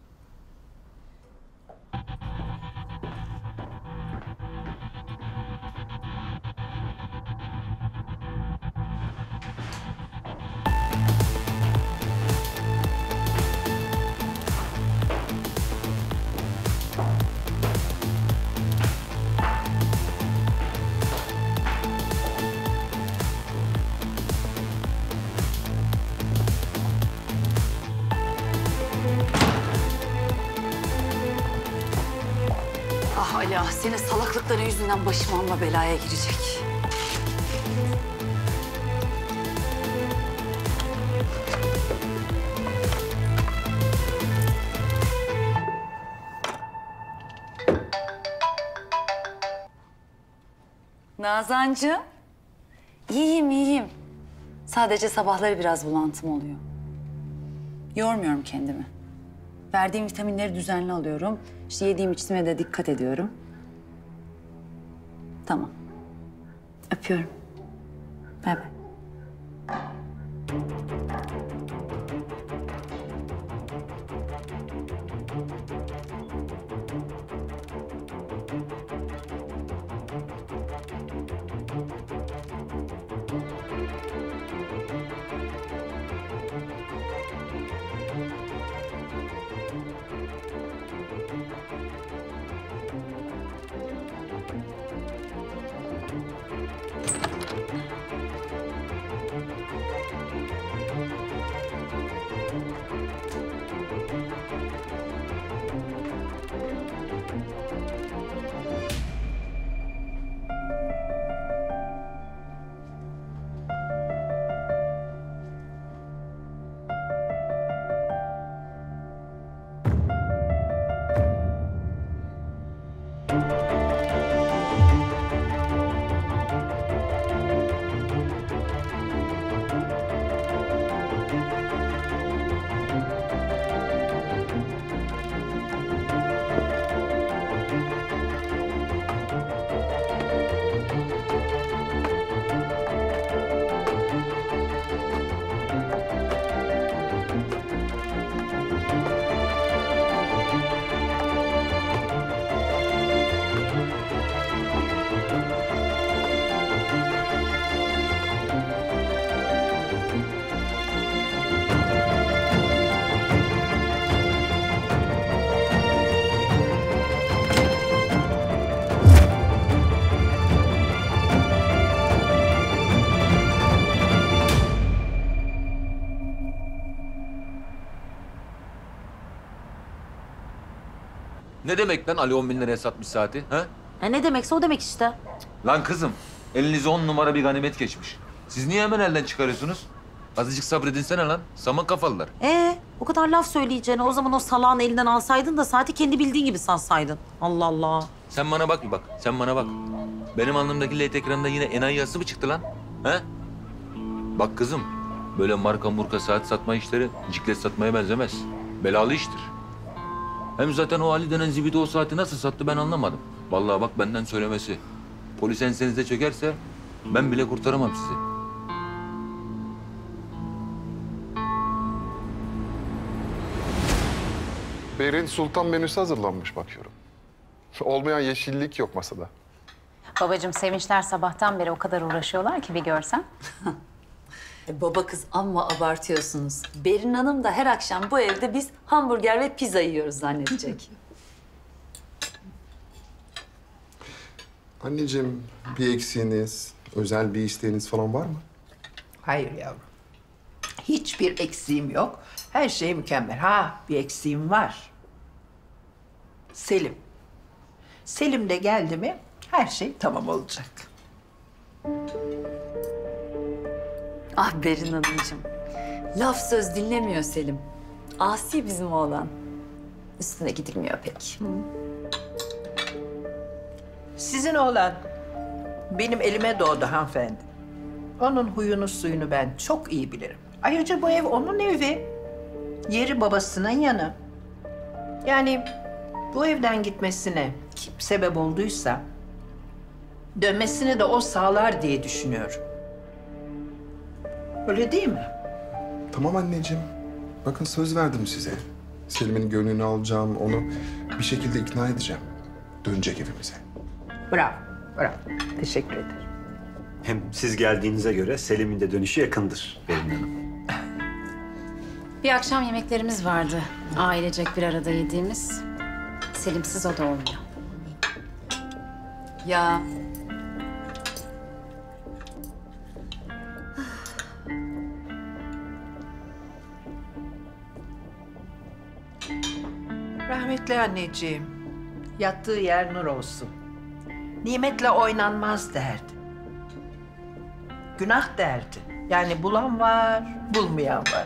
Ah Ali, senin salaklıkların yüzünden başım amma belaya girecek. Nazancığım, iyiyim. Sadece sabahları biraz bulantım oluyor. Yormuyorum kendimi. Verdiğim vitaminleri düzenli alıyorum. İşte yediğim içtiğime de dikkat ediyorum. Tamam. Öpüyorum. Bay bay. Ne demek lan Ali 10 bin liraya satmış saati? Ha? Ne demekse o demek işte. Lan kızım, elinize 10 numara bir ganimet geçmiş. Siz niye hemen elden çıkarıyorsunuz? Azıcık sabredinsene lan. Saman kafalılar. O kadar laf söyleyeceğine o zaman o salağın elinden alsaydın da saati kendi bildiğin gibi sansaydın. Allah Allah. Sen bana bak bir bak. Sen bana bak. Benim alnımdaki LED ekranda yine enayi yazısı mı çıktı lan? He? Bak kızım, böyle marka murka saat satma işleri ciklet satmaya benzemez. Belalı iştir. Hem zaten o Ali denen zibidi o saati nasıl sattı ben anlamadım. Vallahi bak benden söylemesi. Polis ensenize çökerse ben bile kurtaramam sizi. Berin Sultan menüsü hazırlanmış bakıyorum. Olmayan yeşillik yok masada. Babacığım Sevinçler sabahtan beri o kadar uğraşıyorlar ki bir görsen. Baba kız amma abartıyorsunuz. Berin Hanım da her akşam bu evde biz hamburger ve pizza yiyoruz zannedecek. Anneciğim bir eksiğiniz, özel bir isteğiniz falan var mı? Hayır yavrum. Hiçbir eksiğim yok. Her şey mükemmel. Ha, bir eksiğim var. Selim. Selim de geldi mi her şey tamam olacak. Ah Berin Hanımcığım. Laf söz dinlemiyor Selim. Asi bizim oğlan. Üstüne gidilmiyor pek. Sizin oğlan benim elime doğdu hanımefendi. Onun huyunu suyunu ben çok iyi bilirim. Ayrıca bu ev onun evi. Yeri babasının yanı. Yani bu evden gitmesine kim sebep olduysa dönmesini de o sağlar diye düşünüyorum. Öyle değil mi? Tamam anneciğim. Bakın söz verdim size. Selim'in gönlünü alacağım, onu bir şekilde ikna edeceğim. Dönecek evimize. Bravo, bravo. Teşekkür ederim. Hem siz geldiğinize göre Selim'in de dönüşü yakındır Berin Hanım. Bir akşam yemeklerimiz vardı. Ailecek bir arada yediğimiz. Selimsiz o da olmuyor. Ya. Rahmetli anneciğim, yattığı yer nur olsun. Nimetle oynanmaz derdi. Günah derdi. Yani bulan var, bulmayan var.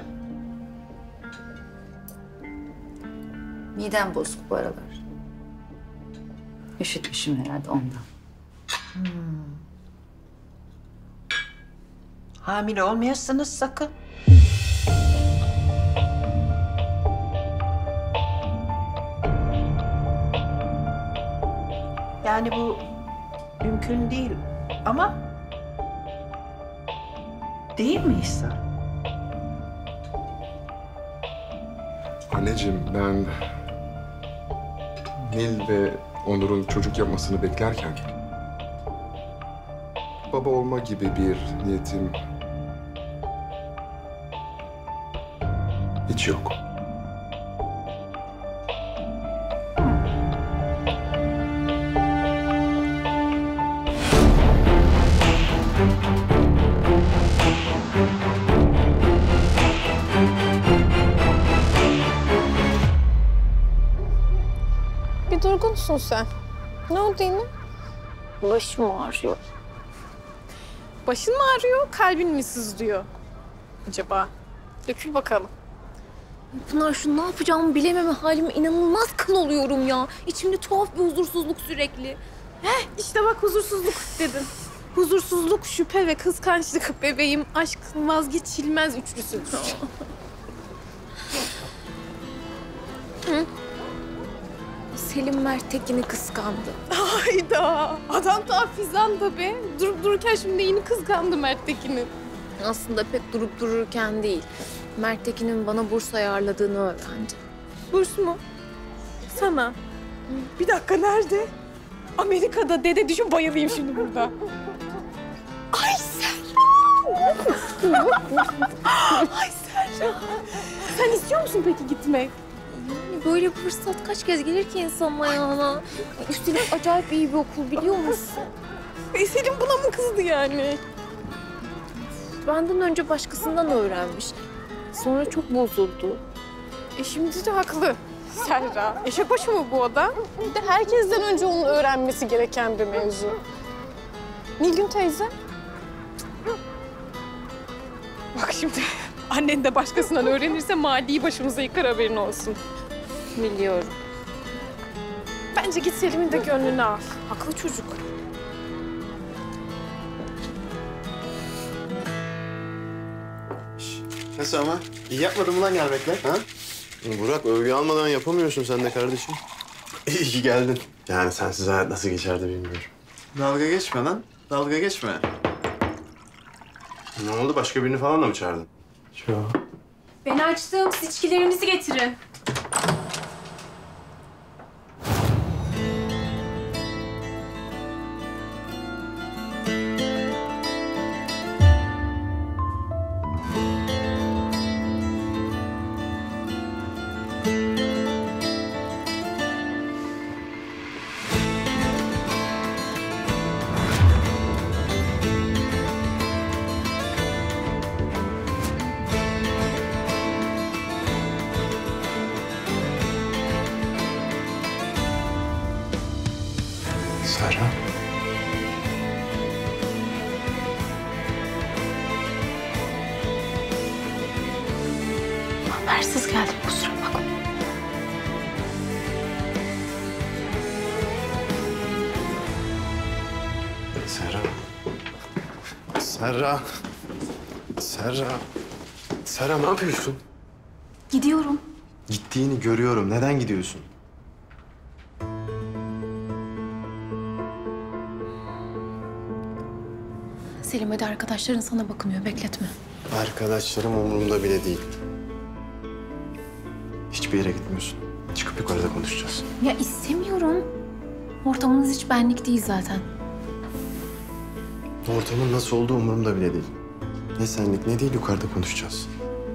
Midem bozuk bu aralar. Üşütmüşüm herhalde ondan. Hamile olmayasınız sakın. Yani bu mümkün değil ama değil mi İhsan? Anneciğim ben Nil ve Onur'un çocuk yapmasını beklerken baba olma gibi bir niyetim hiç yok. Bir durgunsun sen. Ne oldu yine? Başım ağrıyor. Başın mı ağrıyor, kalbin mi sızlıyor acaba? Dökül bakalım. Pınar şu ne yapacağımı bilememe halime inanılmaz kıl oluyorum ya. İçimde tuhaf bir huzursuzluk sürekli. İşte bak huzursuzluk dedin. Huzursuzluk, şüphe ve kıskançlık bebeğim aşkın vazgeçilmez üçlüsüdür. Hı? Selim Mert Tekin'i kıskandı. Hayda! Adam daha fizanda be. Durup dururken şimdi yeni kıskandı Mert Tekin'i. Aslında pek durup dururken değil. Mert Tekin'in bana burs ayarladığını öğrendi. Burs mu? Sana. Bir dakika nerede? Amerika'da dede düşün bayılayım şimdi burada. Ay Serra! Ay Serra! Sen istiyor musun peki gitmek? Yani böyle bir fırsat kaç kez gelir ki insanın ayağına? Üstelik acayip iyi bir okul biliyor musun? Selim buna mı kızdı yani? Benden önce başkasından öğrenmiş. Sonra çok bozuldu. Şimdi de haklı. Serra, eşek başı mı bu adam? Bir de herkesten önce onun öğrenmesi gereken bir mevzu. Nilgün teyze. Bak şimdi, annen de başkasından öğrenirse maliyi başımıza yıkar, haberin olsun. Biliyorum. Bence git Selim'in de gönlünü al. Haklı çocuk. Nasıl ama? İyi yapmadın mı lan gelmekle? Ha? Burak, övgü almadan yapamıyorsun sen de kardeşim. İyi ki geldin. Yani sensiz hayat nasıl geçerdi bilmiyorum. Dalga geçme lan. Dalga geçme. Ne oldu? Başka birini falan da mı çağırdın? Yok. Ben açtım. Siz içkilerinizi getirin. Serra. Habersiz geldim, kusura bakma. Serra. Serra. Serra. Serra ne yapıyorsun? Gidiyorum. Gittiğini görüyorum. Neden gidiyorsun? Selim, hadi arkadaşların sana bakınıyor, bekletme. Arkadaşlarım umurumda bile değil. Hiçbir yere gitmiyorsun. Çıkıp yukarıda konuşacağız. Ya istemiyorum. Ortamınız hiç benlik değil zaten. Ortamın nasıl olduğu umurumda bile değil. Ne senlik ne değil, yukarıda konuşacağız.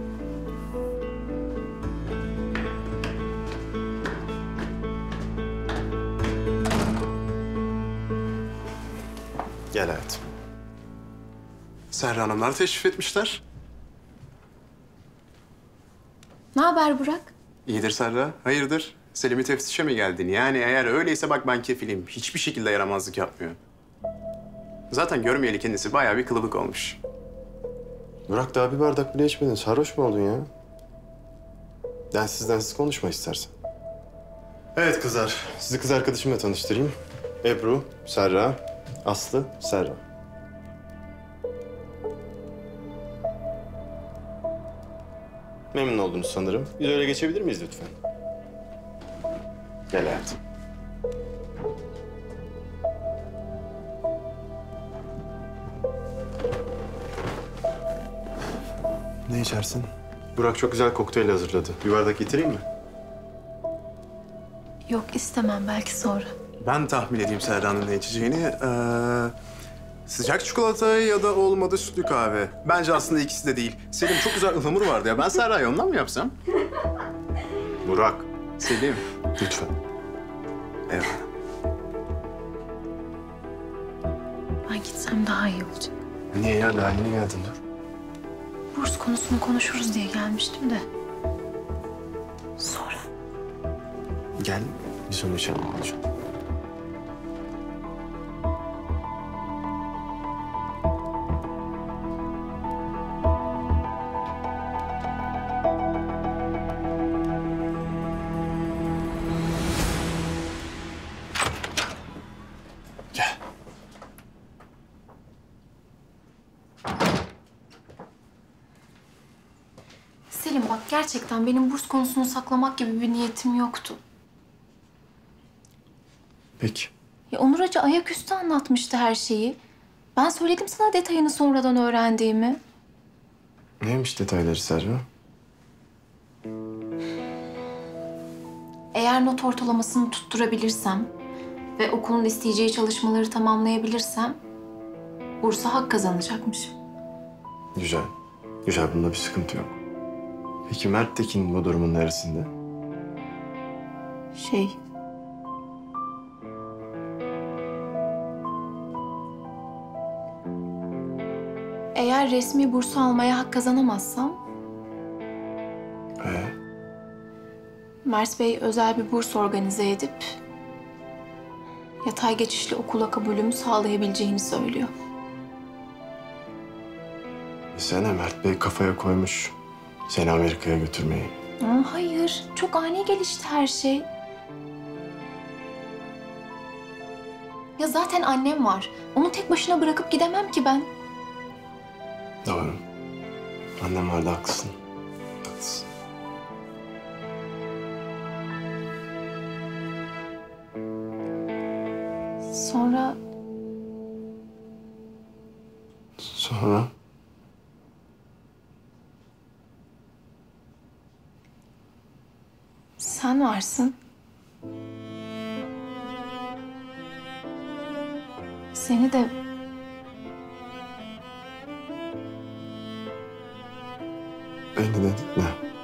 Gel hayatım. Serra Hanımlar teşrif etmişler. Ne haber Burak? İyidir Serra. Hayırdır? Selim'i teftişe mi geldin? Yani eğer öyleyse bak ben kefilim. Hiçbir şekilde yaramazlık yapmıyor. Zaten görmeyeli kendisi bayağı bir kılıbık olmuş. Burak, daha bir bardak bile içmedin. Sarhoş mu oldun ya? Densiz konuşma istersen. Evet kızlar. Sizi kız arkadaşımla tanıştırayım. Ebru, Serra, Aslı, Serra. Memnun oldunuz sanırım. Biz öyle geçebilir miyiz lütfen? Gel hayatım. Ne içersin? Burak çok güzel kokteyl hazırladı. Bir bardak getireyim mi? Yok, istemem, belki sonra. Ben tahmin edeyim Serra'nın ne içeceğini. Sıcak çikolata ya da olmadı sütlü kahve. Bence aslında ikisi de değil. Selim, çok güzel ıhlamur vardı ya. Ben Serra'ya ondan mı yapsam? Burak. Selim. Lütfen. Evet. Ben gitsem daha iyi olacak. Niye ya? Daha yeni geldin, dur. Burs konusunu konuşuruz diye gelmiştim de. Sonra. Gel, biz onu içelim konuşalım. Selim bak, gerçekten benim burs konusunu saklamak gibi bir niyetim yoktu. Peki. Ya Onur Hoca ayaküstü anlatmıştı her şeyi. Ben söyledim sana detayını sonradan öğrendiğimi. Neymiş detayları Serra? Eğer not ortalamasını tutturabilirsem ve okulun isteyeceği çalışmaları tamamlayabilirsem bursa hak kazanacakmışım. Güzel. Güzel, bunda bir sıkıntı yok. Peki Mert Tekin bu durumun neresinde? Eğer resmi bursu almaya hak kazanamazsam Mert Bey özel bir burs organize edip yatay geçişli okula kabulümü sağlayabileceğini söylüyor. Sene Mert Bey kafaya koymuş seni Amerika'ya götürmeyi. Hayır, çok ani gelişti her şey. Ya zaten annem var. Onu tek başına bırakıp gidemem ki ben. Doğru. Annem vardı, haklısın. Haklısın. Sonra Sonra? sen varsın. Seni de Beni de ne?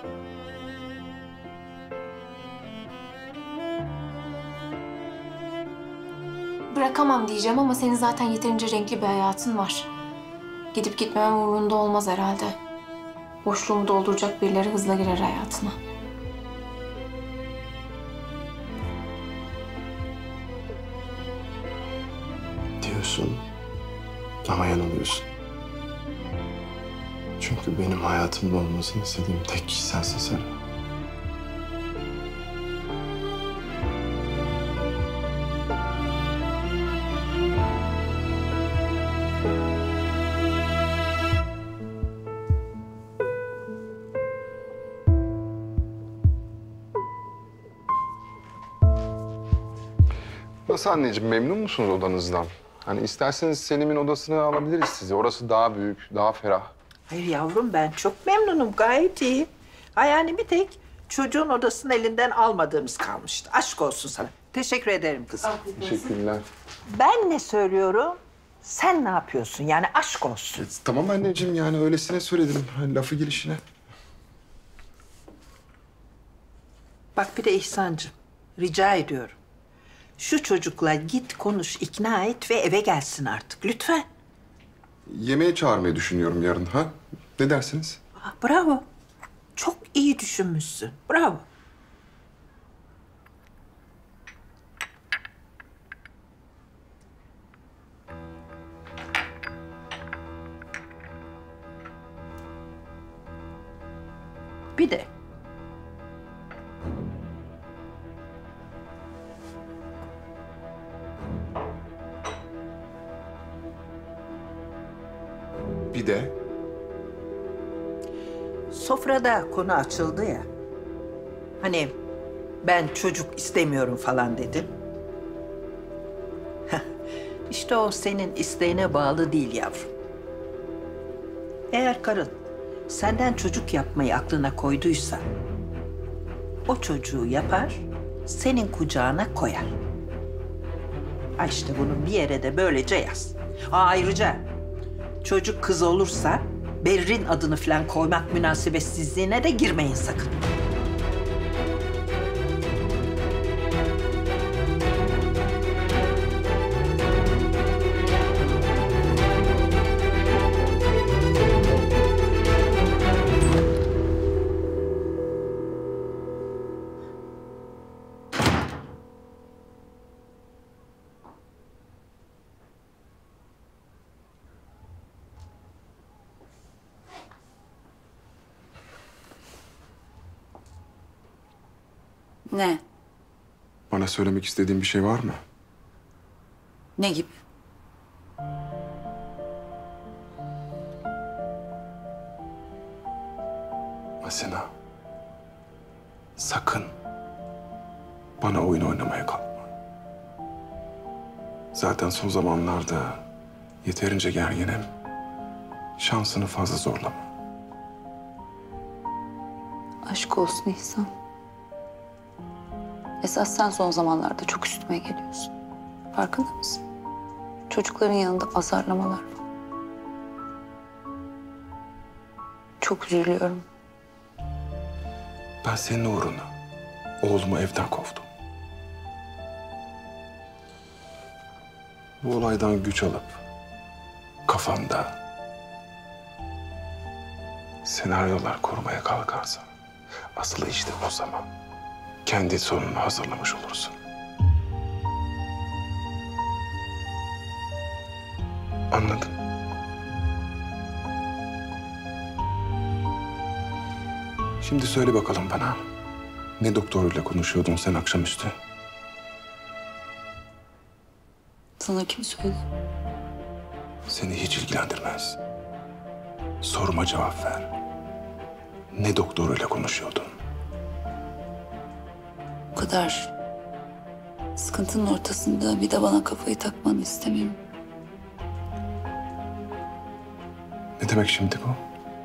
bırakamam diyeceğim ama senin zaten yeterince renkli bir hayatın var. Gidip gitmemem umurunda olmaz herhalde. Boşluğumu dolduracak birileri hızla girer hayatına. Diyorsun ama yanılıyorsun. Çünkü benim hayatımda olmasını istediğim tek kişi sensin Sera. Nasıl anneciğim, memnun musunuz odanızdan? Hani isterseniz Selim'in odasını alabiliriz sizi. Orası daha büyük, daha ferah. Hayır yavrum, ben çok memnunum, gayet iyi. Ha yani bir tek çocuğun odasını elinden almadığımız kalmıştı. Aşk olsun sana. Teşekkür ederim kızım. Teşekkürler. Ben ne söylüyorum, sen ne yapıyorsun? Yani aşk olsun. Tamam anneciğim, yani öylesine söyledim. Hani lafı gelişine. Bak bir de İhsancığım, rica ediyorum. Şu çocukla git konuş, ikna et ve eve gelsin artık. Lütfen. Yemeğe çağırmayı düşünüyorum yarın, ha? Ne dersiniz? Bravo. Çok iyi düşünmüşsün. Bravo. Bir de Bir de sofrada konu açıldı ya. Hani ben çocuk istemiyorum falan dedin. İşte o senin isteğine bağlı değil yavrum. Eğer karın senden çocuk yapmayı aklına koyduysa o çocuğu yapar, senin kucağına koyar. Ha işte bunu bir yere de böylece yaz. Ayrıca çocuk kız olursa Berrin adını falan koymak münasebetsizliğine de girmeyin sakın. Ne? bana söylemek istediğin bir şey var mı? Ne gibi? Asena, sakın bana oyun oynamaya kalkma. Zaten son zamanlarda yeterince gerginim. Şansını fazla zorlama. Aşk olsun İhsan. Esas sen son zamanlarda çok üstüme geliyorsun. Farkında mısın? Çocukların yanında azarlamalar var. Çok üzülüyorum. Ben senin uğruna oğlumu evden kovdum. Bu olaydan güç alıp kafamda senaryolar kurmaya kalkarsan asıl işte o zaman kendi sonunu hazırlamış olursun. Anladın? Şimdi söyle bakalım bana. Ne doktoruyla konuşuyordun sen akşamüstü? Sana kim söyledi? Seni hiç ilgilendirmez. Soruma cevap ver. Ne doktoruyla konuşuyordun? Bu kadar sıkıntının ortasında bir de bana kafayı takmanı istemiyorum. Ne demek şimdi bu?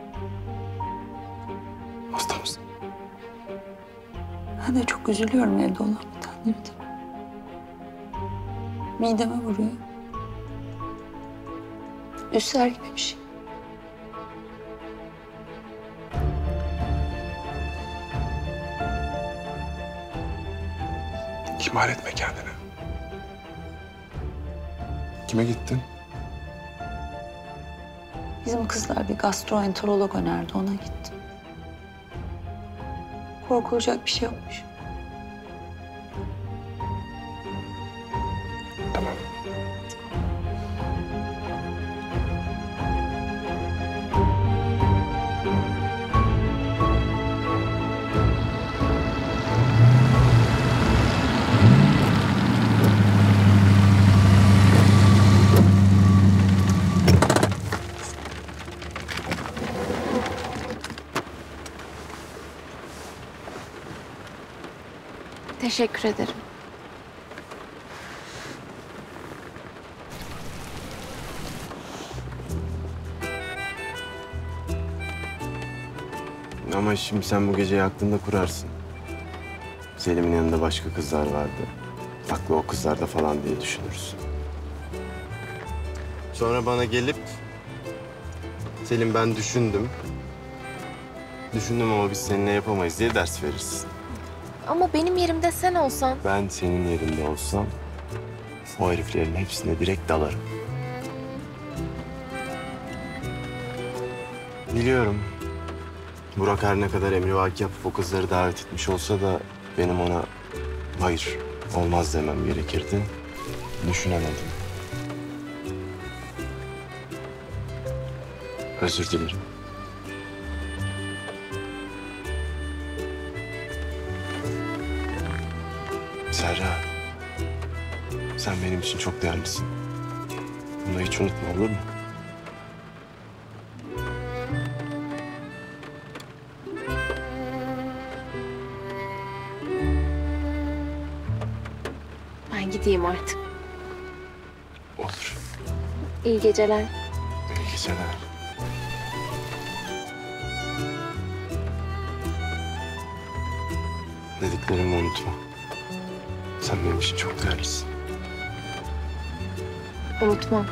Hasta mısın? Ben de çok üzülüyorum evde olan bitenleri. Mideme vuruyor. Ülser gibi bir şey. İhmal etme kendini. Kime gittin? Bizim kızlar bir gastroenterolog önerdi, ona gittim. Korkulacak bir şey yokmuş. Tamam. Teşekkür ederim. Ama şimdi sen bu geceyi aklında kurarsın. Selim'in yanında başka kızlar vardı. Aklı o kızlarda falan diye düşünürsün. Sonra bana gelip Selim ben düşündüm. Düşündüm ama biz seninle yapamayız diye ders verirsin. Ama benim yerimde sen olsan... Ben senin yerinde olsam o heriflerin hepsine direkt dalarım. Biliyorum. Burak her ne kadar emrivaki yapıp o kızları davet etmiş olsa da benim ona hayır, olmaz demem gerekirdi. Düşünemedim. Özür dilerim. Serra, sen benim için çok değerlisin. Bunu hiç unutma, olur mu? Ben gideyim artık. Olur. İyi geceler. İyi geceler. Dediklerimi unutma. Sen benim için çok değerlisin. Unutmam.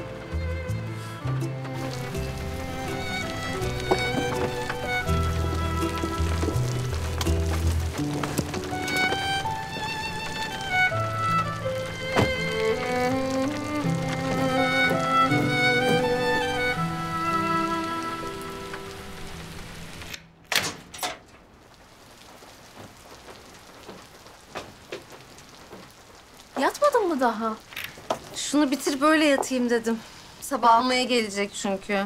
Yatmadın mı daha? Şunu bitir böyle yatayım dedim. Sabah almaya gelecek çünkü.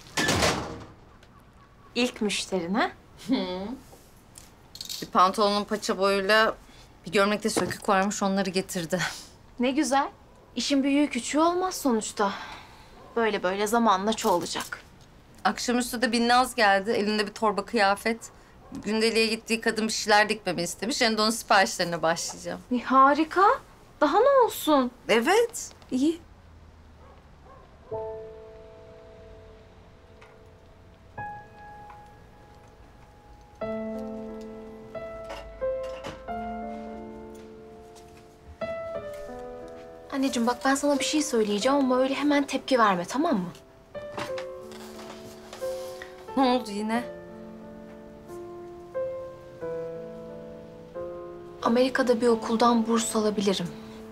İlk müşterin ha? Bir pantolonun paça boyuyla bir gömlekte sökük varmış, onları getirdi. Ne güzel. İşin büyüğü küçüğü olmaz sonuçta. Böyle böyle zamanla çoğalacak. Akşamüstü de Binnaz geldi. Elinde bir torba kıyafet. Gündeliğe gittiği kadın bir şeyler dikmemi istemiş. Yani de onun siparişlerine başlayacağım. Harika. Daha ne olsun? Evet, iyi. Anneciğim bak ben sana bir şey söyleyeceğim ama öyle hemen tepki verme, tamam mı? Ne oldu yine? Amerika'da bir okuldan burs alabilirim.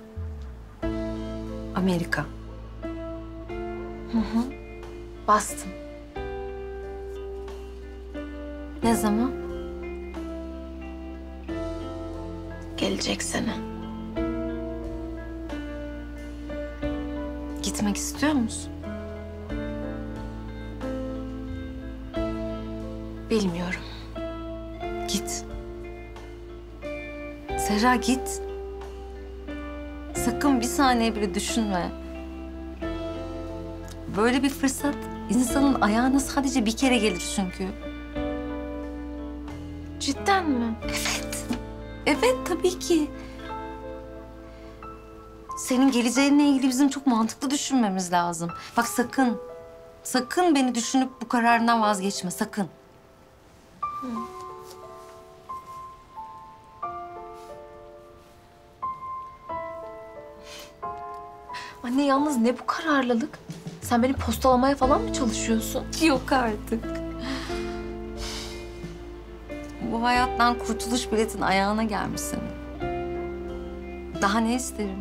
Amerika. Hı hı. Boston. Ne zaman? gelecek seni. Gitmek istiyor musun? Bilmiyorum. Git. Serra git. Sakın bir saniye bile düşünme. Böyle bir fırsat insanın ayağına sadece bir kere gelir çünkü. Cidden mi? Evet. Evet tabii ki. Senin geleceğinle ilgili bizim çok mantıklı düşünmemiz lazım. Bak sakın, sakın beni düşünüp bu kararından vazgeçme, sakın. Anne yalnız ne bu kararlılık? Sen beni postalamaya falan mı çalışıyorsun? Yok artık. Bu hayattan kurtuluş biletin ayağına gelmiş senin. Daha ne isterim?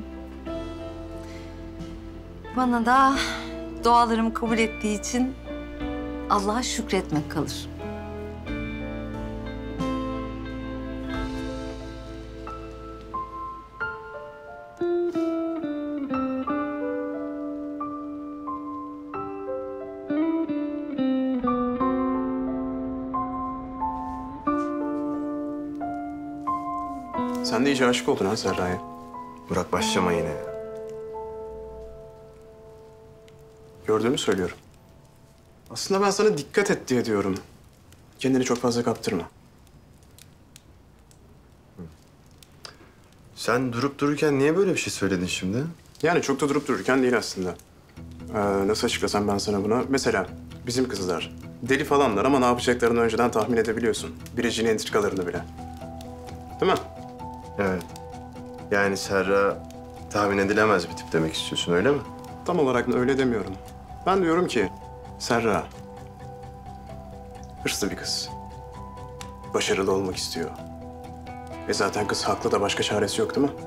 Bana da dualarımı kabul ettiği için Allah'a şükretmek kalır. Sen de iyice aşık oldun ha Serra'ya. Burak başlama yine. Gördüğümü söylüyorum. Aslında ben sana dikkat et diye diyorum. Kendini çok fazla kaptırma. Sen durup dururken niye böyle bir şey söyledin şimdi? Yani çok da durup dururken değil aslında. Nasıl açıklasam ben sana bunu? Mesela bizim kızlar deli falanlar ama ne yapacaklarını önceden tahmin edebiliyorsun. Biricik'in entrikalarını bile. Değil mi? Evet. Yani Serra tahmin edilemez bir tip demek istiyorsun, öyle mi? Tam olarak öyle demiyorum. Ben diyorum ki Serra hırslı bir kız. Başarılı olmak istiyor. Zaten kız haklı da başka çaresi yok değil mi?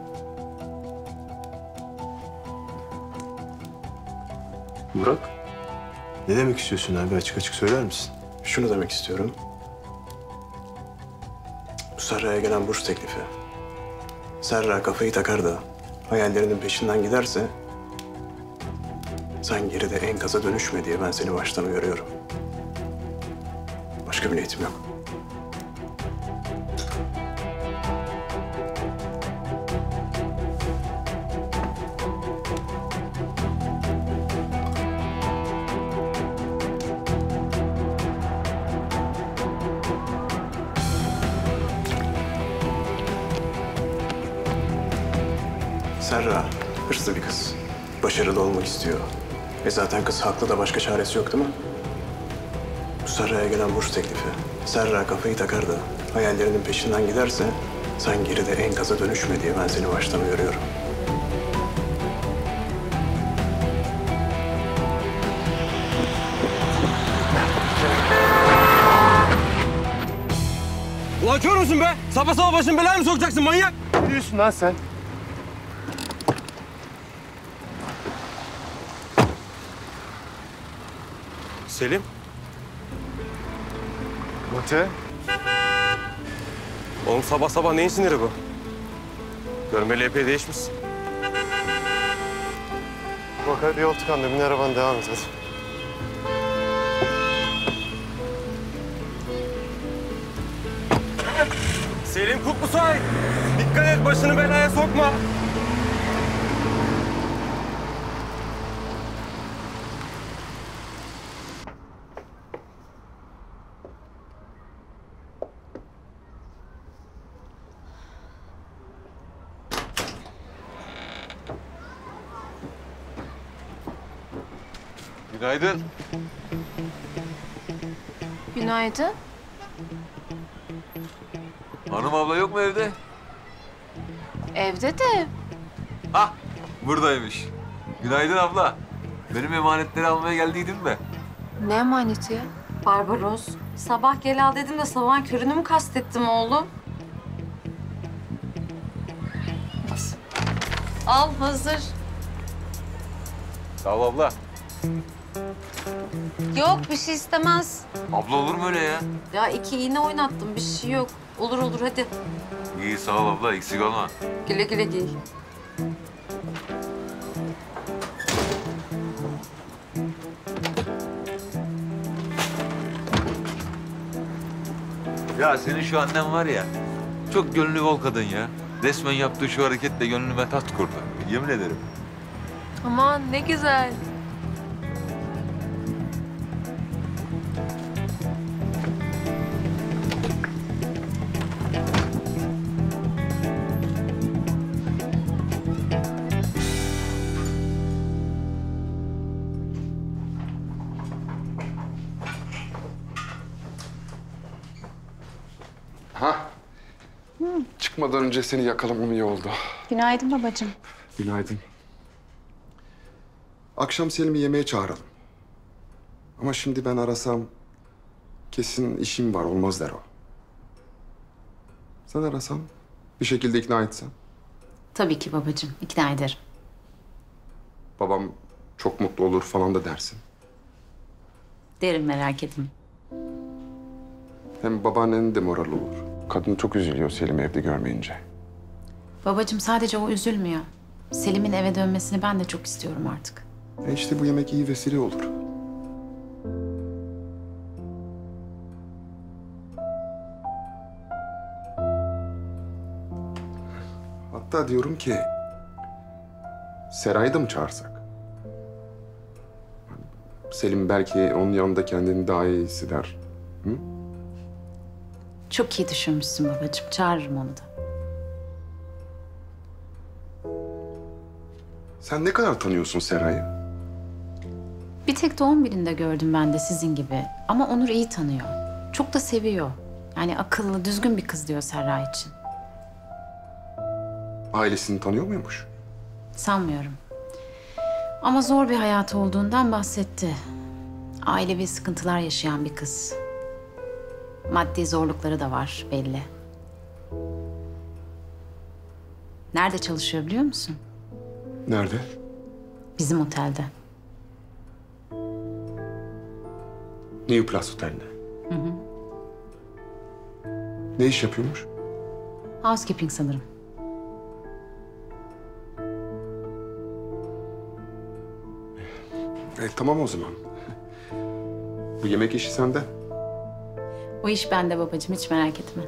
Burak, ne demek istiyorsun abi? Açık açık söyler misin? Şunu demek istiyorum. Bu Serra'ya gelen burs teklifi. Serra kafayı takar da hayallerinin peşinden giderse sen geride enkaza dönüşme diye ben seni baştan uyarıyorum. Başka bir niyetim yok. Serra hırslı bir kız. Başarılı olmak istiyor. Zaten kız haklı da başka çaresi yok değil mi? Bu Serra'ya gelen burs teklifi. Serra kafayı takar da hayallerinin peşinden giderse sen geride enkaza dönüşme diye ben seni baştan uyarıyorum. Ulan kör müsün be? Sabah sabah başını belaya mı sokacaksın manyak? Ne diyorsun lan sen? Selim. Mate. Oğlum sabah sabah neyin siniri bu? Görmeli epey değişmişsin. Bak hadi yol tıkandı. Bin araban devam et hadi. Selim Kutlusay. Dikkat et başını belaya sokma. Günaydın. Günaydın. Hanım abla yok mu evde? Evde de. Hah, buradaymış. Günaydın abla. Benim emanetleri almaya geldiydin mi? Ne emaneti ya? Barbaros, sabah gel al dedim de sabahın körünü mü kastettim oğlum? Al hazır. Sağ ol abla. Yok bir şey istemez. Abla olur mu öyle ya? Ya 2 iğne oynattım bir şey yok. Olur olur hadi. İyi sağ ol abla eksik olma. Güle güle giy. Ya senin şu annen var ya, çok gönlü bol kadın ya. Resmen yaptığı şu hareketle gönlüme taht kurdu. Yemin ederim. Aman ne güzel. Ha? Çıkmadan önce seni yakalamam iyi oldu. Günaydın babacığım. Günaydın. Akşam Selim'i yemeğe çağıralım. Ama şimdi ben arasam kesin işim var, olmaz der o. Sen arasan, bir şekilde ikna etsen. Tabii ki babacığım, ikna ederim. Babam çok mutlu olur falan da dersin. Derim, merak etme. Hem babaannen de moral olur. Kadın çok üzülüyor Selim'i evde görmeyince. Babacığım sadece o üzülmüyor. Selim'in eve dönmesini ben de çok istiyorum artık. İşte bu yemek iyi vesile olur. Hatta diyorum ki Seray'ı da mı çağırsak? Selim belki onun yanında kendini daha iyi hisseder. Hı? Çok iyi düşünmüşsün babacığım. Çağırırım onu da. Sen ne kadar tanıyorsun Seray'ı? Bir tek doğum gününde gördüm ben de sizin gibi. Ama Onur iyi tanıyor. Çok da seviyor. Yani akıllı, düzgün bir kız diyor Serra için. Ailesini tanıyor muymuş? Sanmıyorum. Ama zor bir hayatı olduğundan bahsetti. Ailevi sıkıntılar yaşayan bir kız. Maddi zorlukları da var belli. Nerede çalışıyor biliyor musun? Nerede? Bizim otelde. New Plus Otel'de. Hı hı. Ne iş yapıyormuş? Housekeeping sanırım. Tamam o zaman. Bu yemek işi sende. O iş bende babacığım, hiç merak etme.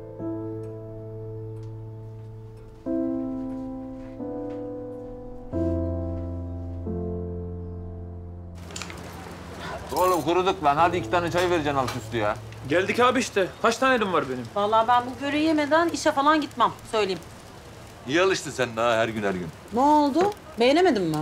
Oğlum kuruduk lan. Hadi 2 tane çay vereceksin alt üstü ya. Geldik abi işte. Kaç tane elim var benim? Vallahi ben bu böreği yemeden işe falan gitmem, söyleyeyim. İyi alıştın sen daha her gün her gün. Ne oldu? Beğenemedin mi?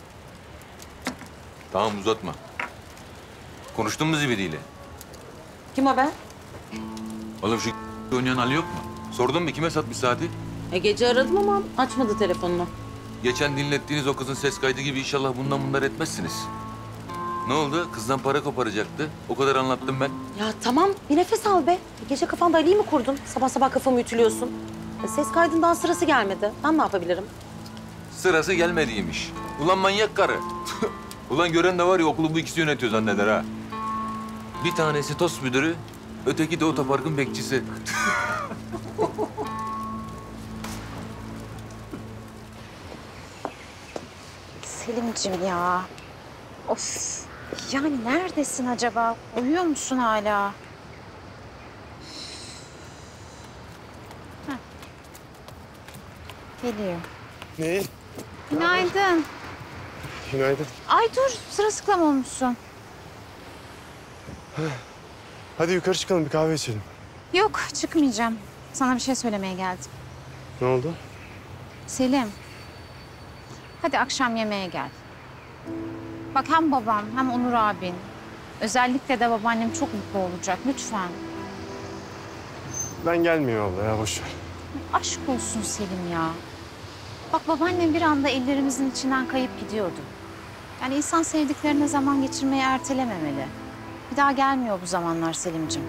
Tamam uzatma. Konuştun mu Zibidi'yle? Kim o be? Oğlum şu oynayan Ali yok mu? Sordun mu kime satmış saati? Gece aradım ama açmadı telefonunu. Geçen dinlettiğiniz o kızın ses kaydı gibi inşallah bundan etmezsiniz. Ne oldu? Kızdan para koparacaktı. O kadar anlattım ben. Ya tamam, bir nefes al be. Gece kafanda Ali'yi mi kurdun? Sabah sabah kafamı ütülüyorsun. Ses kaydından sırası gelmedi. Ben ne yapabilirim? Sırası gelmediymiş. Ulan manyak karı. Ulan gören de var ya okulu bu ikisi yönetiyor zanneder ha. Bir tanesi TOS müdürü, öteki de otoparkın bekçisi. Selimciğim ya. Of. Yani neredesin acaba? Uyuyor musun hala? Heh. Geliyor. Ne? Günaydın. Günaydın. Ay dur, sırılsıklam olmuşsun. Hadi yukarı çıkalım bir kahve içelim. Yok, çıkmayacağım. Sana bir şey söylemeye geldim. Ne oldu? Selim. Hadi akşam yemeğe gel. Bak hem babam hem Onur abin. Özellikle de babaannem çok mutlu olacak. Lütfen. Ben gelmiyorum abla ya boş ver. Aşk olsun Selim ya. Bak babaannem bir anda ellerimizin içinden kayıp gidiyordu. Yani insan sevdiklerine zaman geçirmeyi ertelememeli. Bir daha gelmiyor bu zamanlar Selimciğim.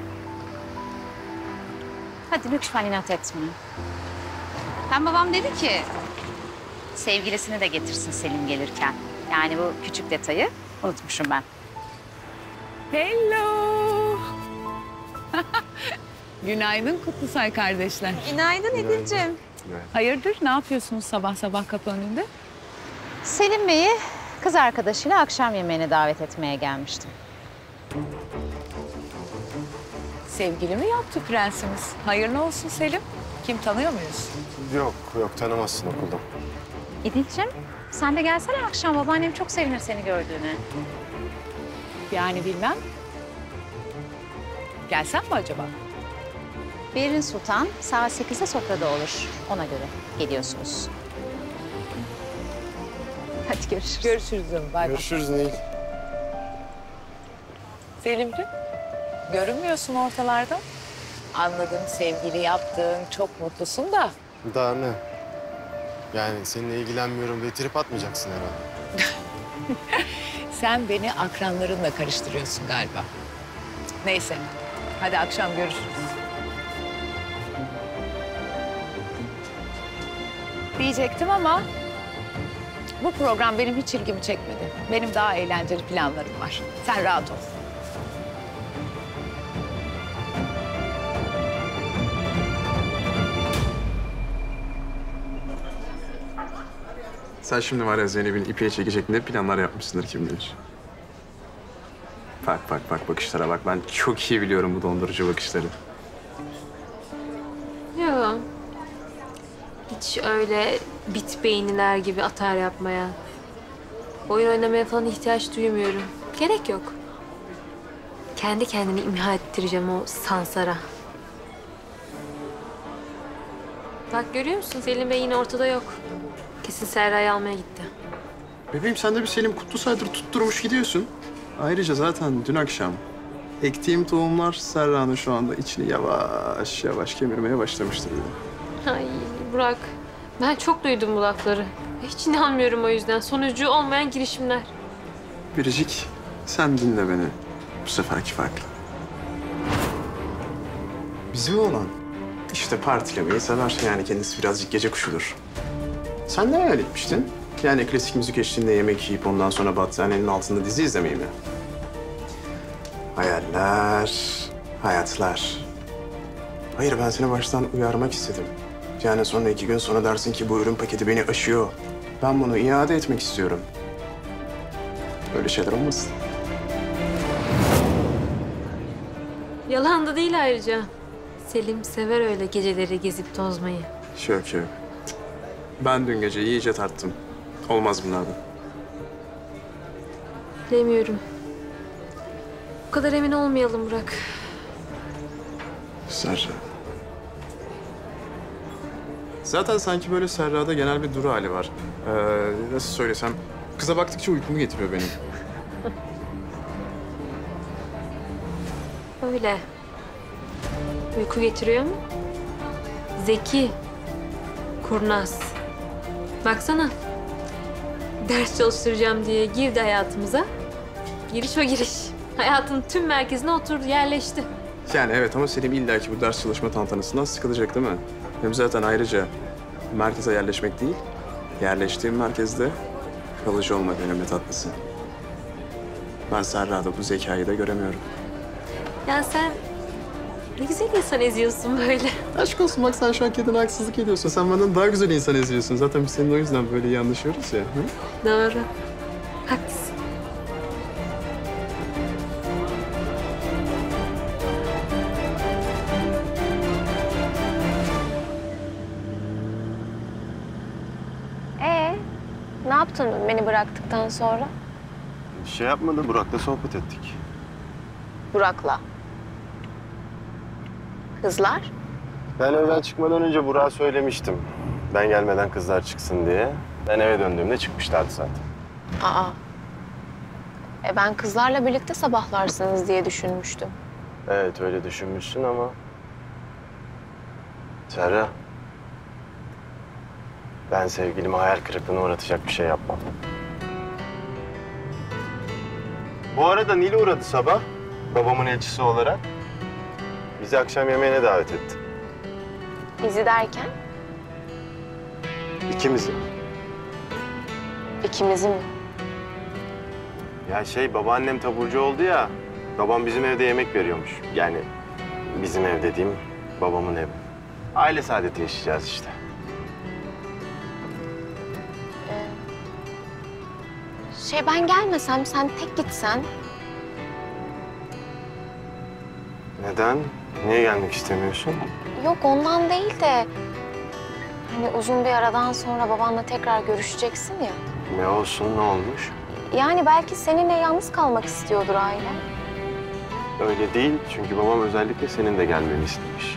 Hadi lütfen inat etme. Hem babam dedi ki sevgilisini de getirsin Selim gelirken. Yani bu küçük detayı unutmuşum ben. Hello. Günaydın Kutlusay kardeşler. Günaydın Edil'ciğim. Hayırdır, ne yapıyorsunuz sabah sabah kapı önünde? Selim Bey'i kız arkadaşıyla akşam yemeğine davet etmeye gelmiştim. Sevgili mi yaptı prensimiz? Hayırlı olsun Selim. Kim, tanıyor muyuz? Yok tanımazsın okulda. İdil'ciğim sen de gelsene akşam. Babaannem çok sevinir seni gördüğüne. Yani bilmem. Gelsen mi acaba? Berin Sultan saat 8'de sofrada olur. Ona göre geliyorsunuz. Hadi görüşürüz. Görüşürüz canım. Bay bay. Görüşürüz Nil. Selimciğim, görünmüyorsun ortalarda. Anladım, sevgili yaptın, çok mutlusun da. Daha ne? Yani seninle ilgilenmiyorum diye trip atmayacaksın herhalde. Sen beni akranlarınla karıştırıyorsun galiba. Neyse, hadi akşam görüşürüz. Diyecektim ama bu program benim hiç ilgimi çekmedi. Benim daha eğlenceli planlarım var. Sen rahat ol. Sen şimdi var ya Zeynep'in ipiye çekecek ne planlar yapmışsındır kim bilir. Bak bakışlara bak. Ben çok iyi biliyorum bu dondurucu bakışları. Yok. Hiç öyle bit beyniler gibi atar yapmaya. Oyun oynamaya falan ihtiyaç duymuyorum. Gerek yok. Kendi kendini imha ettireceğim o Sansar'a. Bak görüyor musun? Selim Bey yine ortada yok. Kesin Serra'yı almaya gitti. Bebeğim sen de bir Selim Kutlusay'dır tutturmuş gidiyorsun. Ayrıca zaten dün akşam ektiğim tohumlar Serra'nın şu anda içini yavaş yavaş kemirmeye başlamıştır bile. Ay Burak, ben çok duydum bu lafları. Hiç inanmıyorum o yüzden. Sonucu olmayan girişimler. Biricik, sen dinle beni. Bu seferki farklı. Bizim oğlan işte partilemeyi sever. Yani kendisi birazcık gece kuşudur. Sen ne hayal etmiştin? Yani klasik müzik eşliğinde yemek yiyip ondan sonra battaniyenin altında dizi izlemeyi mi? Hayaller, hayatlar. Hayır, ben seni baştan uyarmak istedim. Yani sonra 2 gün sonra dersin ki bu ürün paketi beni aşıyor. Ben bunu iade etmek istiyorum. Öyle şeyler olmasın. Yalan da değil ayrıca. Selim sever öyle geceleri gezip tozmayı. Yok. Ben dün gece iyice tarttım. Olmaz bunlardan. Bilemiyorum. Bu kadar emin olmayalım Burak. Serra. Zaten sanki böyle Serra'da genel bir duru hali var. Nasıl söylesem, kıza baktıkça uykumu getiriyor benim. Öyle. Uyku getiriyor mu? Zeki. Kurnaz. Baksana. Ders çalıştıracağım diye girdi hayatımıza. Giriş o giriş. Hayatın tüm merkezine oturdu, yerleşti. Yani evet ama Selim illaki bu ders çalışma tantanasından sıkılacak değil mi? Hem zaten ayrıca merkeze yerleşmek değil, yerleştiğim merkezde kalıcı olmak önemli tatlısı. Ben Serra'da bu zekayı da göremiyorum. Ya sen ne güzel insan eziyorsun böyle. Aşk olsun bak sen şu an kendine haksızlık ediyorsun. Sen benden daha güzel insan eziyorsun. Zaten biz seninle o yüzden böyle iyi anlaşıyoruz ya. Hı? Doğru. Haklısın. Ne yaptın beni bıraktıktan sonra? Şey yapmadı, Burak'la sohbet ettik. Burak'la. Kızlar? Ben evden çıkmadan önce Burak'a söylemiştim. Ben gelmeden kızlar çıksın diye. Ben eve döndüğümde çıkmışlardı zaten. Aa. Ben kızlarla birlikte sabahlarsınız diye düşünmüştüm. Evet, öyle düşünmüşsün ama... Serra... Ben sevgilime hayal kırıklığına uğratacak bir şey yapmam. Bu arada Nil uğradı sabah, babamın elçisi olarak. Bizi akşam yemeğine davet etti. Bizi derken? İkimizi. İkimizi mi? Ya babaannem taburcu oldu ya, babam bizim evde yemek veriyormuş. Yani bizim ev dediğim babamın evi. Aile saadeti yaşayacağız işte. Ben gelmesem, sen tek gitsen. Neden? Niye gelmek istemiyorsun? Yok ondan değil de... Hani uzun bir aradan sonra babanla tekrar görüşeceksin ya. Ne olsun, ne olmuş? Yani belki seninle yalnız kalmak istiyordur aile. Öyle değil çünkü babam özellikle senin de gelmeni istemiş.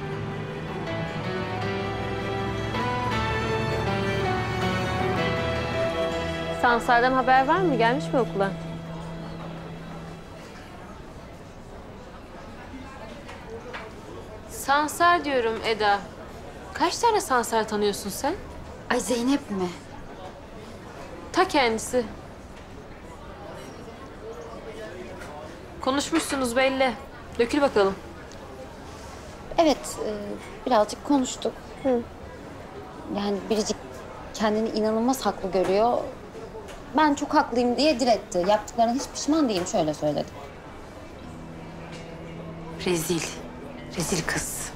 Sansar'dan haber var mı? Gelmiş mi okula? Sansar diyorum Eda. Kaç tane Sansar tanıyorsun sen? Ay Zeynep mi? Ta kendisi. Konuşmuşsunuz belli. Dökül bakalım. Evet, birazcık konuştuk. Yani Biricik kendini inanılmaz haklı görüyor. Ben çok haklıyım diye diretti. Yaptıklarına hiç pişman değilim, şöyle söyledi. Rezil. Rezil kız.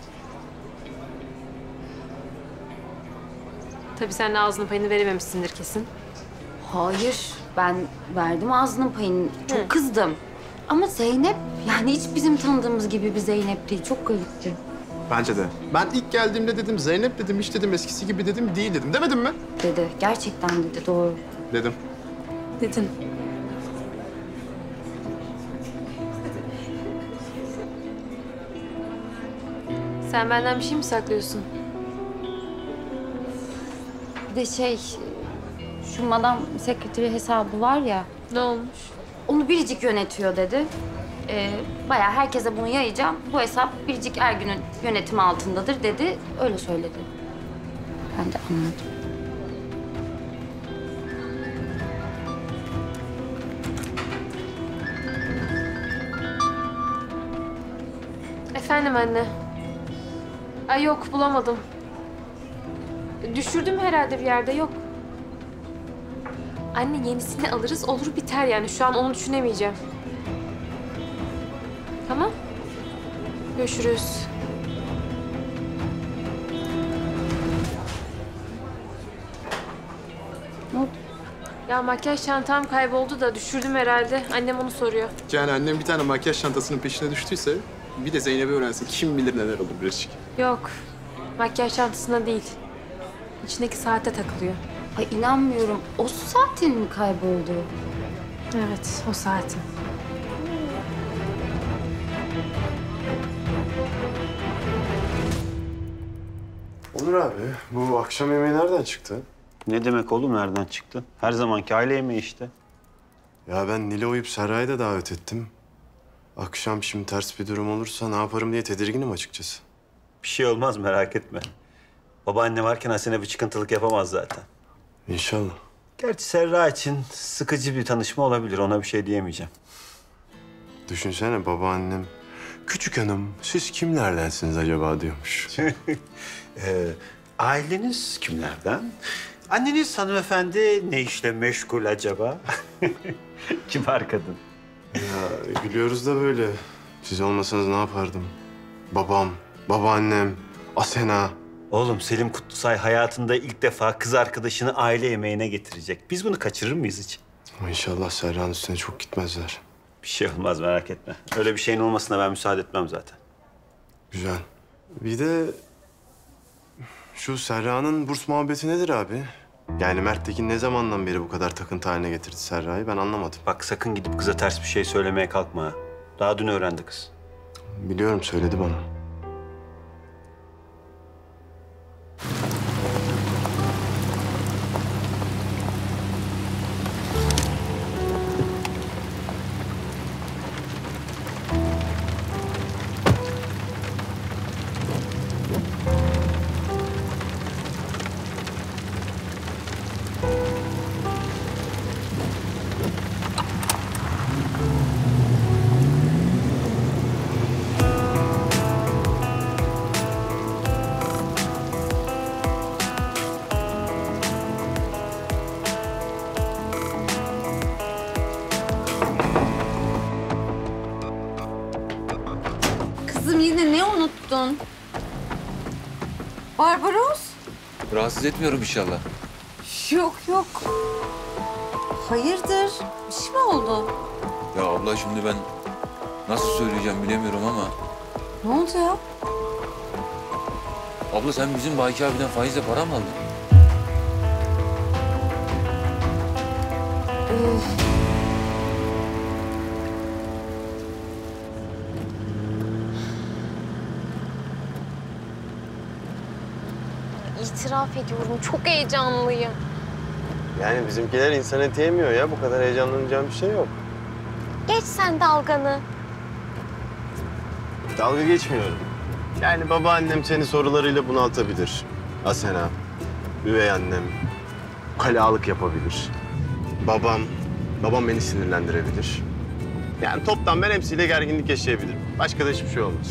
Tabii sen de ağzının payını verememişsindir kesin. Hayır, ben verdim ağzının payını. Çok kızdım. Ama Zeynep, yani hiç bizim tanıdığımız gibi bir Zeynep değil. Çok garipti. Bence de. Ben ilk geldiğimde dedim Zeynep dedim, hiç dedim eskisi gibi dedim değil dedim. Demedim mi? Dedi, gerçekten dedi, doğru. Dedim. Dedin. Sen benden bir şey mi saklıyorsun? Bir de şu madam sekreteri hesabı var ya. Ne olmuş? Onu Biricik yönetiyor dedi. Bayağı herkese bunu yayacağım. Bu hesap Biricik Ergün'ün yönetimi altındadır dedi. Öyle söyledi. Ben de anladım. Efendim anne. Ay yok bulamadım. Düşürdüm herhalde bir yerde yok. Anne yenisini alırız olur biter yani. Şu an onu düşünemeyeceğim. Tamam. Görüşürüz. Ne oldu? Ya makyaj çantam kayboldu da düşürdüm herhalde. Annem onu soruyor. Yani annem bir tane makyaj çantasının peşine düştüyse bir de Zeynep'i öğrense kim bilir neler olur Biricik. Yok. Makyaj çantasında değil. İçindeki saate takılıyor. Ay inanmıyorum. O saatin mi kayboldu? Evet, o saatin. Onur abi, bu akşam yemeği nereden çıktı? Ne demek oğlum nereden çıktı? Her zamanki aile yemeği işte. Ya ben Nil'e uyup Serra'yı da davet ettim. Akşam şimdi ters bir durum olursa ne yaparım diye tedirginim açıkçası. Bir şey olmaz merak etme. Babaanne varken Hasene bir çıkıntılık yapamaz zaten. İnşallah. Gerçi Serra için sıkıcı bir tanışma olabilir. Ona bir şey diyemeyeceğim. Düşünsene babaannem, küçük hanım siz kimlerdensiniz acaba diyormuş. Aileniz kimlerden? Anneniz hanımefendi ne işle meşgul acaba? Kibar kadın. Ya gülüyoruz da böyle. Siz olmasanız ne yapardım? Babam, babaannem, Asena. Oğlum Selim Kutlusay hayatında ilk defa kız arkadaşını aile yemeğine getirecek. Biz bunu kaçırır mıyız hiç? İnşallah Serra'nın üstüne çok gitmezler. Bir şey olmaz merak etme. Öyle bir şeyin olmasına ben müsaade etmem zaten. Güzel. Bir de şu Serra'nın burs muhabbeti nedir abi? Yani Mert Tekin ne zamandan beri bu kadar takıntı haline getirdi Serra'yı ben anlamadım. Bak sakın gidip kıza ters bir şey söylemeye kalkma ha. Daha dün öğrendi kız. Biliyorum söyledi bana. Barbaros? Rahatsız etmiyorum inşallah. Yok yok. Hayırdır? Bir şey mi oldu? Ya abla şimdi ben nasıl söyleyeceğim bilemiyorum ama... Ne oldu ya? Abla sen bizim Baki abiden faizle para mı aldın? İtiraf ediyorum, çok heyecanlıyım. Yani bizimkiler insan eti yemiyor ya. Bu kadar heyecanlanacağım bir şey yok. Geç sen dalganı. Dalga geçmiyorum. Yani babaannem seni sorularıyla bunaltabilir. Asena, üvey annem, ukalalık yapabilir. Babam beni sinirlendirebilir. Yani toptan ben hepsiyle gerginlik yaşayabilirim. Başka da hiçbir şey olmaz.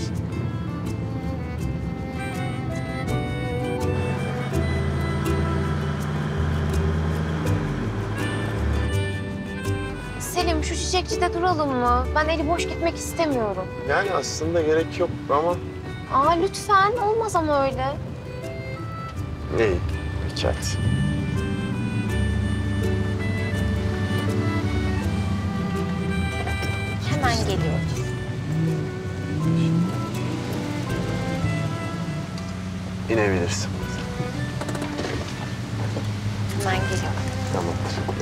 Selim, şu çiçekçide duralım mı? Ben eli boş gitmek istemiyorum. Yani aslında gerek yok ama... Aa lütfen, olmaz ama öyle. İyi, peki hadi. Hemen geliyoruz. İnebilirsin. Hemen geliyorum. Tamamdır.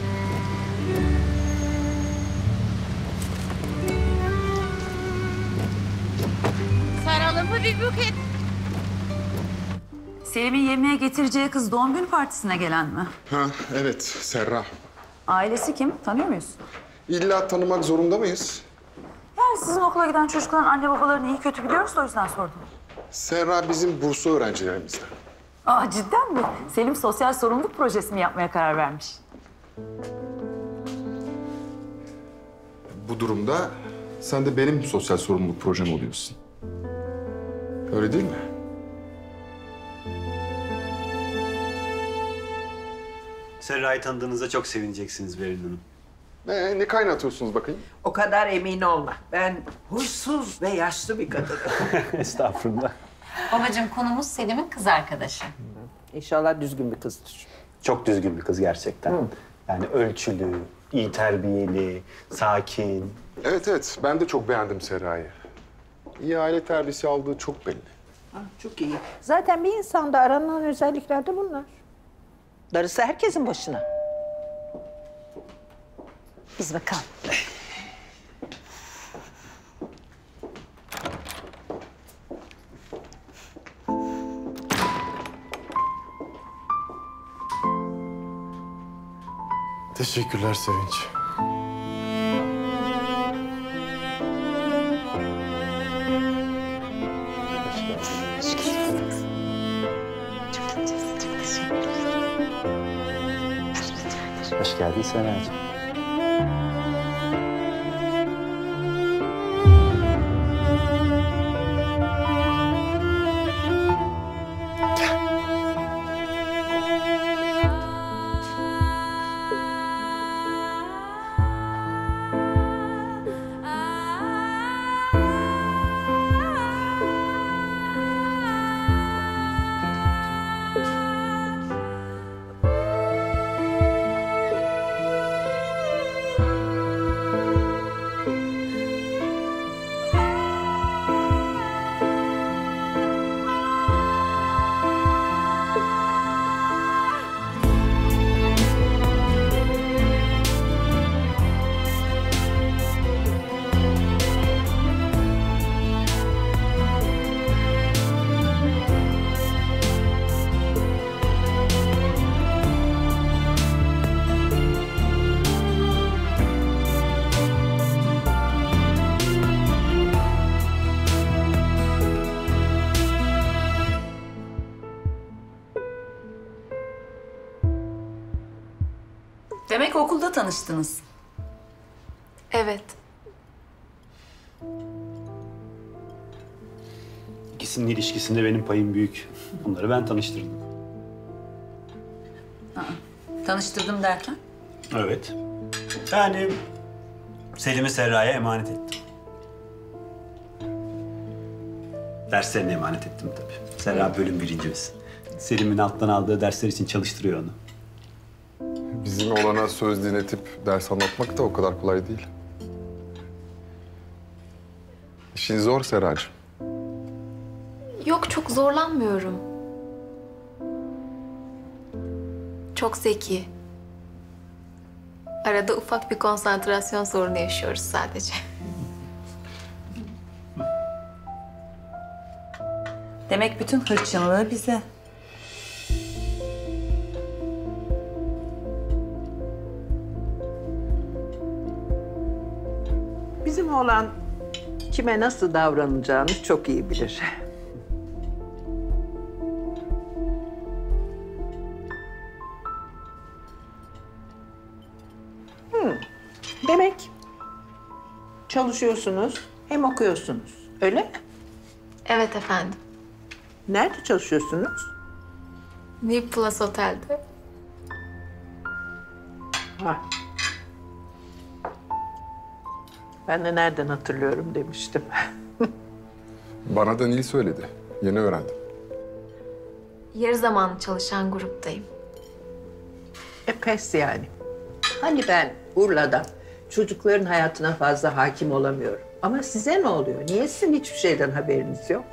Saralım mı bir buket? Selim'in yemeğe getireceği kız doğum günü partisine gelen mi? Ha evet Serra. Ailesi kim? Tanıyor muyuz? İlla tanımak zorunda mıyız? Yani sizin okula giden çocukların anne babalarını iyi kötü biliyoruz da o yüzden sordum. Serra bizim burslu öğrencilerimizden. Aa cidden mi? Selim sosyal sorumluluk projesi mi yapmaya karar vermiş? Bu durumda sen de benim sosyal sorumluluk projem oluyorsun. Öyle değil mi? Serra'yı tanıdığınızda çok sevineceksiniz Berin Hanım. Ne kaynatıyorsunuz bakayım? O kadar emin olma. Ben huysuz ve yaşlı bir kadınım. Estağfurullah. Babacığım konumuz Selim'in kız arkadaşı. İnşallah düzgün bir kızdır. Çok düzgün bir kız gerçekten. Yani ölçülü, iyi terbiyeli, sakin. Evet ben de çok beğendim Serra'yı. İyi aile terbiyesi aldığı çok belli. Çok iyi. Zaten bir insanda aranan özellikler de bunlar. Darısı herkesin başına. Biz bakalım. Teşekkürler Sevinç. Hoş geldin Serra'cığım. Demek okulda tanıştınız. Evet. İkisinin ilişkisinde benim payım büyük. Bunları ben tanıştırdım. Tanıştırdım derken? Evet. Yani Selim'i Serra'ya emanet ettim. Derslerine emanet ettim tabii. Serra bölüm birincimiz. Selim'in alttan aldığı dersler için çalıştırıyor onu. Bizim olana söz dinletip ders anlatmak da o kadar kolay değil. İşin zor Serracığım. Yok, çok zorlanmıyorum. Çok zeki. Arada ufak bir konsantrasyon sorunu yaşıyoruz sadece. Demek bütün hırçınlığı bize. Bizim oğlan kime nasıl davranacağını çok iyi bilir. Demek çalışıyorsunuz hem okuyorsunuz, öyle mi? Evet efendim. Nerede çalışıyorsunuz? New Plus Otel'de. Ha. Ben de nereden hatırlıyorum demiştim. Bana da Nil söyledi. Yeni öğrendim. Yarı zamanlı çalışan gruptayım. Pes yani. Hani ben Urla'da çocukların hayatına fazla hakim olamıyorum. Ama size ne oluyor? Niye sizin hiçbir şeyden haberiniz yok?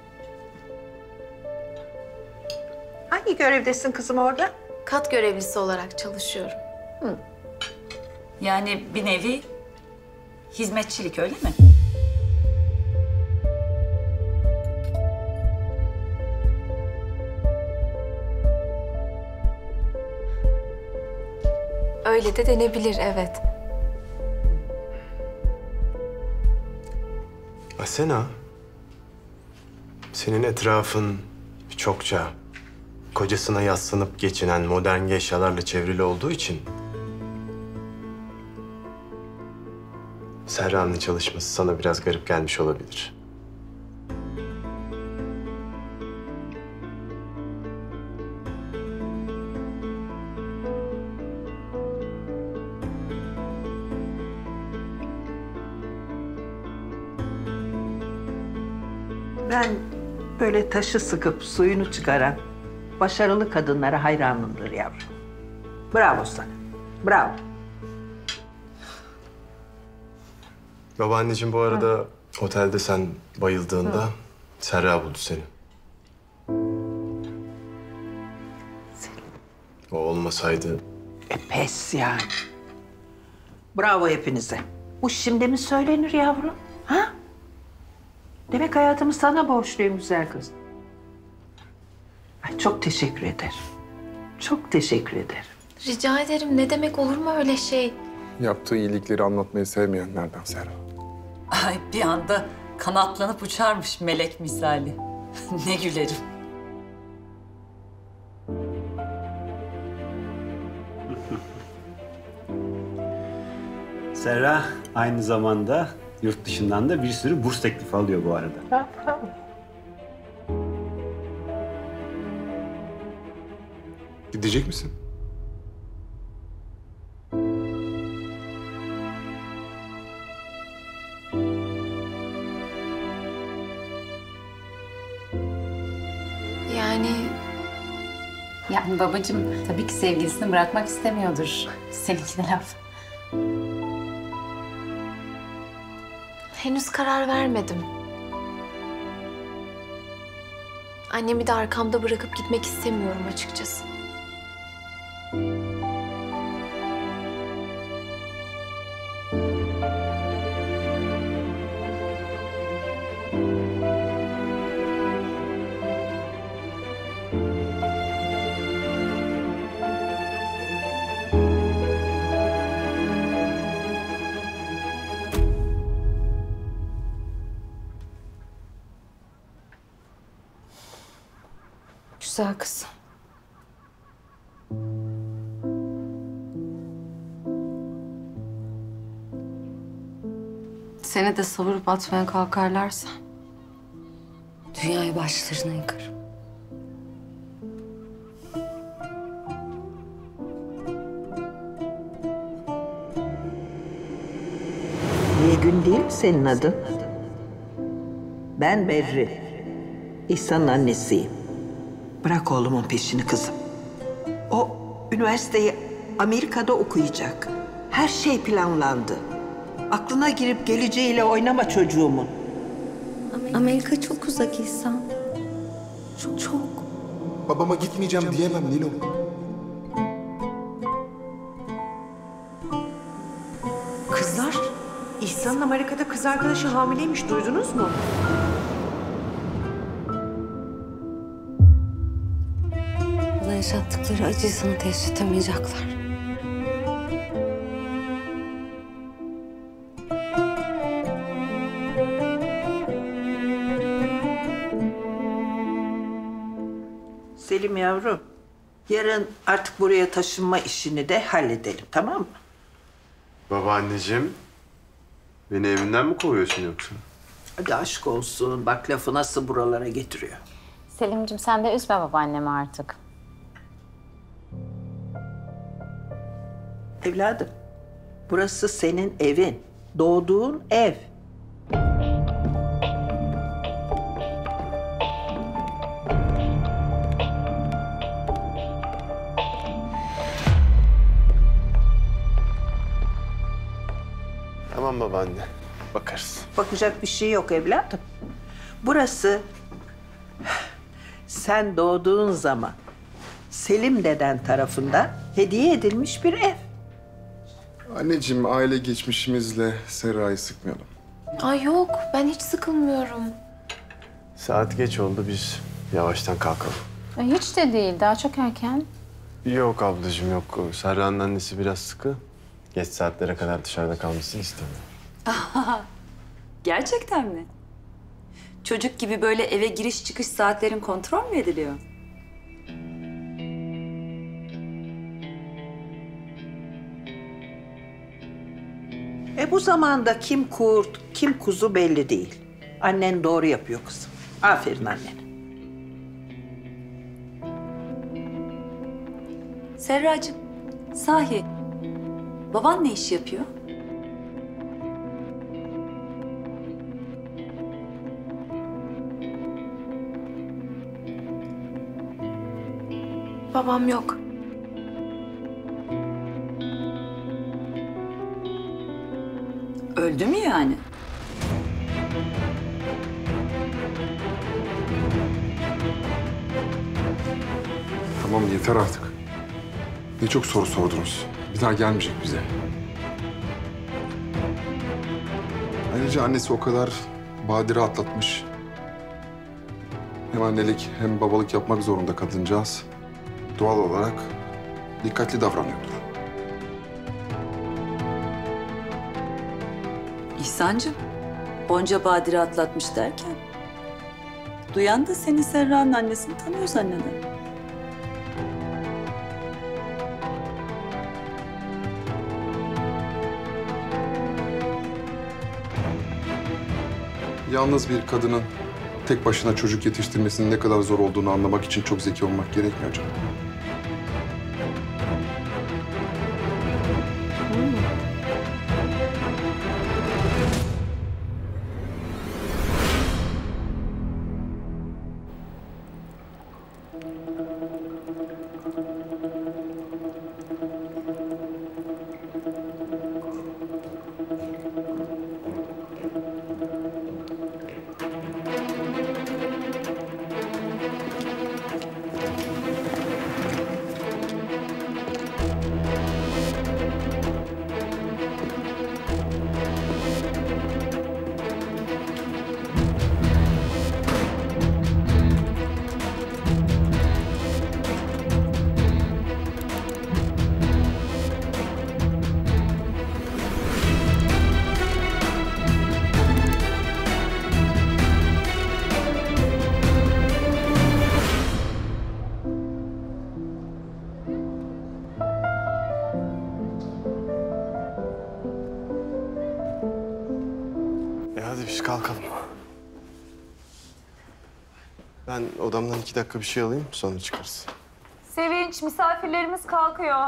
Hangi görevdesin kızım orada? Kat görevlisi olarak çalışıyorum. Yani bir nevi hizmetçilik, öyle mi? Öyle de denebilir, evet. Asena, senin etrafın çokça kocasına yaslanıp geçinen modern eşyalarla çevrili olduğu için Serra'nın çalışması sana biraz garip gelmiş olabilir. Ben böyle taşı sıkıp suyunu çıkaran başarılı kadınlara hayranımdır yavrum. Bravo sana. Bravo. Babaanneciğim bu arada otelde sen bayıldığında Serra buldu seni. O olmasaydı... Pes yani. Bravo hepinize. Bu şimdi mi söylenir yavrum? Ha? Demek hayatımı sana borçluyum güzel kız. Ay, çok teşekkür ederim. Çok teşekkür ederim. Rica ederim. Ne demek, olur mu öyle şey? Yaptığı iyilikleri anlatmayı sevmeyenlerden Serra. Ay, bir anda kanatlanıp uçarmış melek misali. Ne gülerim. Serra aynı zamanda yurt dışından da bir sürü burs teklifi alıyor bu arada. Gidecek misin? Yani babacığım tabii ki sevgilisini bırakmak istemiyordur. Seninki de laf. Henüz karar vermedim. Annemi de arkamda bırakıp gitmek istemiyorum açıkçası. Güzel kız. Seni de savurup atmaya kalkarlarsa dünyayı başlarına yıkarım. Nilgün değil mi senin adın? Ben Berri. İhsan'ın annesiyim. Bırak oğlumun peşini kızım. O üniversiteyi Amerika'da okuyacak. Her şey planlandı. Aklına girip geleceğiyle oynama çocuğumun. Amerika çok uzak İhsan. Çok. Babama gitmeyeceğim diyemem Nilo. Kızlar, İhsan'ın Amerika'da kız arkadaşı hamileymiş. Duydunuz mu? Bana yaşattıkları acısını teşhis tutamayacaklar. Selim yavrum, yarın artık buraya taşınma işini de halledelim, tamam mı? Babaanneciğim, beni evinden mi kovuyorsun yoksa? Hadi aşk olsun, bak lafı nasıl buralara getiriyor. Selim'cim sen de üzme babaannemi artık. Evladım, burası senin evin, doğduğun ev. Tamam babaanne, bakarız. Bakacak bir şey yok evladım. Burası sen doğduğun zaman Selim deden tarafından hediye edilmiş bir ev. Anneciğim, aile geçmişimizle Serra'yı sıkmayalım. Ay yok, ben hiç sıkılmıyorum. Saat geç oldu, biz yavaştan kalkalım. Hiç de değil, daha çok erken. Yok ablacığım yok. Serra'nın annesi biraz sıkı. Geç saatlere kadar dışarıda kalmasını istemiyor. Gerçekten mi? Çocuk gibi böyle eve giriş çıkış saatlerin kontrol mü ediliyor? Bu zamanda kim kurt, kim kuzu belli değil. Annen doğru yapıyor kızım. Aferin annene. Serracığım, sahi baban ne iş yapıyor? Babam yok. Öldü mü yani? Tamam yeter artık. Ne çok soru sordunuz. Bir daha gelmeyecek bize. Ayrıca annesi o kadar badire atlatmış. Hem annelik hem babalık yapmak zorunda kadıncağız. Doğal olarak dikkatli davranıyordur. İhsancığım, onca badire atlatmış derken... ...duyan da seni Serra'nın annesini tanıyor zanneder. Yalnız bir kadının tek başına çocuk yetiştirmesinin ne kadar zor olduğunu anlamak için çok zeki olmak gerekmiyor canım. Hadi biz kalkalım. Ben odamdan 2 dakika bir şey alayım, sonra çıkarız. Sevinç, misafirlerimiz kalkıyor.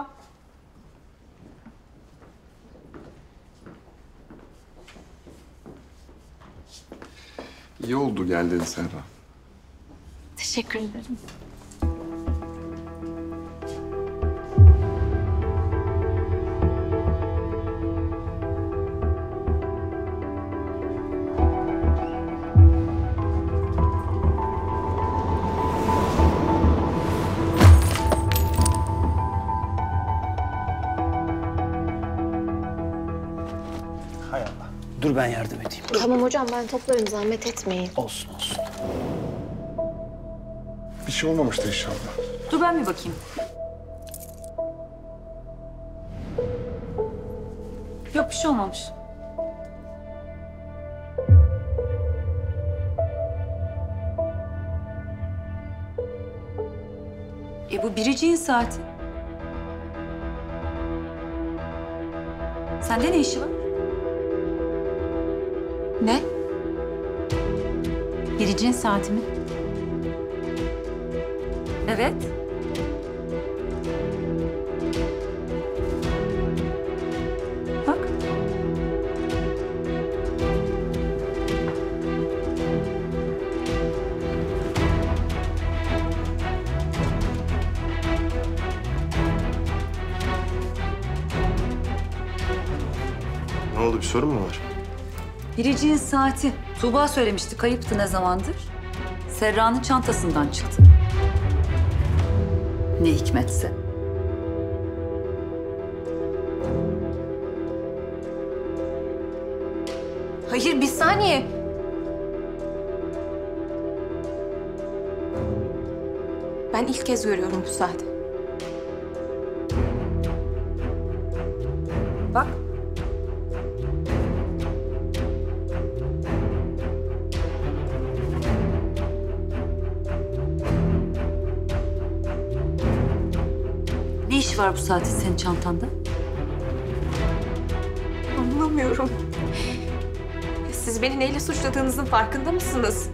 İyi oldu geldin Serra. Teşekkür ederim. Hay Allah. Dur ben yardım edeyim. Tamam hocam ben toplarım zahmet etmeyin. Olsun olsun. Bir şey olmamıştır inşallah. Dur ben bir bakayım. Yok bir şey olmamış. Bu biriciğin saati. Sende ne işi var? Ne? Biricik'in saati mi? Evet. Bak. Ne oldu, bir sorun mu var? Biricik'in saati. Tuğba söylemişti, kayıptı ne zamandır. Serra'nın çantasından çıktı. Ne hikmetse. Hayır bir saniye. Ben ilk kez görüyorum bu saati. Bak. Ne işi var bu saatin senin çantanda? Anlamıyorum. Siz beni neyle suçladığınızın farkında mısınız?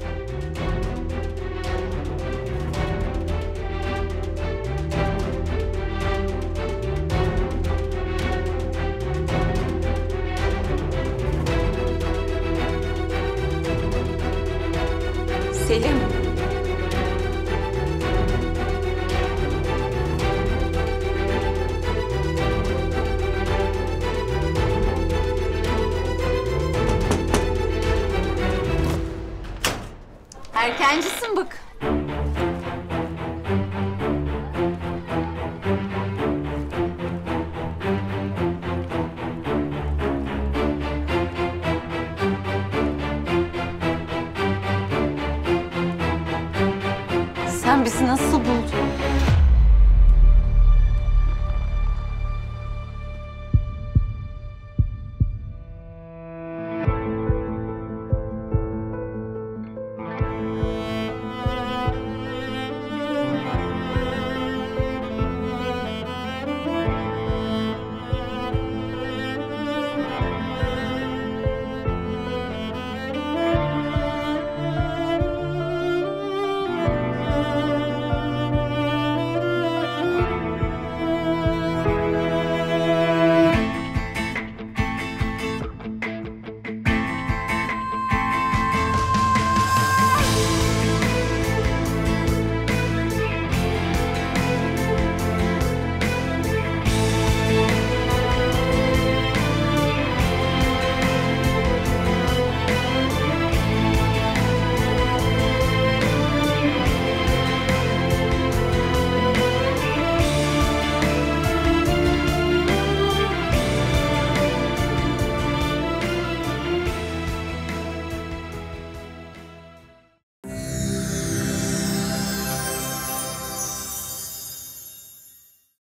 Selim. Erkencisin bak. Sen bizi nasıl buldun?